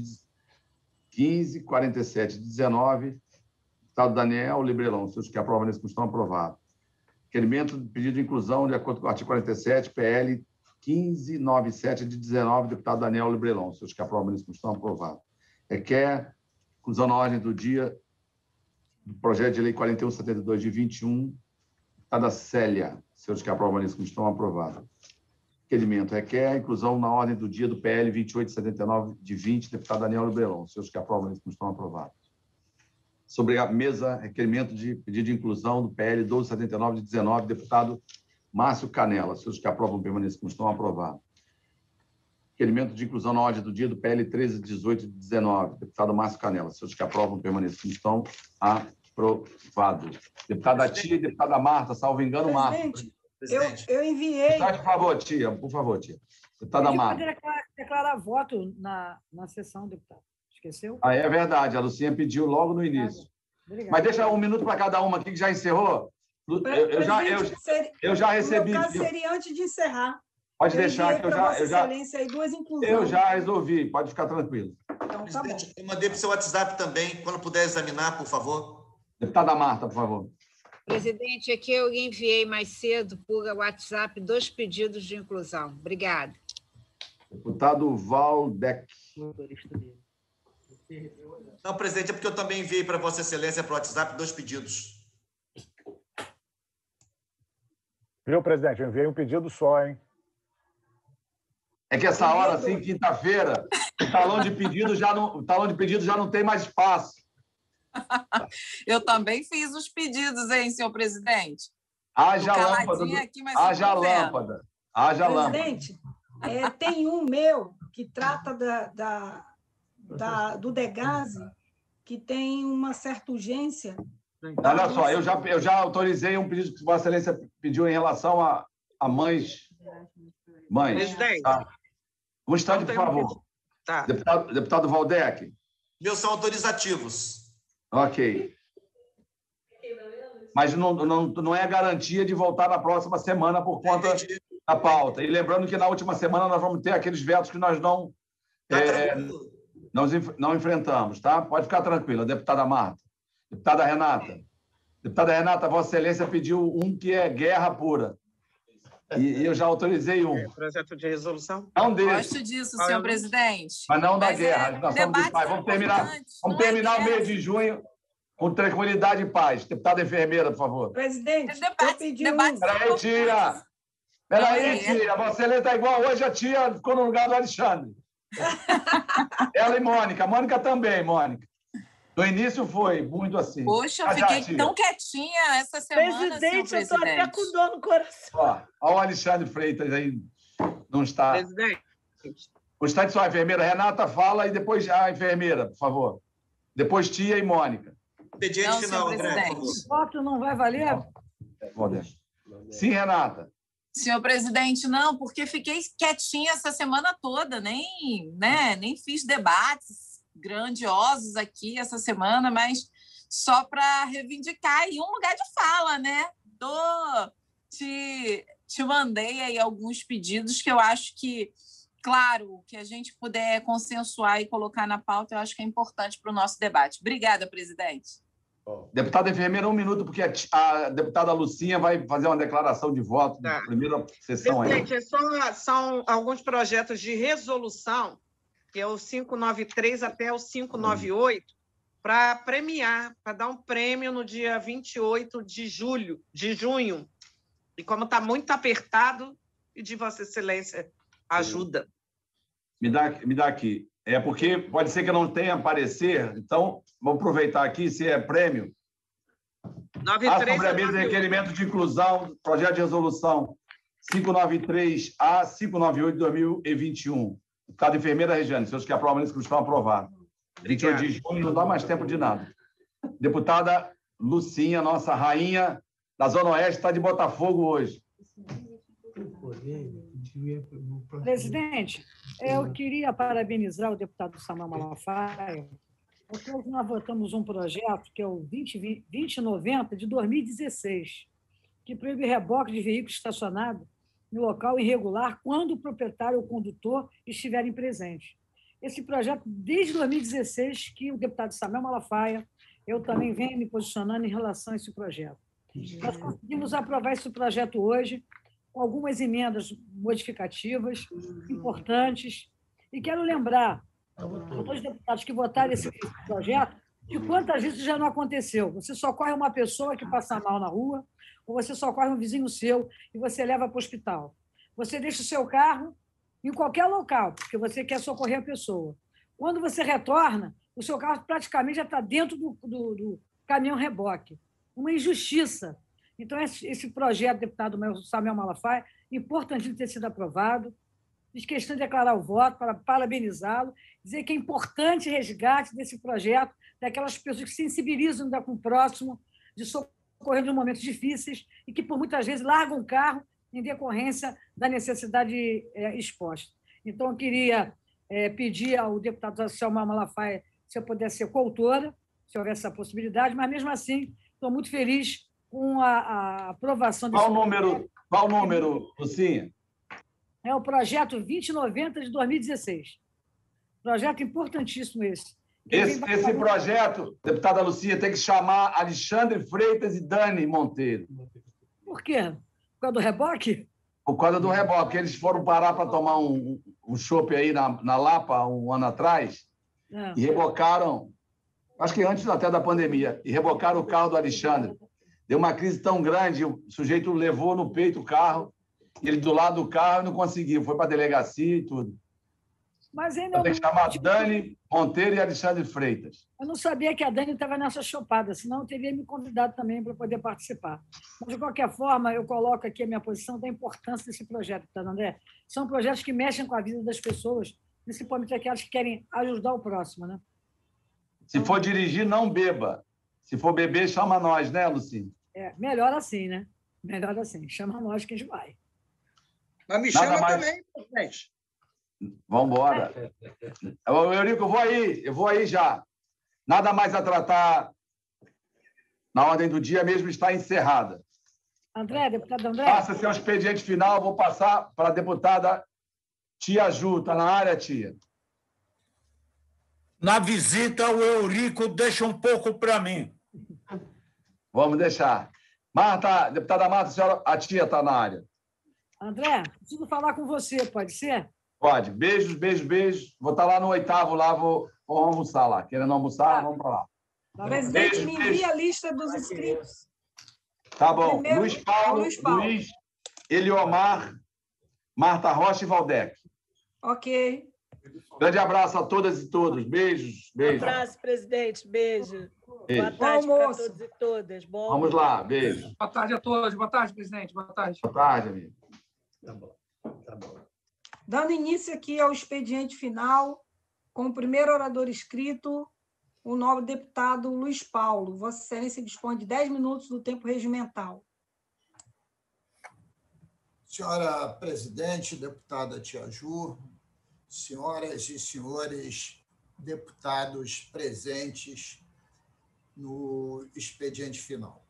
19, deputado Daniel Librelon. Seus que aprovam, mas como estão aprovados. Requerimento de pedido de inclusão, de acordo com o artigo 47, PL 1597 de 19, deputado Daniel Librelon. Seus que aprovam, mas como estão aprovados. Requer inclusão na ordem do dia do projeto de lei 4172 de 21, deputada Célia. Seus que aprovam, mas como estão aprovados. Requerimento requer inclusão na ordem do dia do PL 2879 de 20, deputado Daniel Librelon. Seus que aprovam, mas como estão aprovados. Sobre a mesa, requerimento de pedido de inclusão do PL 1279 de 19, deputado Márcio Canela. Seus que aprovam, permaneçam como estão aprovados. Requerimento de inclusão na ordem do dia do PL 1318 de 19, deputado Márcio Canela. Seus que aprovam, permaneçam como estão aprovados. Deputada Tia e deputada Marta, salvo engano, Marta. Eu enviei... Por favor, tia. Deputada Marta. Declarar voto na sessão, deputado. Esqueceu? É verdade. A Lucinha pediu logo no início. Obrigada. Mas deixa 1 minuto para cada uma aqui, que já encerrou. Eu já recebi... No meu caso, seria antes de encerrar. Pode deixar que eu já resolvi. Pode ficar tranquilo. Então, tá bom. Eu mandei para o seu WhatsApp também, quando puder examinar, por favor. Deputada Marta, por favor. Presidente, aqui eu enviei mais cedo por WhatsApp 2 pedidos de inclusão. Obrigada. Deputado Waldeck. Não, presidente, é porque eu também enviei para Vossa Excelência para o WhatsApp 2 pedidos. Viu, presidente? Eu enviei um pedido só, hein? É que essa hora, assim, quinta-feira, o talão de pedido já não tem mais espaço. Eu também fiz os pedidos, hein, senhor presidente? Haja lâmpada. Haja lâmpada. Haja lâmpada. Presidente, tem um meu que trata do Degase, que tem uma certa urgência. Olha só, eu já autorizei um pedido que Vossa Excelência pediu em relação a mães. Presidente. Tá? Um instante, por favor. Tá. Deputado Waldeck. Meus são autorizativos. Ok. Mas não é garantia de voltar na próxima semana por conta da pauta. E lembrando que na última semana nós vamos ter aqueles vetos que nós não enfrentamos, tá? Pode ficar tranquila, deputada Marta. Deputada Renata. Deputada Renata, Vossa Excelência pediu um que é guerra pura. E eu já autorizei um. Projeto de resolução? Não desse. Gosto disso, senhor presidente. Mas não da guerra. Nós vamos terminar o mês de junho com tranquilidade e paz. Deputada enfermeira, por favor. Presidente, eu pedi um... Peraí, tia. Peraí, tia. Vossa Excelência está igual hoje, a tia ficou no lugar do Alexandre. Ela e Mônica. Mônica também, Mônica. No início foi muito assim. Poxa, eu fiquei tão quietinha essa semana, presidente, senhor eu estou até com dor no coração. Ó, o Alexandre Freitas aí não está. Presidente. O instante só a enfermeira. Renata fala e depois a enfermeira, por favor. Depois tia e Mônica. Expediente final, André, por favor. O voto não vai valer? Sim, Renata. Senhor presidente, não, porque fiquei quietinha essa semana toda, nem fiz debates grandiosos aqui essa semana, mas só para reivindicar aí um lugar de fala, né? Te mandei aí alguns pedidos que eu acho que, claro, que a gente puder consensuar e colocar na pauta, eu acho que é importante para o nosso debate. Obrigada, presidente. Deputada enfermeira, 1 minuto, porque a deputada Lucinha vai fazer uma declaração de voto na primeira sessão aí. Presidente, são alguns projetos de resolução, que é o 593 até o 598, para premiar, para dar um prêmio no dia 28 de junho. E como está muito apertado, pedir Vossa Excelência ajuda. Me dá aqui. É porque pode ser que não tenha parecer, então vamos aproveitar aqui, se é prêmio. Sobre a mesa de requerimento de inclusão, projeto de resolução 593A, 598 de 2021. Deputada enfermeira Regiane, seus que aprovam isso que estão aprovados. 28 de junho, não dá mais tempo de nada. Deputada Lucinha, nossa rainha da Zona Oeste, está de Botafogo hoje. Presidente, eu queria parabenizar o deputado Samuel Malafaia, porque hoje nós votamos um projeto que é o 2090 de 2016, que proíbe reboque de veículos estacionados no local irregular quando o proprietário ou o condutor estiverem presentes. Esse projeto, desde 2016, que o deputado Samuel Malafaia, eu também venho me posicionando em relação a esse projeto. Nós conseguimos aprovar esse projeto hoje, com algumas emendas modificativas importantes, e quero lembrar a todos os deputados que votaram esse projeto de quantas vezes já não aconteceu. Você socorre uma pessoa que passa mal na rua, ou você socorre um vizinho seu e você leva para o hospital. Você deixa o seu carro em qualquer local, porque você quer socorrer a pessoa. Quando você retorna, o seu carro praticamente já está dentro do caminhão reboque. Uma injustiça. Então, esse projeto, deputado Samuel Malafaia, importante ter sido aprovado. Fiz questão de declarar o voto para parabenizá-lo, dizer que é importante o resgate desse projeto, daquelas pessoas que sensibilizam com o próximo, de socorrer socorrendo em momentos difíceis e que, por muitas vezes, largam o carro em decorrência da necessidade exposta. Então, eu queria pedir ao deputado Selmar Malafaia se eu pudesse ser coautora, se houvesse essa possibilidade, mas, mesmo assim, estou muito feliz com a aprovação desse projeto. Qual número, Lucinha? É o projeto 2090 de 2016. Projeto importantíssimo esse. Esse projeto, deputada Lucinha, tem que chamar Alexandre Freitas e Dani Monteiro. Por quê? Por causa do reboque? Por causa do reboque. Eles foram parar para tomar um chopp aí na Lapa, um ano atrás, e rebocaram, acho que antes até da pandemia, e rebocaram o carro do Alexandre. Deu uma crise tão grande, o sujeito levou no peito o carro, ele do lado do carro não conseguiu, foi para a delegacia e tudo. Mas ainda tem que chamar Dani Monteiro e Alexandre Freitas. Eu não sabia que a Dani estava nessa chopada, senão eu teria me convidado também para poder participar. Mas, de qualquer forma, eu coloco aqui a minha posição da importância desse projeto, tá, André? São projetos que mexem com a vida das pessoas, principalmente aquelas que querem ajudar o próximo, né? Se for dirigir, não beba. Se for beber, chama nós, né, Lucinha? Melhor assim, né? Melhor assim. Chama nós que a gente vai. Mas me chama também, gente. Vamos embora. Eurico, eu vou aí já. Nada mais a tratar na ordem do dia, mesmo está encerrada. André, deputado André. Passa seu expediente final, vou passar para a deputada Tia Ju. Está na área, tia? Na visita, o Eurico deixa um pouco para mim. Vamos deixar. Marta, deputada Marta, a tia está na área. André, preciso falar com você, pode ser? Pode. Beijos, beijos, beijos. Vou estar lá no 8º, lá, vou almoçar lá. Querendo almoçar, vamos para lá. Presidente, me envia a lista dos inscritos. Tá bom. Primeiro, Luiz Paulo, Luiz, Eliomar, Marta Rocha e Valdec. Ok. Grande abraço a todas e todos. Beijos, beijos. Abraço, presidente. Beijo. Beijo. Boa tarde para todos e todas. Bom Vamos lá, beijo. Boa tarde a todos. Boa tarde, presidente. Boa tarde. Boa tarde, amigo. Tá bom. Tá bom. Dando início aqui ao expediente final, com o primeiro orador inscrito, o nobre deputado Luiz Paulo. Vossa Excelência dispõe de 10 minutos do tempo regimental. Senhora presidente, deputada Tia Ju, senhoras e senhores deputados presentes no expediente final.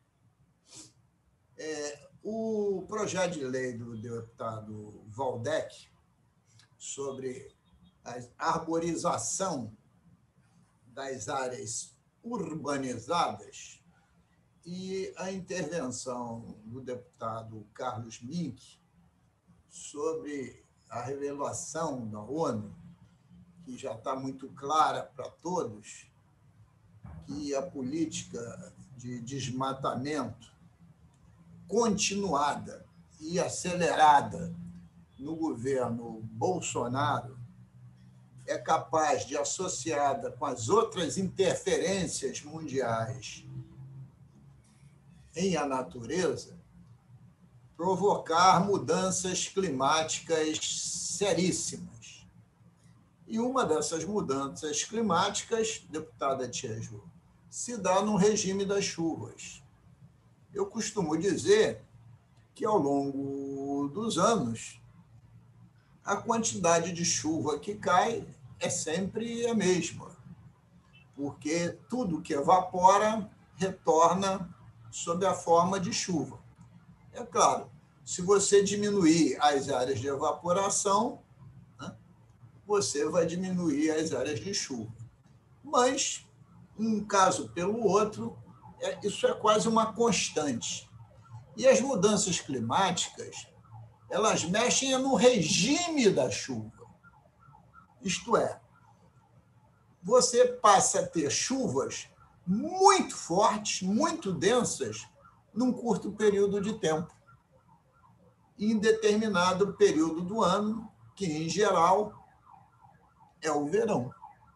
O projeto de lei do deputado Valdec sobre a arborização das áreas urbanizadas e a intervenção do deputado Carlos Mink sobre a revelação da ONU, que já está muito clara para todos, que a política de desmatamento continuada e acelerada no governo Bolsonaro é capaz de, associada com as outras interferências mundiais em a natureza, provocar mudanças climáticas seríssimas. E uma dessas mudanças climáticas, deputada Tia Ju, se dá no regime das chuvas. Eu costumo dizer que, ao longo dos anos, a quantidade de chuva que cai é sempre a mesma, porque tudo que evapora retorna sob a forma de chuva. É claro, se você diminuir as áreas de evaporação, né, você vai diminuir as áreas de chuva. Mas, um caso pelo outro, isso é quase uma constante. E as mudanças climáticas, elas mexem no regime da chuva. Isto é, você passa a ter chuvas muito fortes, muito densas, num curto período de tempo, em determinado período do ano, que, em geral, é o verão.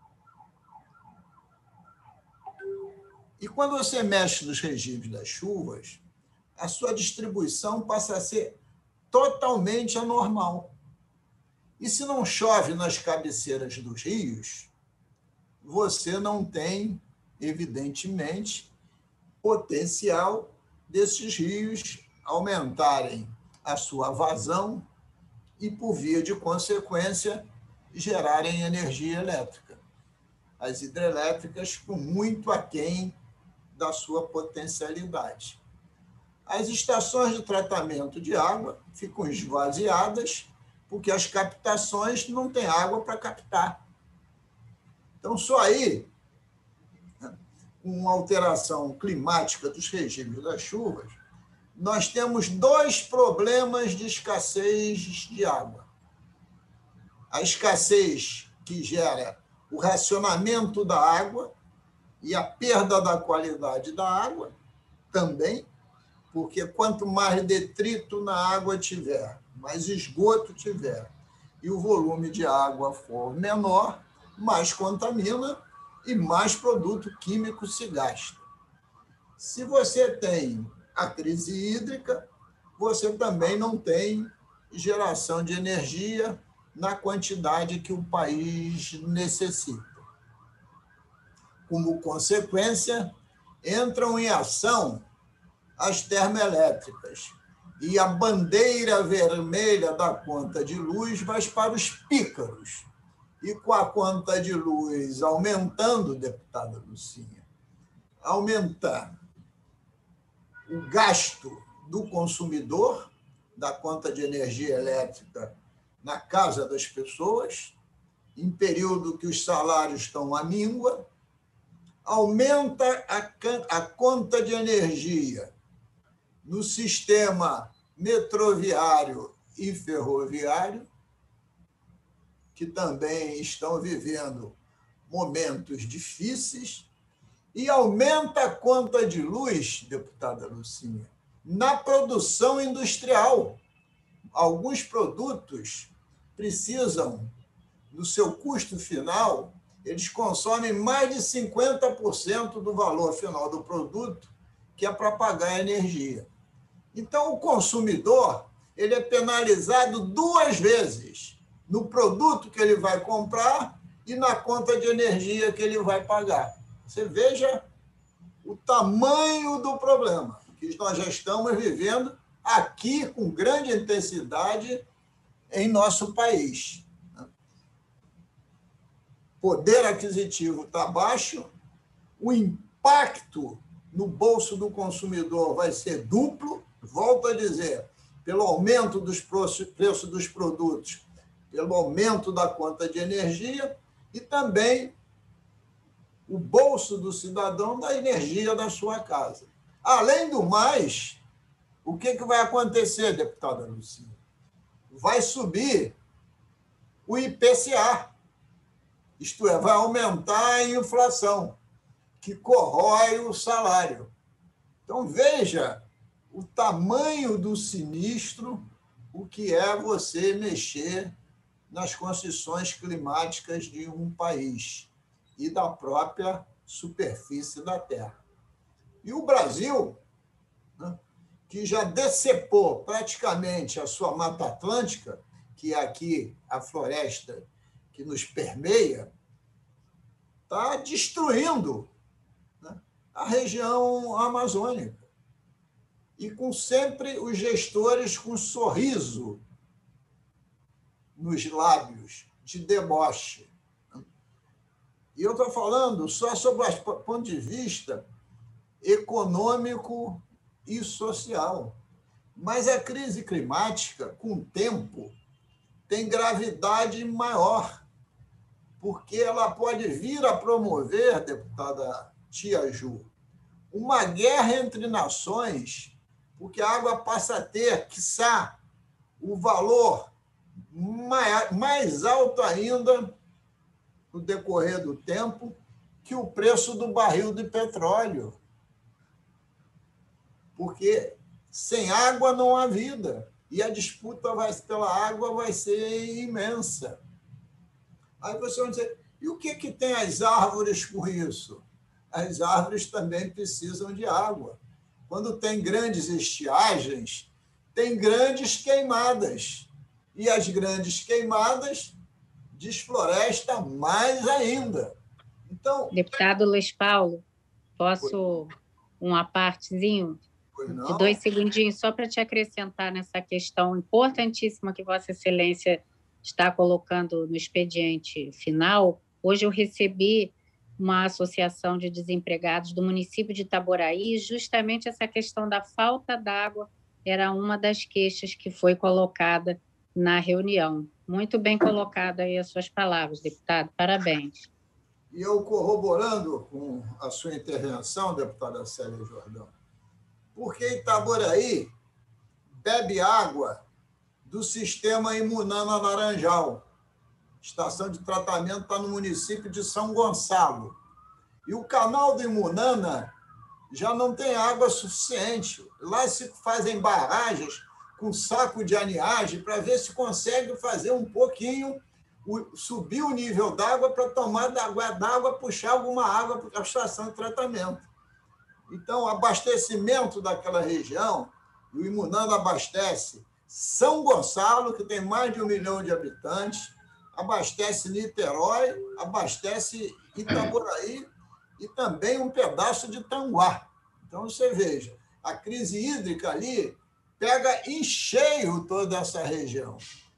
E quando você mexe nos regimes das chuvas, a sua distribuição passa a ser totalmente anormal. E se não chove nas cabeceiras dos rios, você não tem, evidentemente, potencial desses rios aumentarem a sua vazão e, por via de consequência, gerarem energia elétrica. As hidrelétricas com muito aquém da sua potencialidade. As estações de tratamento de água ficam esvaziadas porque as captações não têm água para captar. Então, só aí, com uma alteração climática dos regimes das chuvas, nós temos 2 problemas de escassez de água. A escassez que gera o racionamento da água e a perda da qualidade da água também, porque quanto mais detrito na água tiver, mais esgoto tiver, e o volume de água for menor, mais contamina e mais produto químico se gasta. Se você tem a crise hídrica, você também não tem geração de energia na quantidade que o país necessita. Como consequência, entram em ação as termoelétricas e a bandeira vermelha da conta de luz vai para os pícaros. E com a conta de luz aumentando, deputada Lucinha, aumenta o gasto do consumidor, da conta de energia elétrica na casa das pessoas, em período que os salários estão à míngua, aumenta a conta de energia no sistema metroviário e ferroviário, que também estão vivendo momentos difíceis, e aumenta a conta de luz, deputada Lucinha, na produção industrial. Alguns produtos precisam, no seu custo final, eles consomem mais de 50% do valor final do produto, que é para pagar a energia. Então, o consumidor ele é penalizado 2 vezes, no produto que ele vai comprar e na conta de energia que ele vai pagar. Você veja o tamanho do problema que nós já estamos vivendo aqui com grande intensidade em nosso país. Poder aquisitivo está baixo, o impacto no bolso do consumidor vai ser duplo, volto a dizer, pelo aumento dos preços dos produtos, pelo aumento da conta de energia e também o bolso do cidadão da energia da sua casa. Além do mais, o que vai acontecer, deputada Lucinha? Vai subir o IPCA, isto é, vai aumentar a inflação, que corrói o salário. Então, veja o tamanho do sinistro, o que é você mexer nas condições climáticas de um país e da própria superfície da Terra. E o Brasil, né, que já decepou praticamente a sua Mata Atlântica, que é aqui a floresta que nos permeia, está destruindo, né, a região amazônica. E com sempre os gestores com sorriso nos lábios, de deboche. E eu estou falando só sobre o ponto de vista econômico e social. Mas a crise climática, com o tempo, tem gravidade maior, porque ela pode vir a promover, deputada Tia Ju, uma guerra entre nações, porque a água passa a ter, quiçá, o valor mais alto ainda no decorrer do tempo que o preço do barril de petróleo. Porque sem água não há vida, e a disputa pela água vai ser imensa. Aí você vai dizer, e o que tem as árvores com isso? As árvores também precisam de água. Quando tem grandes estiagens, tem grandes queimadas. E as grandes queimadas desflorestam mais ainda. Então, deputado Luiz Paulo, posso uma partezinho? de 2 segundinhos, só para te acrescentar nessa questão importantíssima que Vossa Excelência está colocando no expediente final. Hoje eu recebi uma associação de desempregados do município de Itaboraí, e justamente essa questão da falta d'água era uma das queixas que foi colocada na reunião. Muito bem colocada aí as suas palavras, deputado. Parabéns. E eu corroborando com a sua intervenção, deputada Célia Jordão, porque Itaboraí bebe água do sistema Imunana Laranjal. Estação de tratamento está no município de São Gonçalo. E o canal do Imunana já não tem água suficiente. Lá se fazem barragens com saco de aniagem para ver se consegue fazer um pouquinho, subir o nível d'água para tomar d'água, puxar alguma água para a estação de tratamento. Então, o abastecimento daquela região, o Imunana abastece São Gonçalo, que tem mais de 1 milhão de habitantes, abastece Niterói, abastece Itaboraí e também um pedaço de Tanguá. Então, você veja, a crise hídrica ali pega em cheio toda essa região.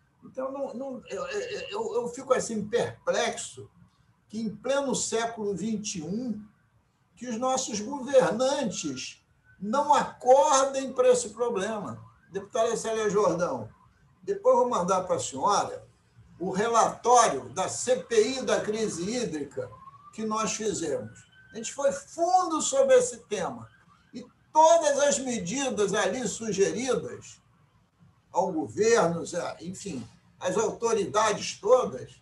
Então, eu fico assim perplexo que, em pleno século XXI, que os nossos governantes não acordem para esse problema. Deputada Célia Jordão, depois vou mandar para a senhora o relatório da CPI da crise hídrica que nós fizemos. A gente foi fundo sobre esse tema. E todas as medidas ali sugeridas ao governo, enfim, às autoridades todas,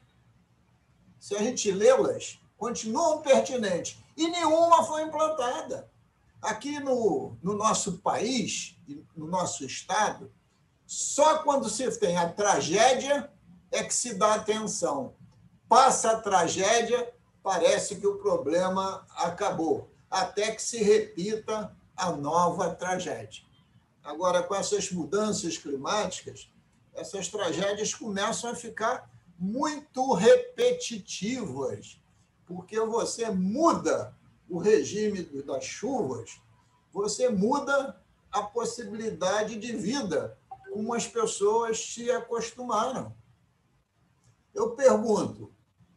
se a gente lê-las, continuam pertinentes. E nenhuma foi implantada. Aqui no nosso país, no nosso estado, só quando se tem a tragédia é que se dá atenção. Passa a tragédia, parece que o problema acabou, até que se repita a nova tragédia. Agora, com essas mudanças climáticas, essas tragédias começam a ficar muito repetitivas, porque você muda o regime das chuvas, você muda a possibilidade de vida, como as pessoas se acostumaram. Eu pergunto,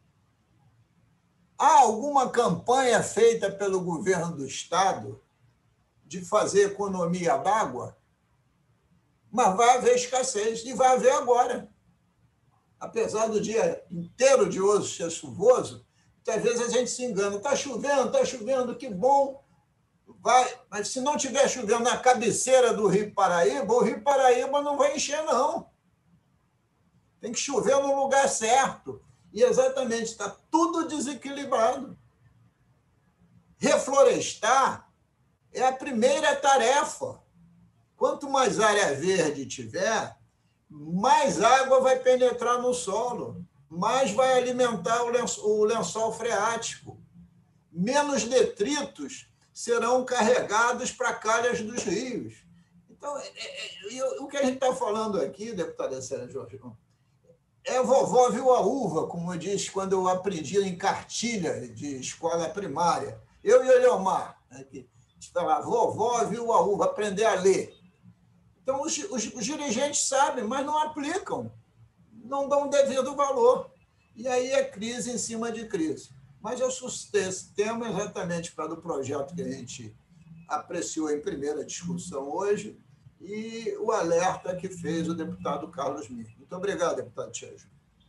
há alguma campanha feita pelo governo do Estado de fazer economia d'água? Mas vai haver escassez, e vai haver agora. Apesar do dia inteiro de hoje ser chuvoso, muitas vezes a gente se engana. Está chovendo, que bom. Vai, mas se não estiver chovendo na cabeceira do Rio Paraíba, o Rio Paraíba não vai encher, não. Tem que chover no lugar certo. E exatamente, está tudo desequilibrado. Reflorestar é a primeira tarefa. Quanto mais área verde tiver, mais água vai penetrar no solo, mais vai alimentar o lençol freático, menos detritos serão carregados para calhas dos rios. Então, o que a gente está falando aqui, deputada Célia Jordão, é vovó viu a uva, como eu disse quando eu aprendi em cartilha de escola primária. Eu e o Leomar, aqui, falar, vovó viu a uva, aprender a ler. Então, os dirigentes sabem, mas não aplicam, não dão o devido valor. E aí é crise em cima de crise. Mas eu suscitei esse tema exatamente para o projeto que a gente apreciou em primeira discussão hoje e o alerta que fez o deputado Carlos Mir. Muito obrigado, deputado Sérgio.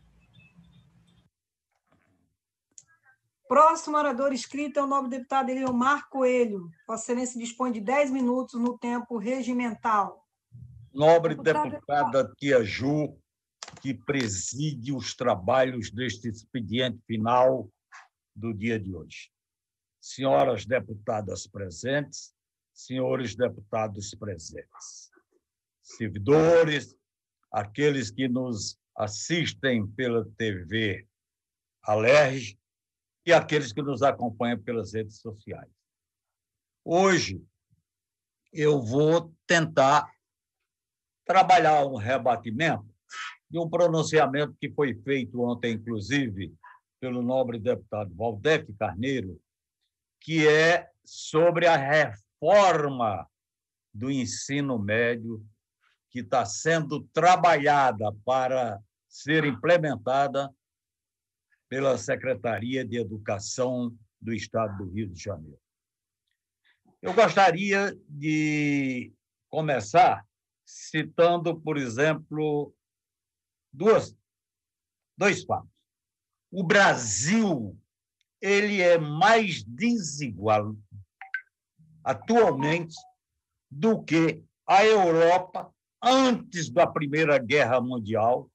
Próximo orador inscrito é o nobre deputado Eliomar Coelho. Vossa Excelência dispõe de 10 minutos no tempo regimental. Nobre deputada Tia Ju, que preside os trabalhos deste expediente final do dia de hoje. Senhoras deputadas presentes, senhores deputados presentes, servidores, aqueles que nos assistem pela TV Alerj e aqueles que nos acompanham pelas redes sociais. Hoje, eu vou tentar trabalhar um rebatimento de um pronunciamento que foi feito ontem, inclusive, pelo nobre deputado Valdec Carneiro, que é sobre a reforma do ensino médio que está sendo trabalhada para ser implementada pela Secretaria de Educação do Estado do Rio de Janeiro. Eu gostaria de começar citando, por exemplo, dois fatos. O Brasil ele é mais desigual atualmente do que a Europa antes da Primeira Guerra Mundial,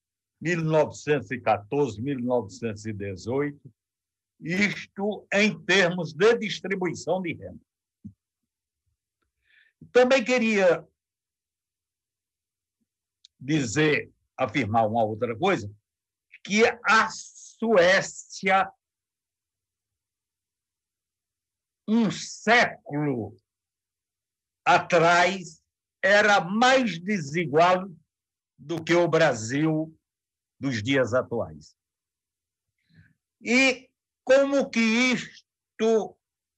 1914, 1918, isto em termos de distribuição de renda. Também queria afirmar uma outra coisa, que a Suécia, um século atrás, era mais desigual do que o Brasil dos dias atuais. E como que isto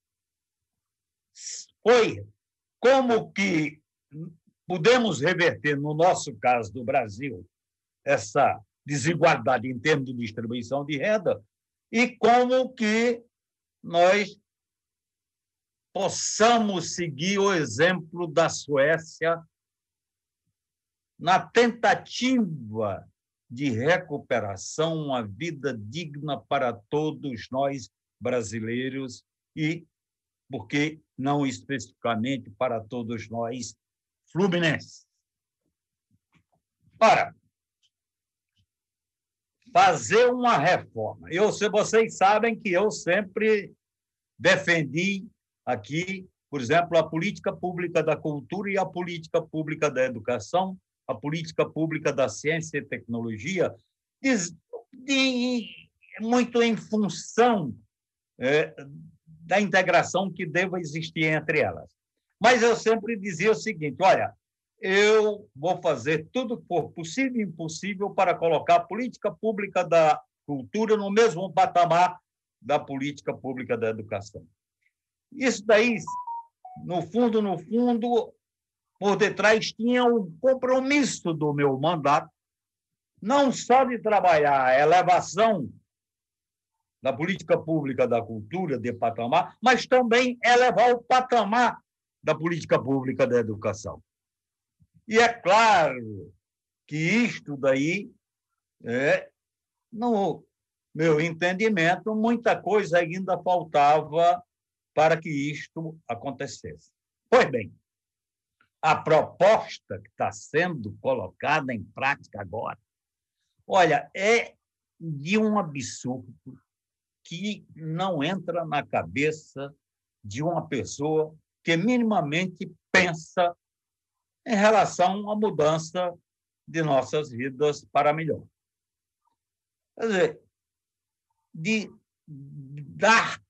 foi, como que podemos reverter, no nosso caso do Brasil, essa desigualdade em termos de distribuição de renda e como que nós possamos seguir o exemplo da Suécia na tentativa de recuperação, uma vida digna para todos nós brasileiros e, por que não especificamente para todos nós fluminenses. Ora, fazer uma reforma. Vocês sabem que eu sempre defendi aqui, por exemplo, a política pública da cultura e a política pública da educação, a política pública da ciência e tecnologia, muito em função da integração que deva existir entre elas. Mas eu sempre dizia o seguinte, olha, eu vou fazer tudo que for possível e impossível para colocar a política pública da cultura no mesmo patamar da política pública da educação. Isso daí, no fundo, por detrás tinha um compromisso do meu mandato, não só de trabalhar a elevação da política pública da cultura de patamar, mas também elevar o patamar da política pública da educação. E é claro que isto daí, no meu entendimento, muita coisa ainda faltava para que isto acontecesse. Pois bem, a proposta que está sendo colocada em prática agora, olha, é de um absurdo que não entra na cabeça de uma pessoa que minimamente pensa em relação à mudança de nossas vidas para melhor. Quer dizer, de dar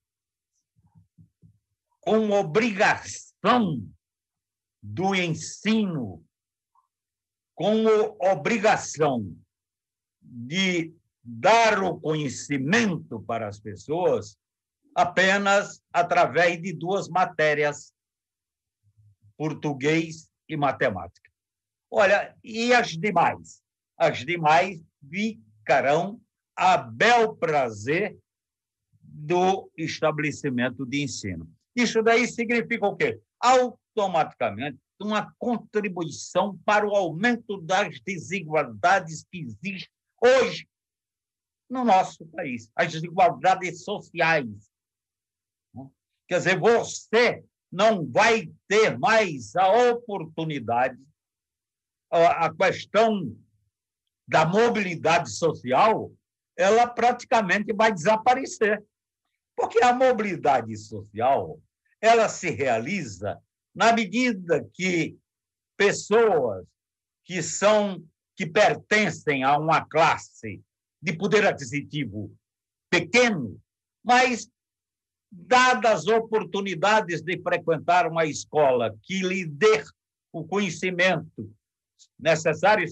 como obrigação do ensino, como obrigação de dar o conhecimento para as pessoas apenas através de duas matérias, português e matemática. Olha, e as demais? As demais ficarão a bel prazer do estabelecimento de ensino. Isso daí significa o quê? Automaticamente, uma contribuição para o aumento das desigualdades que existem hoje no nosso país, as desigualdades sociais. Quer dizer, você não vai ter mais a oportunidade, a questão da mobilidade social, ela praticamente vai desaparecer. Porque a mobilidade social, ela se realiza na medida que pessoas que pertencem a uma classe de poder aquisitivo pequeno, mas dadas oportunidades de frequentar uma escola que lhe dê o conhecimento necessário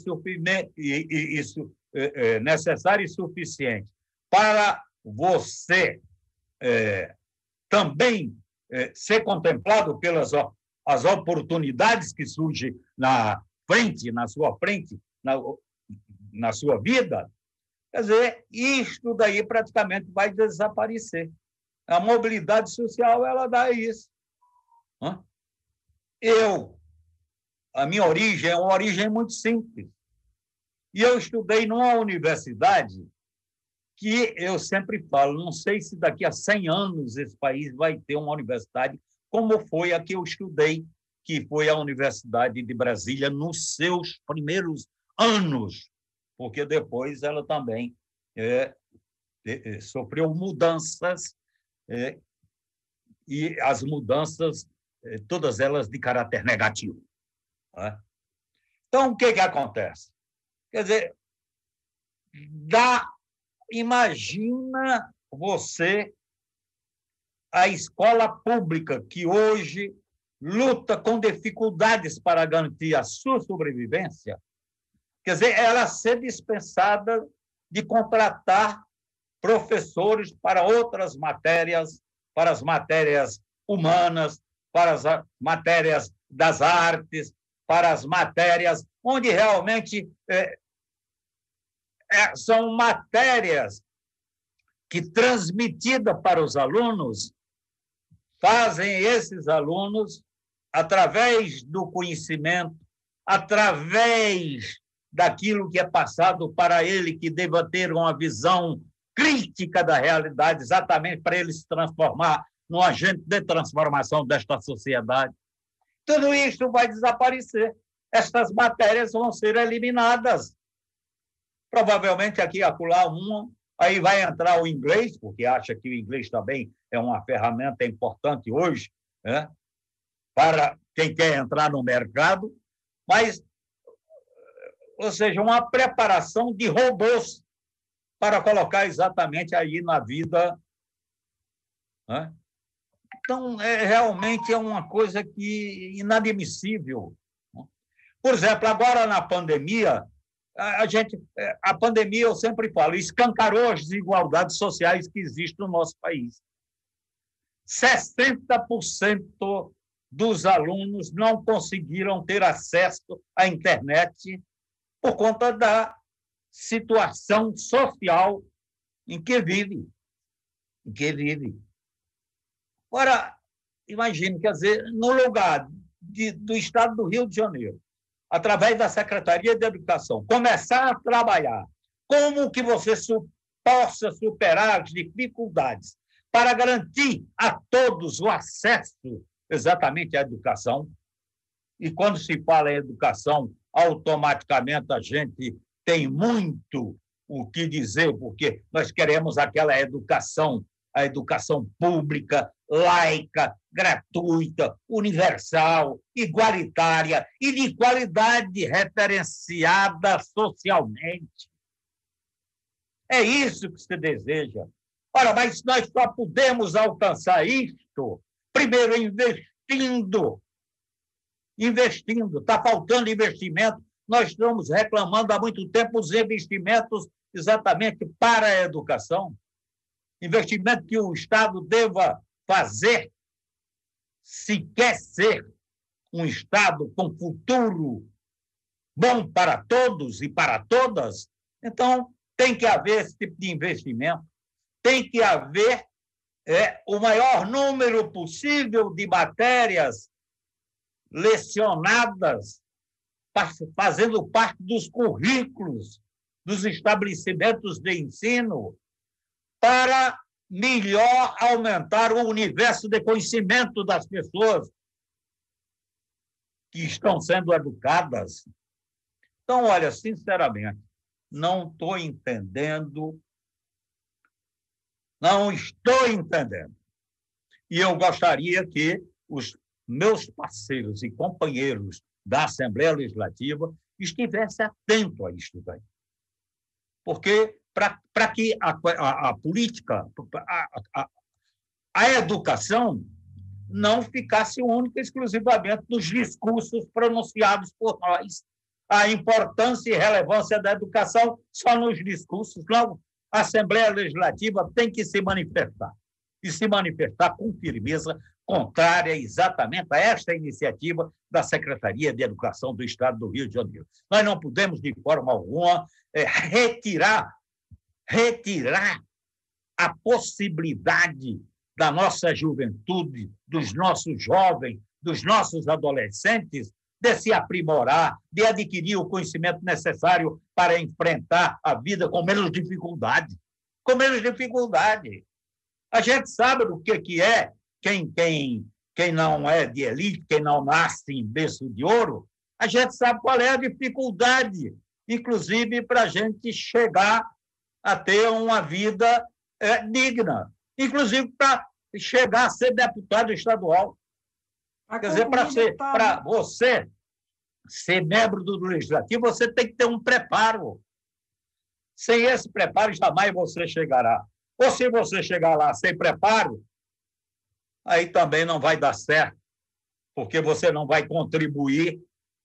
e suficiente para você também ser contemplado pelas as oportunidades que surgem na sua frente, na sua vida, quer dizer, isto daí praticamente vai desaparecer. A mobilidade social, ela dá isso. A minha origem é uma origem muito simples. E eu estudei numa universidade que eu sempre falo, não sei se daqui a 100 anos esse país vai ter uma universidade como foi a que eu estudei, que foi a Universidade de Brasília nos seus primeiros anos, porque depois ela também sofreu mudanças, e as mudanças, todas elas de caráter negativo. Então, o que acontece? Quer dizer, imagina você a escola pública, que hoje luta com dificuldades para garantir a sua sobrevivência, quer dizer, ela ser dispensada de contratar professores para outras matérias, para as matérias humanas, para as matérias das artes, para as matérias onde realmente são matérias que, transmitidas para os alunos, fazem esses alunos, através do conhecimento, através daquilo que é passado para ele, que deva ter uma visão crítica da realidade, exatamente para ele se transformar num agente de transformação desta sociedade. Tudo isso vai desaparecer. Estas matérias vão ser eliminadas. Provavelmente aqui e acolá aí vai entrar o inglês, porque acha que o inglês também é uma ferramenta importante hoje, né, para quem quer entrar no mercado, mas, ou seja, uma preparação de robôs para colocar exatamente aí na vida. Né? Então, realmente é uma coisa inadmissível. Por exemplo, agora na pandemia, a pandemia, eu sempre falo, escancarou as desigualdades sociais que existem no nosso país. 60% dos alunos não conseguiram ter acesso à internet por conta da situação social em que vive. Ora, imagine, quer dizer, no lugar do Estado do Rio de Janeiro, através da Secretaria de Educação, começar a trabalhar como que você possa superar as dificuldades para garantir a todos o acesso exatamente à educação. E quando se fala em educação, automaticamente a gente tem muito o que dizer, porque nós queremos aquela educação, a educação pública, laica, gratuita, universal, igualitária e de qualidade referenciada socialmente. É isso que se deseja. Ora, mas nós só podemos alcançar isto, primeiro, investindo. Está faltando investimento. Nós estamos reclamando há muito tempo os investimentos exatamente para a educação. Investimento que o Estado deva fazer, se quer ser um Estado com futuro bom para todos e para todas, então tem que haver esse tipo de investimento, tem que haver o maior número possível de matérias lecionadas, fazendo parte dos currículos dos estabelecimentos de ensino, para melhor aumentar o universo de conhecimento das pessoas que estão sendo educadas. Então, olha, sinceramente, não estou entendendo. E eu gostaria que os meus parceiros e companheiros da Assembleia Legislativa estivessem atentos a isso daí. Porque para que a política, a educação não ficasse única e exclusivamente nos discursos pronunciados por nós. A importância e relevância da educação só nos discursos. Não, a Assembleia Legislativa tem que se manifestar, e se manifestar com firmeza contrária exatamente a esta iniciativa da Secretaria de Educação do Estado do Rio de Janeiro. Nós não podemos, de forma alguma, retirar a possibilidade da nossa juventude, dos nossos jovens, dos nossos adolescentes, de se aprimorar, de adquirir o conhecimento necessário para enfrentar a vida com menos dificuldade. Com menos dificuldade. A gente sabe do que é quem não é de elite, quem não nasce em berço de ouro, a gente sabe qual é a dificuldade, inclusive para a gente chegar a ter uma vida digna, inclusive para chegar a ser deputado estadual. Quer dizer, para você ser membro do Legislativo, você tem que ter um preparo. Sem esse preparo, jamais você chegará. Ou se você chegar lá sem preparo, aí também não vai dar certo, porque você não vai contribuir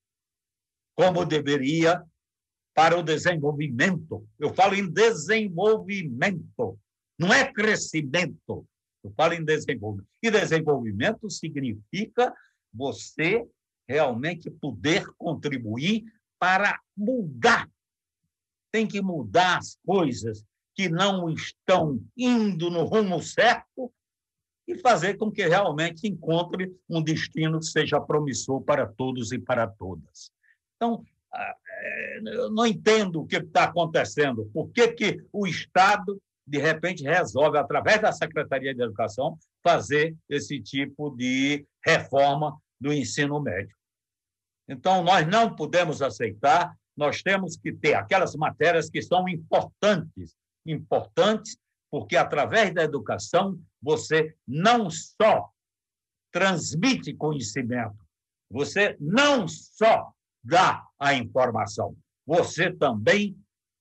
como deveria para o desenvolvimento. Eu falo em desenvolvimento, não é crescimento. Eu falo em desenvolvimento. E desenvolvimento significa você realmente poder contribuir para mudar. Tem que mudar as coisas que não estão indo no rumo certo e fazer com que realmente encontre um destino que seja promissor para todos e para todas. Então, eu não entendo o que está acontecendo. Por que o Estado, de repente, resolve, através da Secretaria de Educação, fazer esse tipo de reforma do ensino médio? Então, nós não podemos aceitar, nós temos que ter aquelas matérias que são importantes, porque, através da educação, você não só transmite conhecimento, você não só dá a informação, você também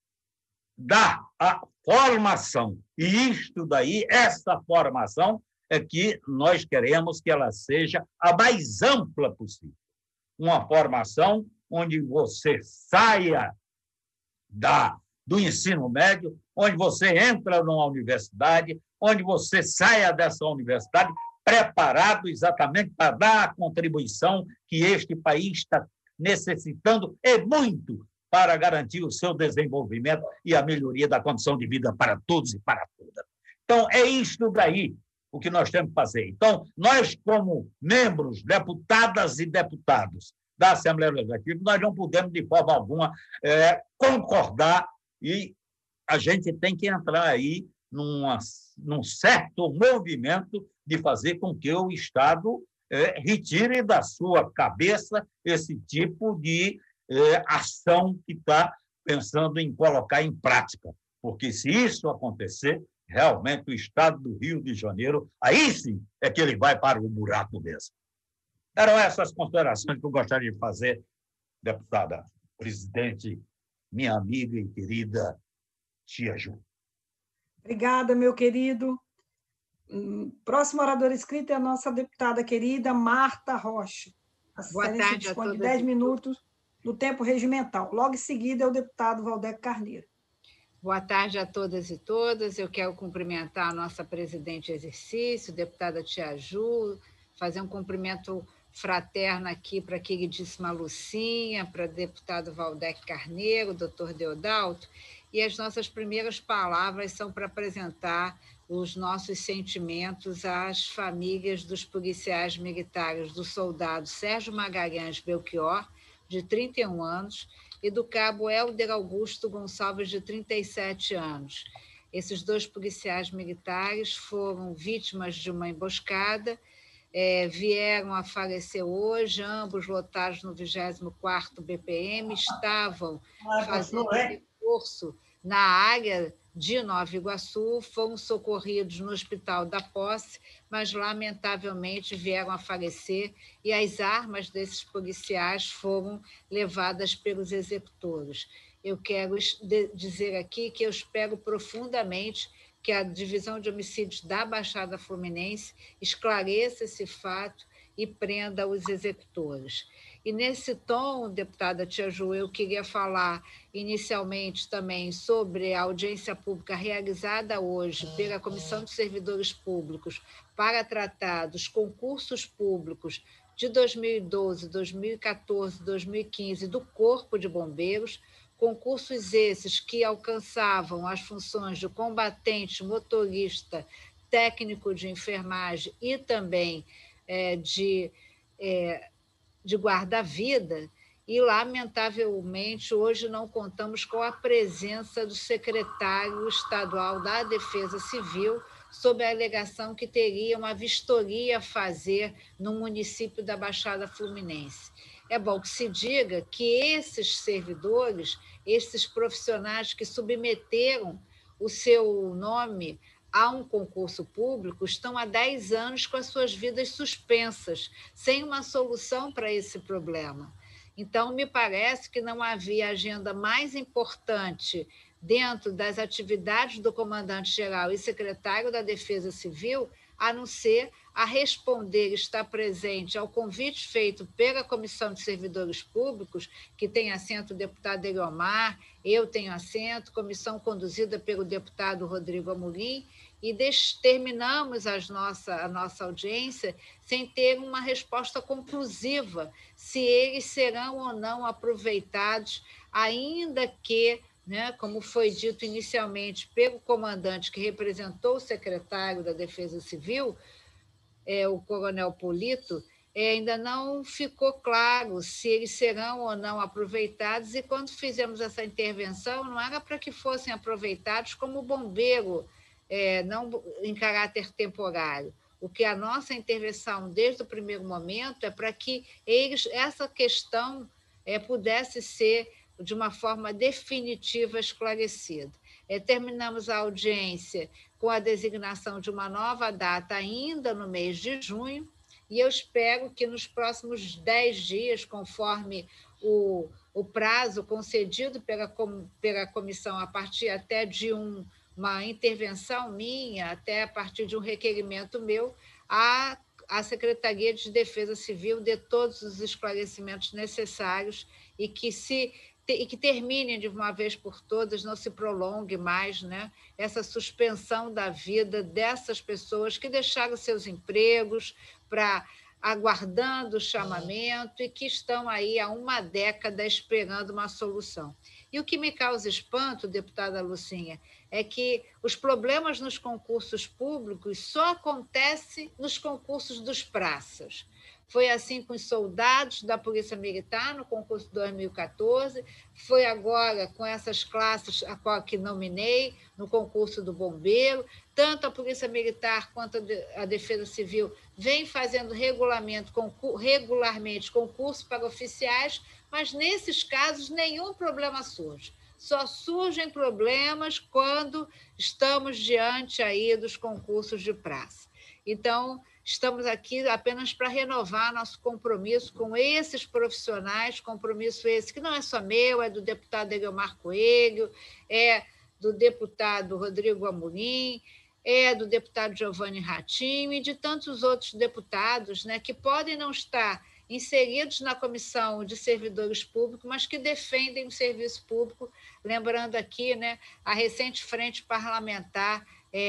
dá a formação. E isto daí, essa formação, é que nós queremos que ela seja a mais ampla possível. Uma formação onde você saia do ensino médio, onde você entra numa universidade, onde você saia dessa universidade preparado exatamente para dar a contribuição que este país está necessitando e muito para garantir o seu desenvolvimento e a melhoria da condição de vida para todos e para todas. Então, é isto daí o que nós temos que fazer. Então, nós, como membros, deputadas e deputados da Assembleia Legislativa, nós não podemos, de forma alguma, concordar e a gente tem que entrar aí num certo movimento de fazer com que o Estado retire da sua cabeça esse tipo de ação que está pensando em colocar em prática. Porque, se isso acontecer, realmente o Estado do Rio de Janeiro, aí sim é que ele vai para o buraco mesmo. Eram essas considerações que eu gostaria de fazer, deputada presidente, minha amiga e querida tia Ju. Obrigada, meu querido. Próximo orador inscrito é a nossa deputada querida Marta Rocha. Boa tarde a todos. 10 minutos do tempo regimental. Logo em seguida é o deputado Waldeck Carneiro. Boa tarde a todas e todas. Eu quero cumprimentar a nossa presidente em exercício, deputada tia Ju, fazer um cumprimento fraterno aqui para a queridíssima Lucinha, para o deputado Waldeck Carneiro, doutor Deodalto, e as nossas primeiras palavras são para apresentar os nossos sentimentos às famílias dos policiais militares, do soldado Sérgio Magalhães Belchior, de 31 anos, e do cabo Helder Augusto Gonçalves, de 37 anos. Esses dois policiais militares foram vítimas de uma emboscada, vieram a falecer hoje, ambos lotados no 24º BPM, estavam fazendo reforço na área de Nova Iguaçu, foram socorridos no Hospital da Posse, mas, lamentavelmente, vieram a falecer e as armas desses policiais foram levadas pelos executores. Eu quero dizer aqui que eu espero profundamente que a Divisão de Homicídios da Baixada Fluminense esclareça esse fato e prenda os executores. E, nesse tom, deputada Tia Ju, eu queria falar inicialmente também sobre a audiência pública realizada hoje pela Comissão de Servidores Públicos para tratar dos concursos públicos de 2012, 2014, 2015 do Corpo de Bombeiros, concursos esses que alcançavam as funções de combatente, motorista, técnico de enfermagem e também de guarda-vida, e, lamentavelmente, hoje não contamos com a presença do secretário estadual da Defesa Civil, sob a alegação que teria uma vistoria a fazer no município da Baixada Fluminense. É bom que se diga que esses servidores, esses profissionais que submeteram o seu nome a um concurso público, estão há 10 anos com as suas vidas suspensas, sem uma solução para esse problema. Então, me parece que não havia agenda mais importante dentro das atividades do comandante-geral e secretário da Defesa Civil, a não ser a responder, estar presente ao convite feito pela Comissão de Servidores Públicos, que tem assento o deputado Eliomar, eu tenho assento, comissão conduzida pelo deputado Rodrigo Amorim, e terminamos a nossa audiência sem ter uma resposta conclusiva se eles serão ou não aproveitados, ainda que, como foi dito inicialmente pelo comandante que representou o secretário da Defesa Civil, o coronel Polito, ainda não ficou claro se eles serão ou não aproveitados, e quando fizemos essa intervenção, não era para que fossem aproveitados como bombeiro, não em caráter temporário. O que a nossa intervenção, desde o primeiro momento, é para que essa questão pudesse ser, de uma forma definitiva, esclarecida. Terminamos a audiência com a designação de uma nova data ainda no mês de junho, e eu espero que nos próximos 10 dias, conforme o prazo concedido pela comissão, a partir até de uma intervenção minha, até a partir de um requerimento meu, a Secretaria de Defesa Civil dê todos os esclarecimentos necessários e que termine de uma vez por todas, não se prolongue mais, essa suspensão da vida dessas pessoas que deixaram seus empregos aguardando o chamamento e que estão aí há uma década esperando uma solução. E o que me causa espanto, deputada Lucinha, é que os problemas nos concursos públicos só acontecem nos concursos dos praças. Foi assim com os soldados da Polícia Militar no concurso de 2014, foi agora com essas classes a qual que nominei no concurso do bombeiro. Tanto a Polícia Militar quanto a Defesa Civil vem fazendo regularmente concurso para oficiais, mas nesses casos nenhum problema surge. Só surgem problemas quando estamos diante aí dos concursos de praça. Então, estamos aqui apenas para renovar nosso compromisso com esses profissionais, compromisso esse que não é só meu, é do deputado Eliomar Coelho, é do deputado Rodrigo Amorim, é do deputado Giovanni Ratinho e de tantos outros deputados, que podem não estar inseridos na Comissão de Servidores Públicos, mas que defendem o serviço público. Lembrando aqui, a recente frente parlamentar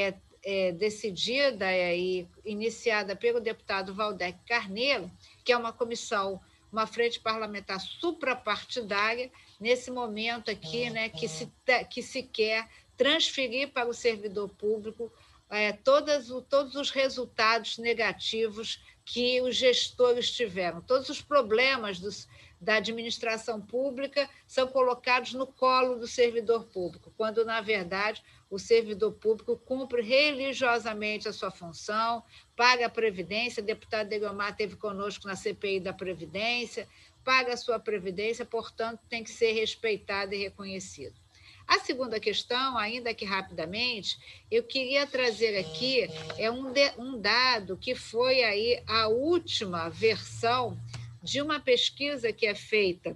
decidida e iniciada pelo deputado Valdec Carneiro, que é uma comissão, uma frente parlamentar suprapartidária, nesse momento aqui, que se quer transferir para o servidor público todos os resultados negativos que os gestores tiveram. Todos os problemas da administração pública são colocados no colo do servidor público, quando, na verdade, o servidor público cumpre religiosamente a sua função, paga a Previdência, o deputado Eliomar esteve conosco na CPI da Previdência, paga a sua Previdência, portanto, tem que ser respeitado e reconhecido. A segunda questão, ainda que rapidamente, eu queria trazer aqui um dado que foi aí a última versão de uma pesquisa que é feita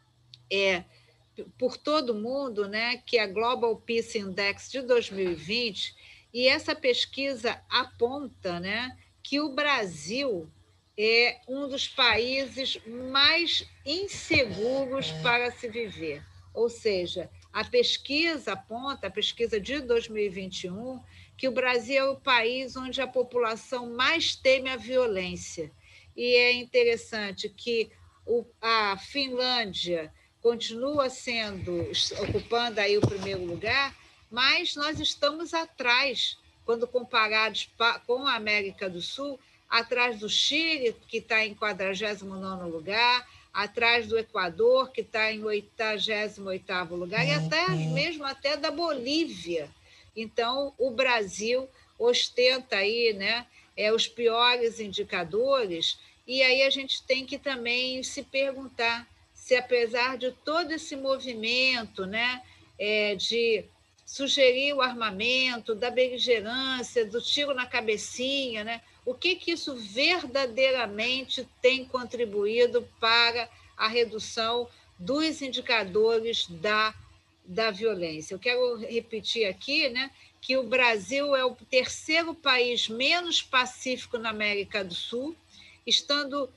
por todo mundo, que é a Global Peace Index de 2020, e essa pesquisa aponta que o Brasil é um dos países mais inseguros para se viver. Ou seja, a pesquisa aponta, a pesquisa de 2021, que o Brasil é o país onde a população mais teme a violência. E é interessante que a Finlândia continua ocupando aí o primeiro lugar, mas nós estamos atrás, quando comparados com a América do Sul, atrás do Chile, que está em 49º lugar, atrás do Equador, que está em 88º lugar, e mesmo até da Bolívia. Então, o Brasil ostenta aí, né, os piores indicadores, e aí a gente tem que também se perguntar se, apesar de todo esse movimento, né, de sugerir o armamento, da beligerância, do tiro na cabecinha, né, o que isso verdadeiramente tem contribuído para a redução dos indicadores da violência. Eu quero repetir aqui, né, que o Brasil é o terceiro país menos pacífico na América do Sul, estando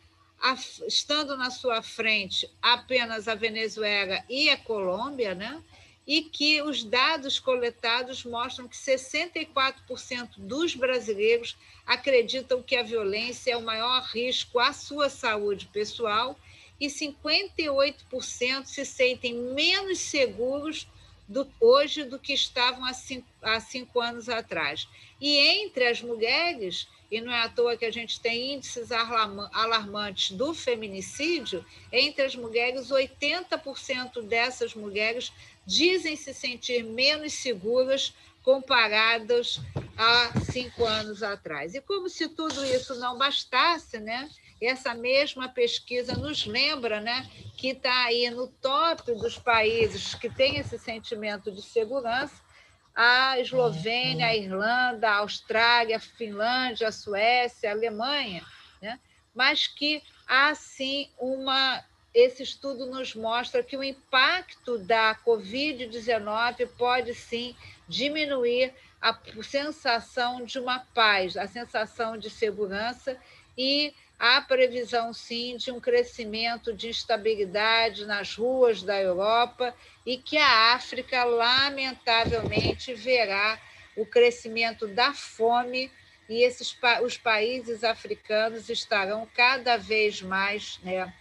na sua frente apenas a Venezuela e a Colômbia, né? E que os dados coletados mostram que 64% dos brasileiros acreditam que a violência é o maior risco à sua saúde pessoal e 58% se sentem menos seguros hoje do que estavam há 5 anos atrás. E entre as mulheres, e não é à toa que a gente tem índices alarmantes do feminicídio, entre as mulheres, 80% dessas mulheres dizem se sentir menos seguras comparadas a 5 anos atrás. E como se tudo isso não bastasse, né? Essa mesma pesquisa nos lembra, né, que está aí no top dos países que têm esse sentimento de segurança, a Eslovênia, a Irlanda, a Austrália, a Finlândia, a Suécia, a Alemanha, né? Mas que há, sim, esse estudo nos mostra que o impacto da Covid-19 pode, sim, diminuir a sensação de uma paz, a sensação de segurança, e há previsão, sim, de um crescimento de instabilidade nas ruas da Europa e que a África, lamentavelmente, verá o crescimento da fome e os países africanos estarão cada vez mais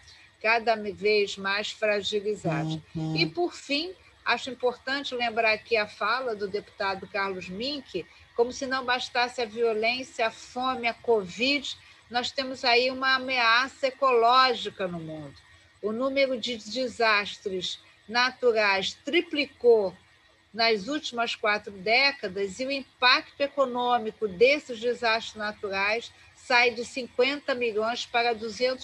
fragilizados. E, por fim, acho importante lembrar aqui a fala do deputado Carlos Mink, como se não bastasse a violência, a fome, a Covid, nós temos aí uma ameaça ecológica no mundo. O número de desastres naturais triplicou nas últimas 4 décadas e o impacto econômico desses desastres naturais sai de 50 bilhões para 200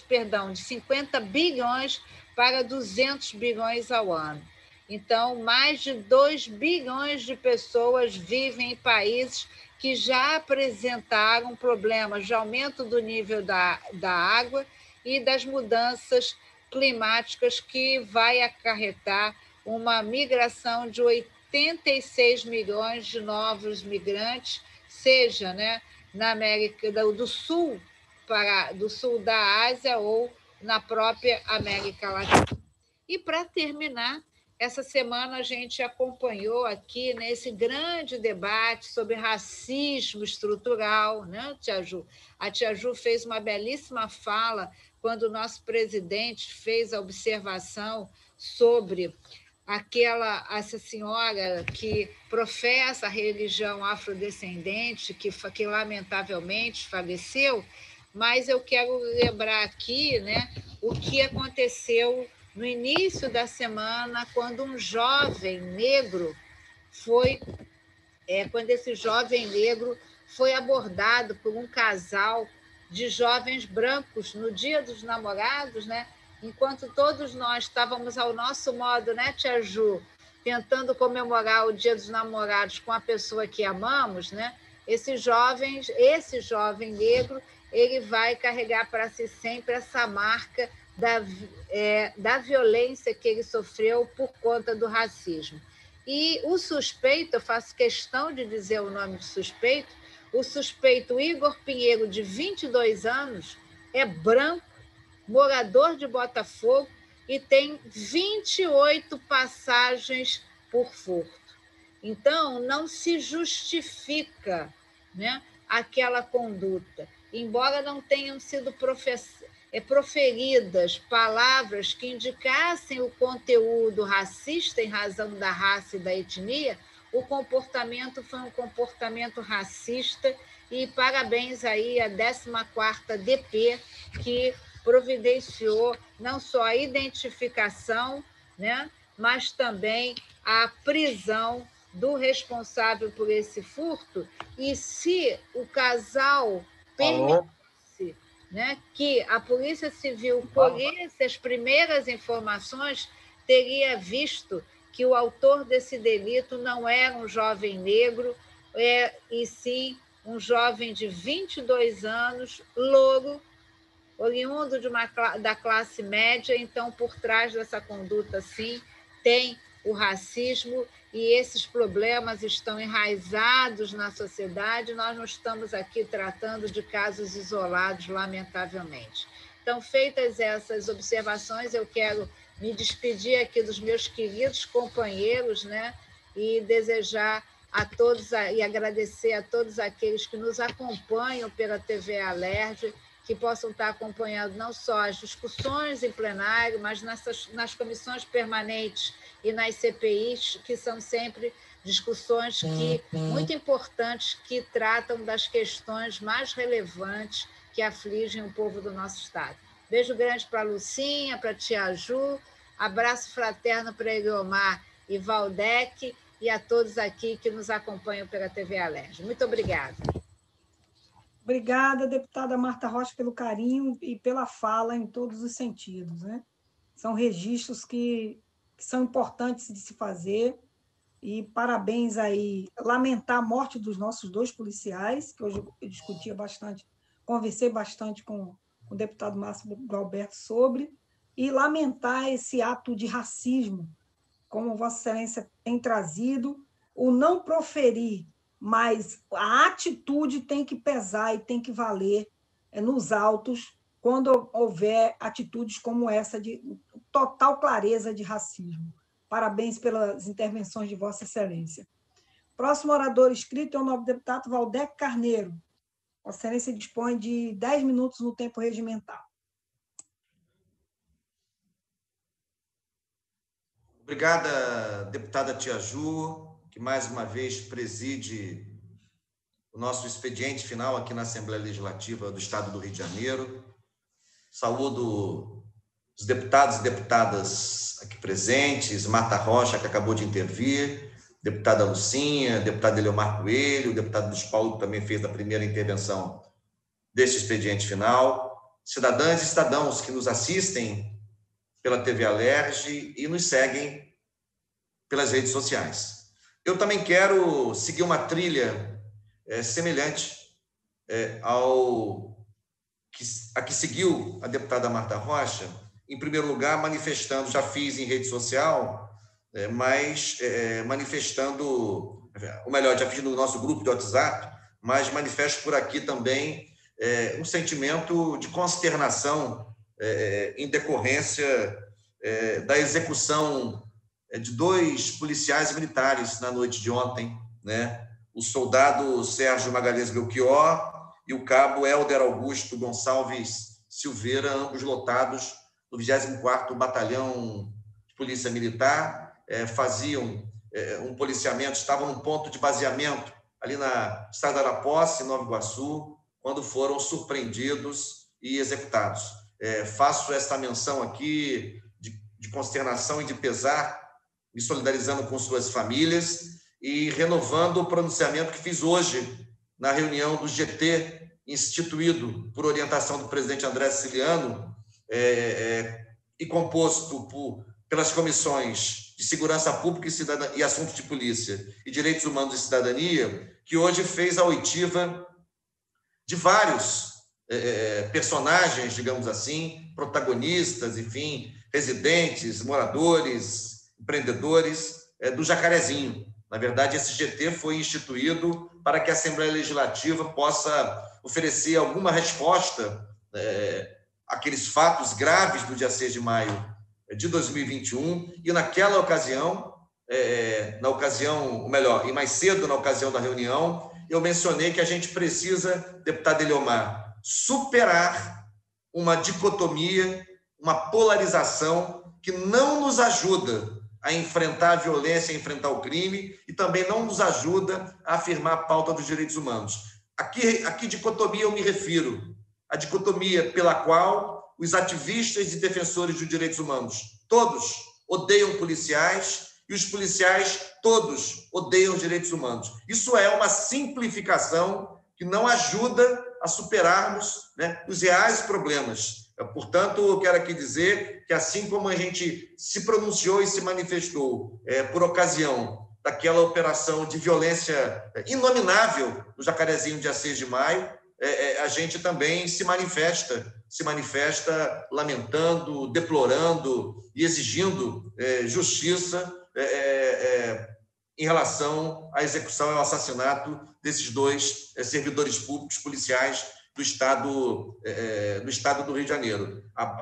bilhões ao ano. Então, mais de 2 bilhões de pessoas vivem em países que já apresentaram problemas de aumento do nível da água e das mudanças climáticas, que vai acarretar uma migração de 86 milhões de novos migrantes, seja, né, na América do Sul, do sul da Ásia ou na própria América Latina. E, para terminar, essa semana a gente acompanhou aqui nesse grande debate sobre racismo estrutural, né, Tia Ju? A Tia Ju fez uma belíssima fala quando o nosso presidente fez a observação sobre essa senhora que professa a religião afrodescendente, que lamentavelmente faleceu, mas eu quero lembrar aqui, né, o que aconteceu no início da semana, quando um jovem negro foi abordado por um casal de jovens brancos no Dia dos Namorados, né? Enquanto todos nós estávamos ao nosso modo, né, Tia Ju, tentando comemorar o Dia dos Namorados com a pessoa que amamos, né? Esse jovem negro, ele vai carregar para si sempre essa marca da violência que ele sofreu por conta do racismo. E o suspeito, eu faço questão de dizer o nome do suspeito, o suspeito Igor Pinheiro, de 22 anos, é branco, morador de Botafogo e tem 28 passagens por furto. Então, não se justifica, né, aquela conduta. Embora não tenham sido proferidas palavras que indicassem o conteúdo racista em razão da raça e da etnia, o comportamento foi um comportamento racista e parabéns aí à 14ª DP, que providenciou não só a identificação, né, mas também a prisão do responsável por esse furto. E se o casal permitisse, né, que a Polícia Civil colhesse as primeiras informações, teria visto que o autor desse delito não era um jovem negro, e sim um jovem de 22 anos, louro, oriundo da classe média. Então, por trás dessa conduta, sim, tem o racismo, e esses problemas estão enraizados na sociedade. Nós não estamos aqui tratando de casos isolados, lamentavelmente. Então, feitas essas observações, eu quero me despedir aqui dos meus queridos companheiros, né, e desejar a todos e agradecer a todos aqueles que nos acompanham pela TV Alerj, que possam estar acompanhando não só as discussões em plenário, mas nas comissões permanentes e nas CPIs, que são sempre discussões muito importantes, que tratam das questões mais relevantes que afligem o povo do nosso Estado. Beijo grande para a Lucinha, para a Tia Ju, abraço fraterno para Eliomar e Valdec, e a todos aqui que nos acompanham pela TV Alerj. Muito obrigada. Obrigada, deputada Marta Rocha, pelo carinho e pela fala em todos os sentidos, né? São registros que são importantes de se fazer, e parabéns aí. Lamentar a morte dos nossos 2 policiais, que hoje eu discutia bastante, conversei bastante com o deputado Márcio Galberto sobre, e lamentar esse ato de racismo, como Vossa Excelência tem trazido, o não proferir, mas a atitude tem que pesar e tem que valer nos autos quando houver atitudes como essa de total clareza de racismo. Parabéns pelas intervenções de Vossa Excelência. Próximo orador inscrito é o nobre deputado Valdec Carneiro. Vossa Excelência dispõe de 10 minutos no tempo regimental. Obrigada, deputada Tia Ju, que mais uma vez preside o nosso expediente final aqui na Assembleia Legislativa do Estado do Rio de Janeiro. Saúdo os deputados e deputadas aqui presentes, Marta Rocha, que acabou de intervir, deputada Lucinha, deputado Eliomar Coelho, o deputado Luiz Paulo, que também fez a primeira intervenção deste expediente final, cidadãs e cidadãos que nos assistem pela TV Alerj e nos seguem pelas redes sociais. Eu também quero seguir uma trilha semelhante a que seguiu a deputada Marta Rocha, em primeiro lugar, manifestando, já fiz em rede social, mas manifestando, ou melhor, já fiz no nosso grupo de WhatsApp, mas manifesto por aqui também um sentimento de consternação em decorrência da execução de 2 policiais militares na noite de ontem, né? O soldado Sérgio Magalhães Belchior e o cabo Hélder Augusto Gonçalves Silveira, ambos lotados do 24º Batalhão de Polícia Militar, faziam um policiamento, estavam num ponto de baseamento ali na Estrada da Posse, em Nova Iguaçu, quando foram surpreendidos e executados. Faço esta menção aqui de consternação e de pesar, me solidarizando com suas famílias e renovando o pronunciamento que fiz hoje na reunião do GT, instituído por orientação do presidente André Siciliano, e composto pelas comissões de Segurança Pública e Assuntos de Polícia e Direitos Humanos e Cidadania, que hoje fez a oitiva de vários personagens, digamos assim, protagonistas, enfim, residentes, moradores, empreendedores do Jacarezinho. Na verdade, esse GT foi instituído para que a Assembleia Legislativa possa oferecer alguma resposta aqueles fatos graves do dia 6 de maio de 2021, e naquela ocasião, ou melhor, e mais cedo, na ocasião da reunião, eu mencionei que a gente precisa, deputado Eliomar, superar uma dicotomia, uma polarização que não nos ajuda a enfrentar a violência, a enfrentar o crime, e também não nos ajuda a afirmar a pauta dos direitos humanos. A que dicotomia eu me refiro? A dicotomia pela qual os ativistas e defensores dos direitos humanos, todos odeiam policiais, e os policiais, todos, odeiam os direitos humanos. Isso é uma simplificação que não ajuda a superarmos, né, os reais problemas. Portanto, eu quero aqui dizer que, assim como a gente se pronunciou e se manifestou por ocasião daquela operação de violência inominável no Jacarezinho, dia 6 de maio, a gente também se manifesta lamentando, deplorando e exigindo justiça em relação à execução e ao assassinato desses 2 servidores públicos policiais do Estado do Rio de Janeiro.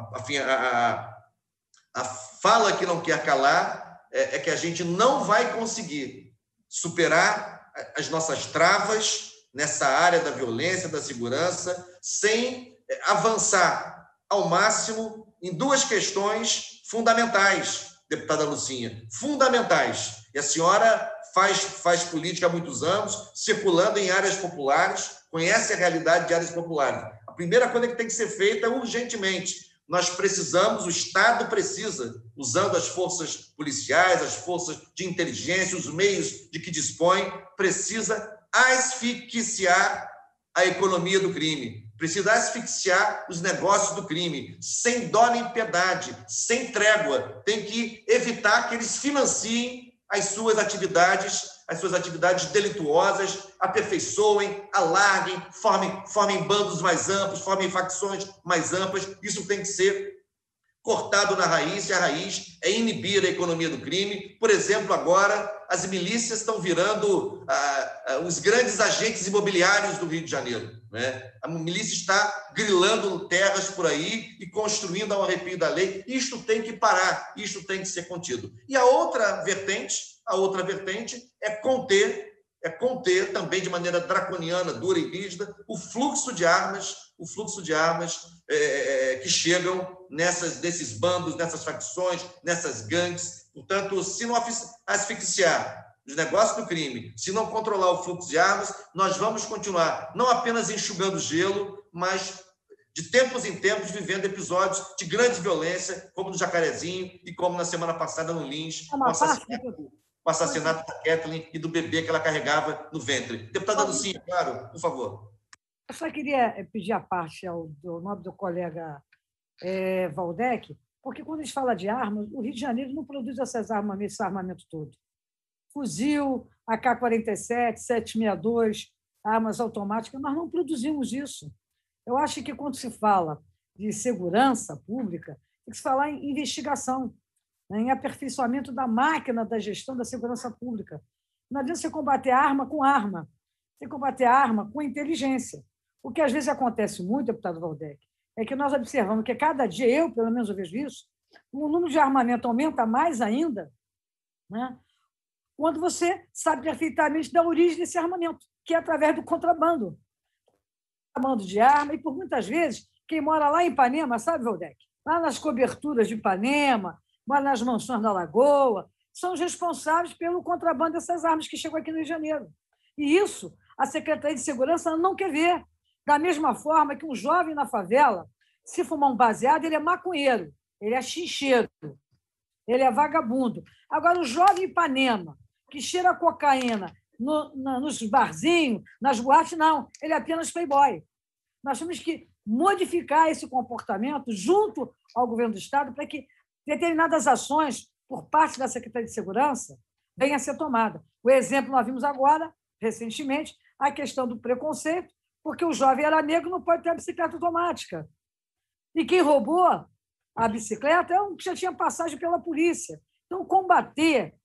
A fala que não quer calar é que a gente não vai conseguir superar as nossas travas nessa área da violência, da segurança, sem avançar ao máximo em 2 questões fundamentais, deputada Lucinha, fundamentais. E a senhora faz política há muitos anos, circulando em áreas populares, conhece a realidade de áreas populares. A primeira coisa que tem que ser feita urgentemente. Nós precisamos, o Estado precisa, usando as forças policiais, as forças de inteligência, os meios de que dispõe, precisa asfixiar a economia do crime, precisa asfixiar os negócios do crime, sem dó nem piedade, sem trégua. Tem que evitar que eles financiem as suas atividades delituosas, aperfeiçoem, alarguem, formem bandos mais amplos, formem facções mais amplas. Isso tem que ser cortado na raiz, e a raiz é inibir a economia do crime. Por exemplo, agora as milícias estão virando os grandes agentes imobiliários do Rio de Janeiro, né? A milícia está grilando terras por aí e construindo ao arrepio da lei. Isto tem que parar, isto tem que ser contido. E a outra vertente é conter também de maneira draconiana, dura e rígida, o fluxo de armas que chegam nesses bandos, nessas facções, nessas gangues. Portanto, se não asfixiar os negócios do crime, se não controlar o fluxo de armas, nós vamos continuar não apenas enxugando gelo, mas de tempos em tempos vivendo episódios de grande violência, como no Jacarezinho e como na semana passada no Lins, o assassinato da Kathleen e do bebê que ela carregava no ventre. Deputada Lucinha, claro, por favor. Eu só queria pedir a parte ao nome do colega Waldeck, porque quando a gente fala de armas, o Rio de Janeiro não produz essas armas, esse armamento todo. Fuzil, AK-47, 762, armas automáticas, nós não produzimos isso. Eu acho que quando se fala de segurança pública, tem que se falar em investigação, né, em aperfeiçoamento da máquina da gestão da segurança pública. Não adianta você combater a arma com arma, você combater a arma com inteligência. O que às vezes acontece muito, deputado Waldeck, é que nós observamos que cada dia, eu pelo menos eu vejo isso, o número de armamento aumenta mais ainda, né, quando você sabe perfeitamente da origem desse armamento, que é através do contrabando. Contrabando de arma, e por muitas vezes, quem mora lá em Ipanema, sabe, Waldeck? Lá nas coberturas de Ipanema, mora nas mansões da Lagoa, são os responsáveis pelo contrabando dessas armas que chegam aqui no Rio de Janeiro. E isso a Secretaria de Segurança não quer ver. Da mesma forma que um jovem na favela, se fumar um baseado, ele é maconheiro, ele é chincheiro, ele é vagabundo. Agora, o jovem Ipanema, que cheira cocaína nos barzinhos, nas boates, não, ele é apenas playboy. Nós temos que modificar esse comportamento junto ao governo do Estado para que determinadas ações por parte da Secretaria de Segurança venham a ser tomadas. O exemplo nós vimos agora, recentemente, a questão do preconceito, porque o jovem era negro, não pode ter a bicicleta automática. E quem roubou a bicicleta é um que já tinha passagem pela polícia. Então, combater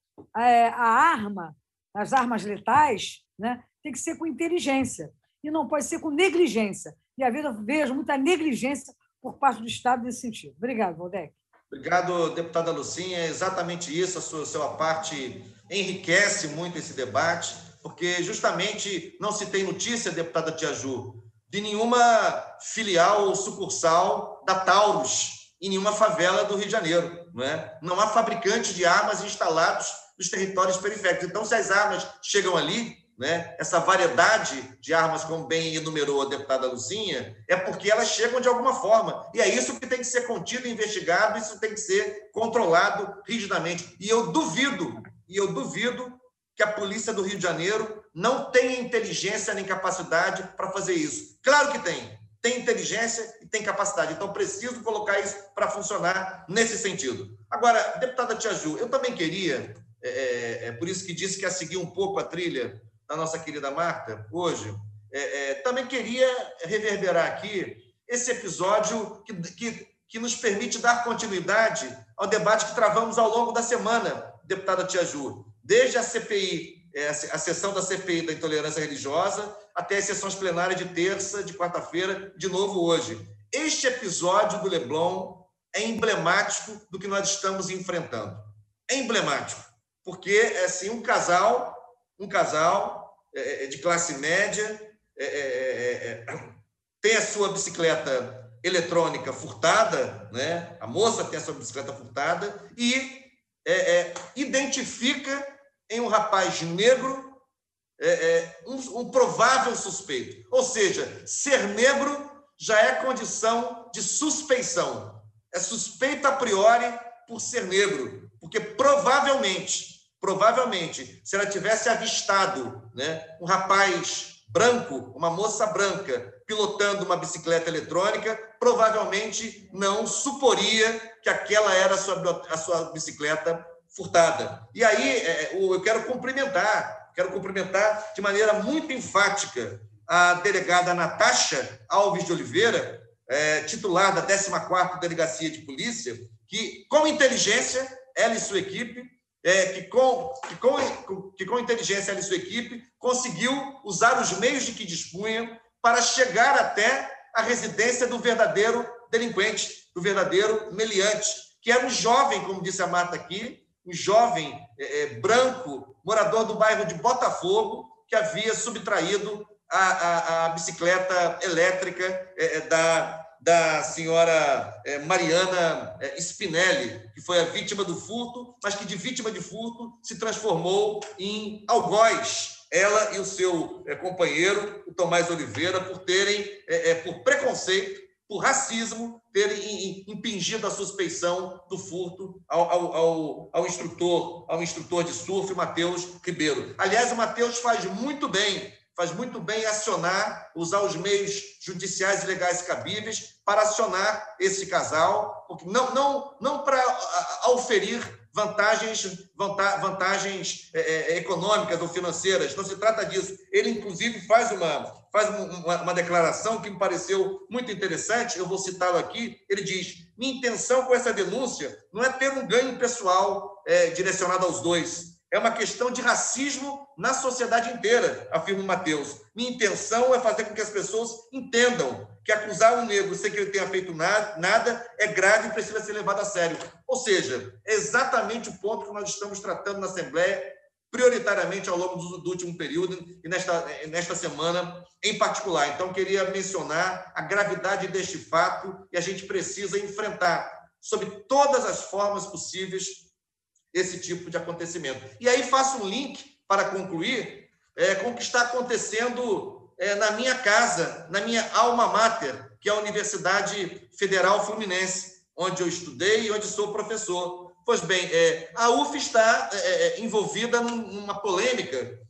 as armas letais, né, tem que ser com inteligência e não pode ser com negligência. e vejo muita negligência por parte do Estado nesse sentido. Obrigado, Waldeck. Obrigado, deputada Lucinha. É exatamente isso, a sua parte enriquece muito esse debate, porque justamente não se tem notícia, deputada Tia Ju, de nenhuma filial ou sucursal da Taurus em nenhuma favela do Rio de Janeiro. Não é? Não há fabricante de armas instalados nos territórios periféricos. Então, se as armas chegam ali, né, essa variedade de armas, como bem enumerou a deputada Lucinha, é porque elas chegam de alguma forma. E é isso que tem que ser contido e investigado, isso tem que ser controlado rigidamente. E eu duvido que a polícia do Rio de Janeiro não tenha inteligência nem capacidade para fazer isso. Claro que tem. Tem inteligência e tem capacidade. Então, preciso colocar isso para funcionar nesse sentido. Agora, deputada Tia Ju, eu também queria, por isso que disse que ia seguir um pouco a trilha da nossa querida Marta, hoje, também queria reverberar aqui esse episódio que nos permite dar continuidade ao debate que travamos ao longo da semana, deputada Tia Ju, desde a CPI, a sessão da CPI da intolerância religiosa, até as sessões plenárias de terça, de quarta-feira, de novo hoje. Este episódio do Leblon é emblemático do que nós estamos enfrentando. É emblemático, porque é assim, um casal de classe média tem a sua bicicleta eletrônica furtada, né? A moça tem a sua bicicleta furtada e identifica em um rapaz negro um provável suspeito. Ou seja, ser negro já é condição de suspeição. É suspeito a priori por ser negro, porque provavelmente, se ela tivesse avistado, né, um rapaz branco, uma moça branca, pilotando uma bicicleta eletrônica, provavelmente não suporia que aquela era a sua bicicleta furtada. E aí eu quero cumprimentar de maneira muito enfática a delegada Natasha Alves de Oliveira, titular da 14ª Delegacia de Polícia, que, com inteligência, ela e sua equipe, que com inteligência ela e sua equipe conseguiu usar os meios de que dispunham para chegar até a residência do verdadeiro delinquente, do verdadeiro meliante, que era um jovem, como disse a Marta aqui, um jovem branco, morador do bairro de Botafogo, que havia subtraído a bicicleta elétrica da senhora Mariana Spinelli, que foi a vítima do furto, mas que de vítima de furto se transformou em algoz, ela e o seu companheiro, o Tomás Oliveira, por terem, por preconceito, por racismo, terem impingido a suspeição do furto ao instrutor de surf, Matheus Ribeiro. Aliás, o Matheus faz muito bem acionar, usar os meios judiciais e legais cabíveis para acionar esse casal, porque não para auferir vantagens econômicas ou financeiras, não se trata disso. Ele, inclusive, faz uma declaração que me pareceu muito interessante, eu vou citá-lo aqui. Ele diz: minha intenção com essa denúncia não é ter um ganho pessoal direcionado aos dois, é uma questão de racismo na sociedade inteira, afirma o Matheus. Minha intenção é fazer com que as pessoas entendam que acusar um negro sem que ele tenha feito nada é grave e precisa ser levado a sério. Ou seja, é exatamente o ponto que nós estamos tratando na Assembleia, prioritariamente ao longo do último período e nesta semana em particular. Então, queria mencionar a gravidade deste fato e a gente precisa enfrentar, sob todas as formas possíveis, esse tipo de acontecimento. E aí faço um link, para concluir, com o que está acontecendo na minha casa, na minha alma mater, que é a Universidade Federal Fluminense, onde eu estudei e onde sou professor. Pois bem, a UF está envolvida numa polêmica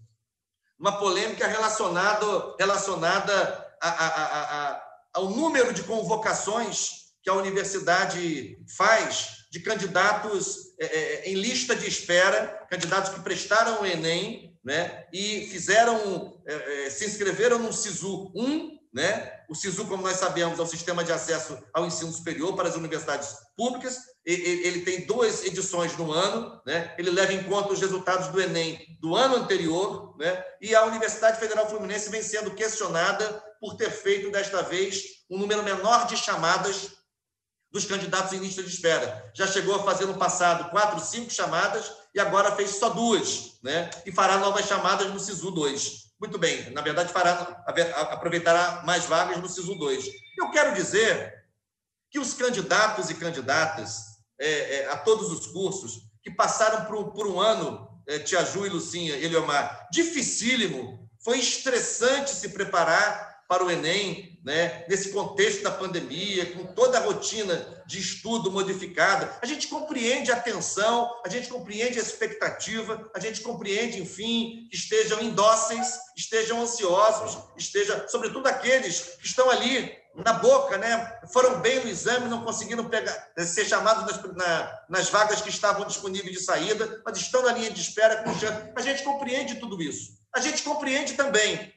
relacionada ao número de convocações que a universidade faz de candidatos em lista de espera, candidatos que prestaram o Enem, né, e se inscreveram no SISU 1, né? O SISU, como nós sabemos, é o Sistema de Acesso ao Ensino Superior para as Universidades Públicas. Ele tem 2 edições no ano, né? Ele leva em conta os resultados do Enem do ano anterior, né? E a Universidade Federal Fluminense vem sendo questionada por ter feito, desta vez, um número menor de chamadas dos candidatos em lista de espera. Já chegou a fazer no passado 4, 5 chamadas e agora fez só 2, né? E fará novas chamadas no SISU 2. Muito bem, na verdade, aproveitará mais vagas no SISU 2. Eu quero dizer que os candidatos e candidatas a todos os cursos que passaram por um ano, Tia Ju e Lucinha, Eliomar, dificílimo, foi estressante se preparar para o Enem, né? Nesse contexto da pandemia, com toda a rotina de estudo modificada. A gente compreende a tensão, a gente compreende a expectativa, a gente compreende, enfim, que estejam indóceis, estejam ansiosos, sobretudo aqueles que estão ali na boca, né? Foram bem no exame, não conseguiram ser chamados nas vagas que estavam disponíveis de saída, mas estão na linha de espera com chance. A gente compreende tudo isso. A gente compreende também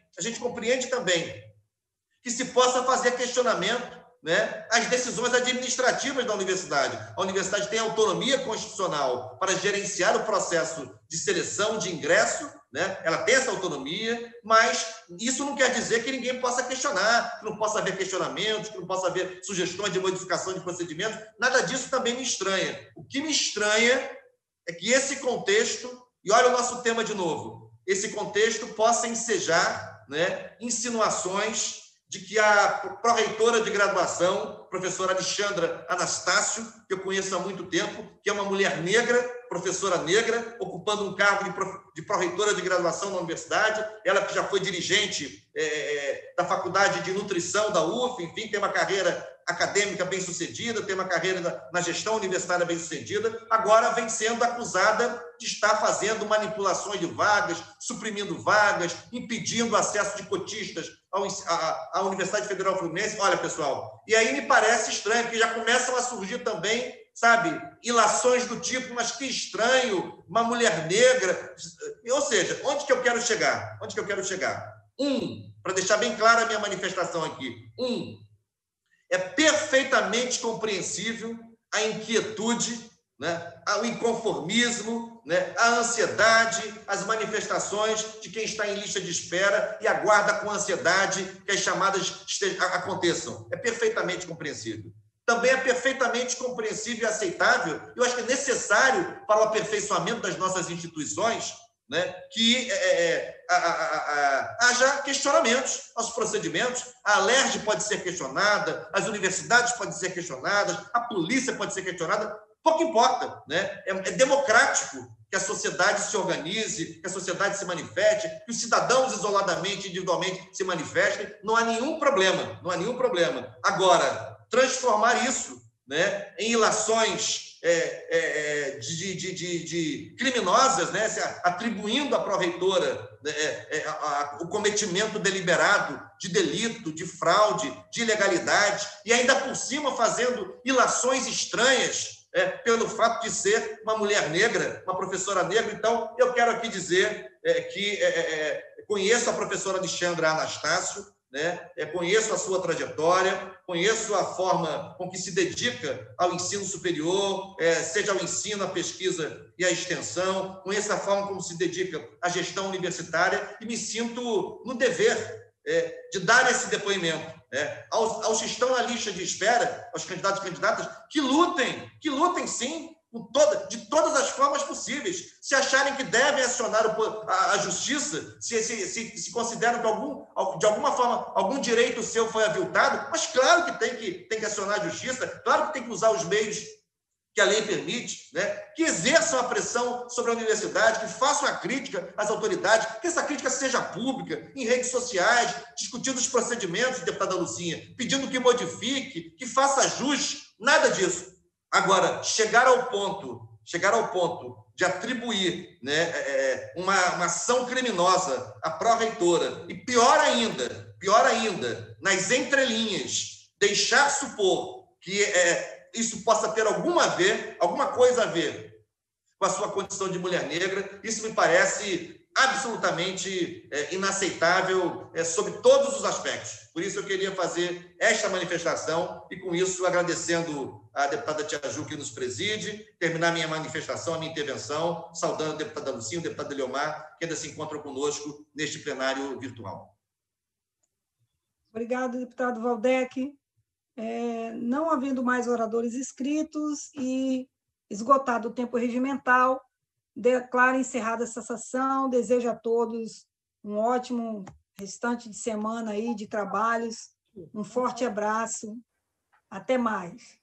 que se possa fazer questionamento, né, às decisões administrativas da universidade. A universidade tem autonomia constitucional para gerenciar o processo de seleção, de ingresso, né? Ela tem essa autonomia, mas isso não quer dizer que ninguém possa questionar, que não possa haver questionamentos, que não possa haver sugestões de modificação de procedimentos. Nada disso também me estranha. O que me estranha é que esse contexto, e olha o nosso tema de novo, esse contexto possa ensejar, né, insinuações de que a pró-reitora de graduação, professora Alexandra Anastácio, que eu conheço há muito tempo, que é uma mulher negra, professora negra, ocupando um cargo de pró-reitora de graduação na universidade, ela que já foi dirigente da Faculdade de Nutrição da UF, enfim, tem uma carreira acadêmica bem-sucedida, tem uma carreira na gestão universitária bem-sucedida, agora vem sendo acusada de estar fazendo manipulações de vagas, suprimindo vagas, impedindo o acesso de cotistas à Universidade Federal Fluminense. Olha, pessoal, e aí me parece estranho, porque já começam a surgir também, sabe, ilações do tipo, mas que estranho, uma mulher negra. Ou seja, onde que eu quero chegar? Para deixar bem clara a minha manifestação aqui. É perfeitamente compreensível a inquietude, né, o inconformismo, né, a ansiedade, as manifestações de quem está em lista de espera e aguarda com ansiedade que as chamadas aconteçam. É perfeitamente compreensível. Também é perfeitamente compreensível e aceitável, eu acho que é necessário para o aperfeiçoamento das nossas instituições, né, que haja questionamentos aos procedimentos. A Alerj pode ser questionada, as universidades podem ser questionadas, a polícia pode ser questionada, pouco importa, né? É democrático que a sociedade se organize, que a sociedade se manifeste, que os cidadãos isoladamente, individualmente se manifestem, não há nenhum problema, Agora, transformar isso, né, em ilações de criminosas, né, atribuindo à pró-reitora o cometimento deliberado de delito, de fraude, de ilegalidade, e ainda por cima fazendo ilações estranhas pelo fato de ser uma mulher negra, uma professora negra. Então, eu quero aqui dizer que conheço a professora Alexandra Anastácio, né? Conheço a sua trajetória, conheço a forma com que se dedica ao ensino superior, seja ao ensino, à pesquisa e à extensão, conheço a forma como se dedica à gestão universitária e me sinto no dever de dar esse depoimento, aos que estão na lista de espera, aos candidatos e candidatas, que lutem sim, de todas as formas possíveis. Se acharem que devem acionar a justiça, se consideram que de alguma forma algum direito seu foi aviltado, mas claro que tem que acionar a justiça, claro que tem que usar os meios que a lei permite, né? Que exerçam a pressão sobre a universidade, que façam a crítica às autoridades, que essa crítica seja pública, em redes sociais, discutindo os procedimentos, deputada Lucinha, pedindo que modifique, que faça ajuste, nada disso. Agora, chegar ao ponto de atribuir, né, uma ação criminosa à pró-reitora e, pior ainda, nas entrelinhas, deixar supor que isso possa ter alguma coisa a ver com a sua condição de mulher negra, isso me parece absolutamente inaceitável sob todos os aspectos. Por isso eu queria fazer esta manifestação e, com isso, agradecendo a deputada Tia Ju que nos preside, terminar minha manifestação, a minha intervenção, saudando a deputada Lucinha, o deputado Eliomar, que ainda se encontram conosco neste plenário virtual. Obrigado, deputado Waldeck. Não havendo mais oradores inscritos e esgotado o tempo regimental, declaro encerrada essa sessão. Desejo a todos um ótimo restante de semana aí de trabalhos. Um forte abraço. Até mais.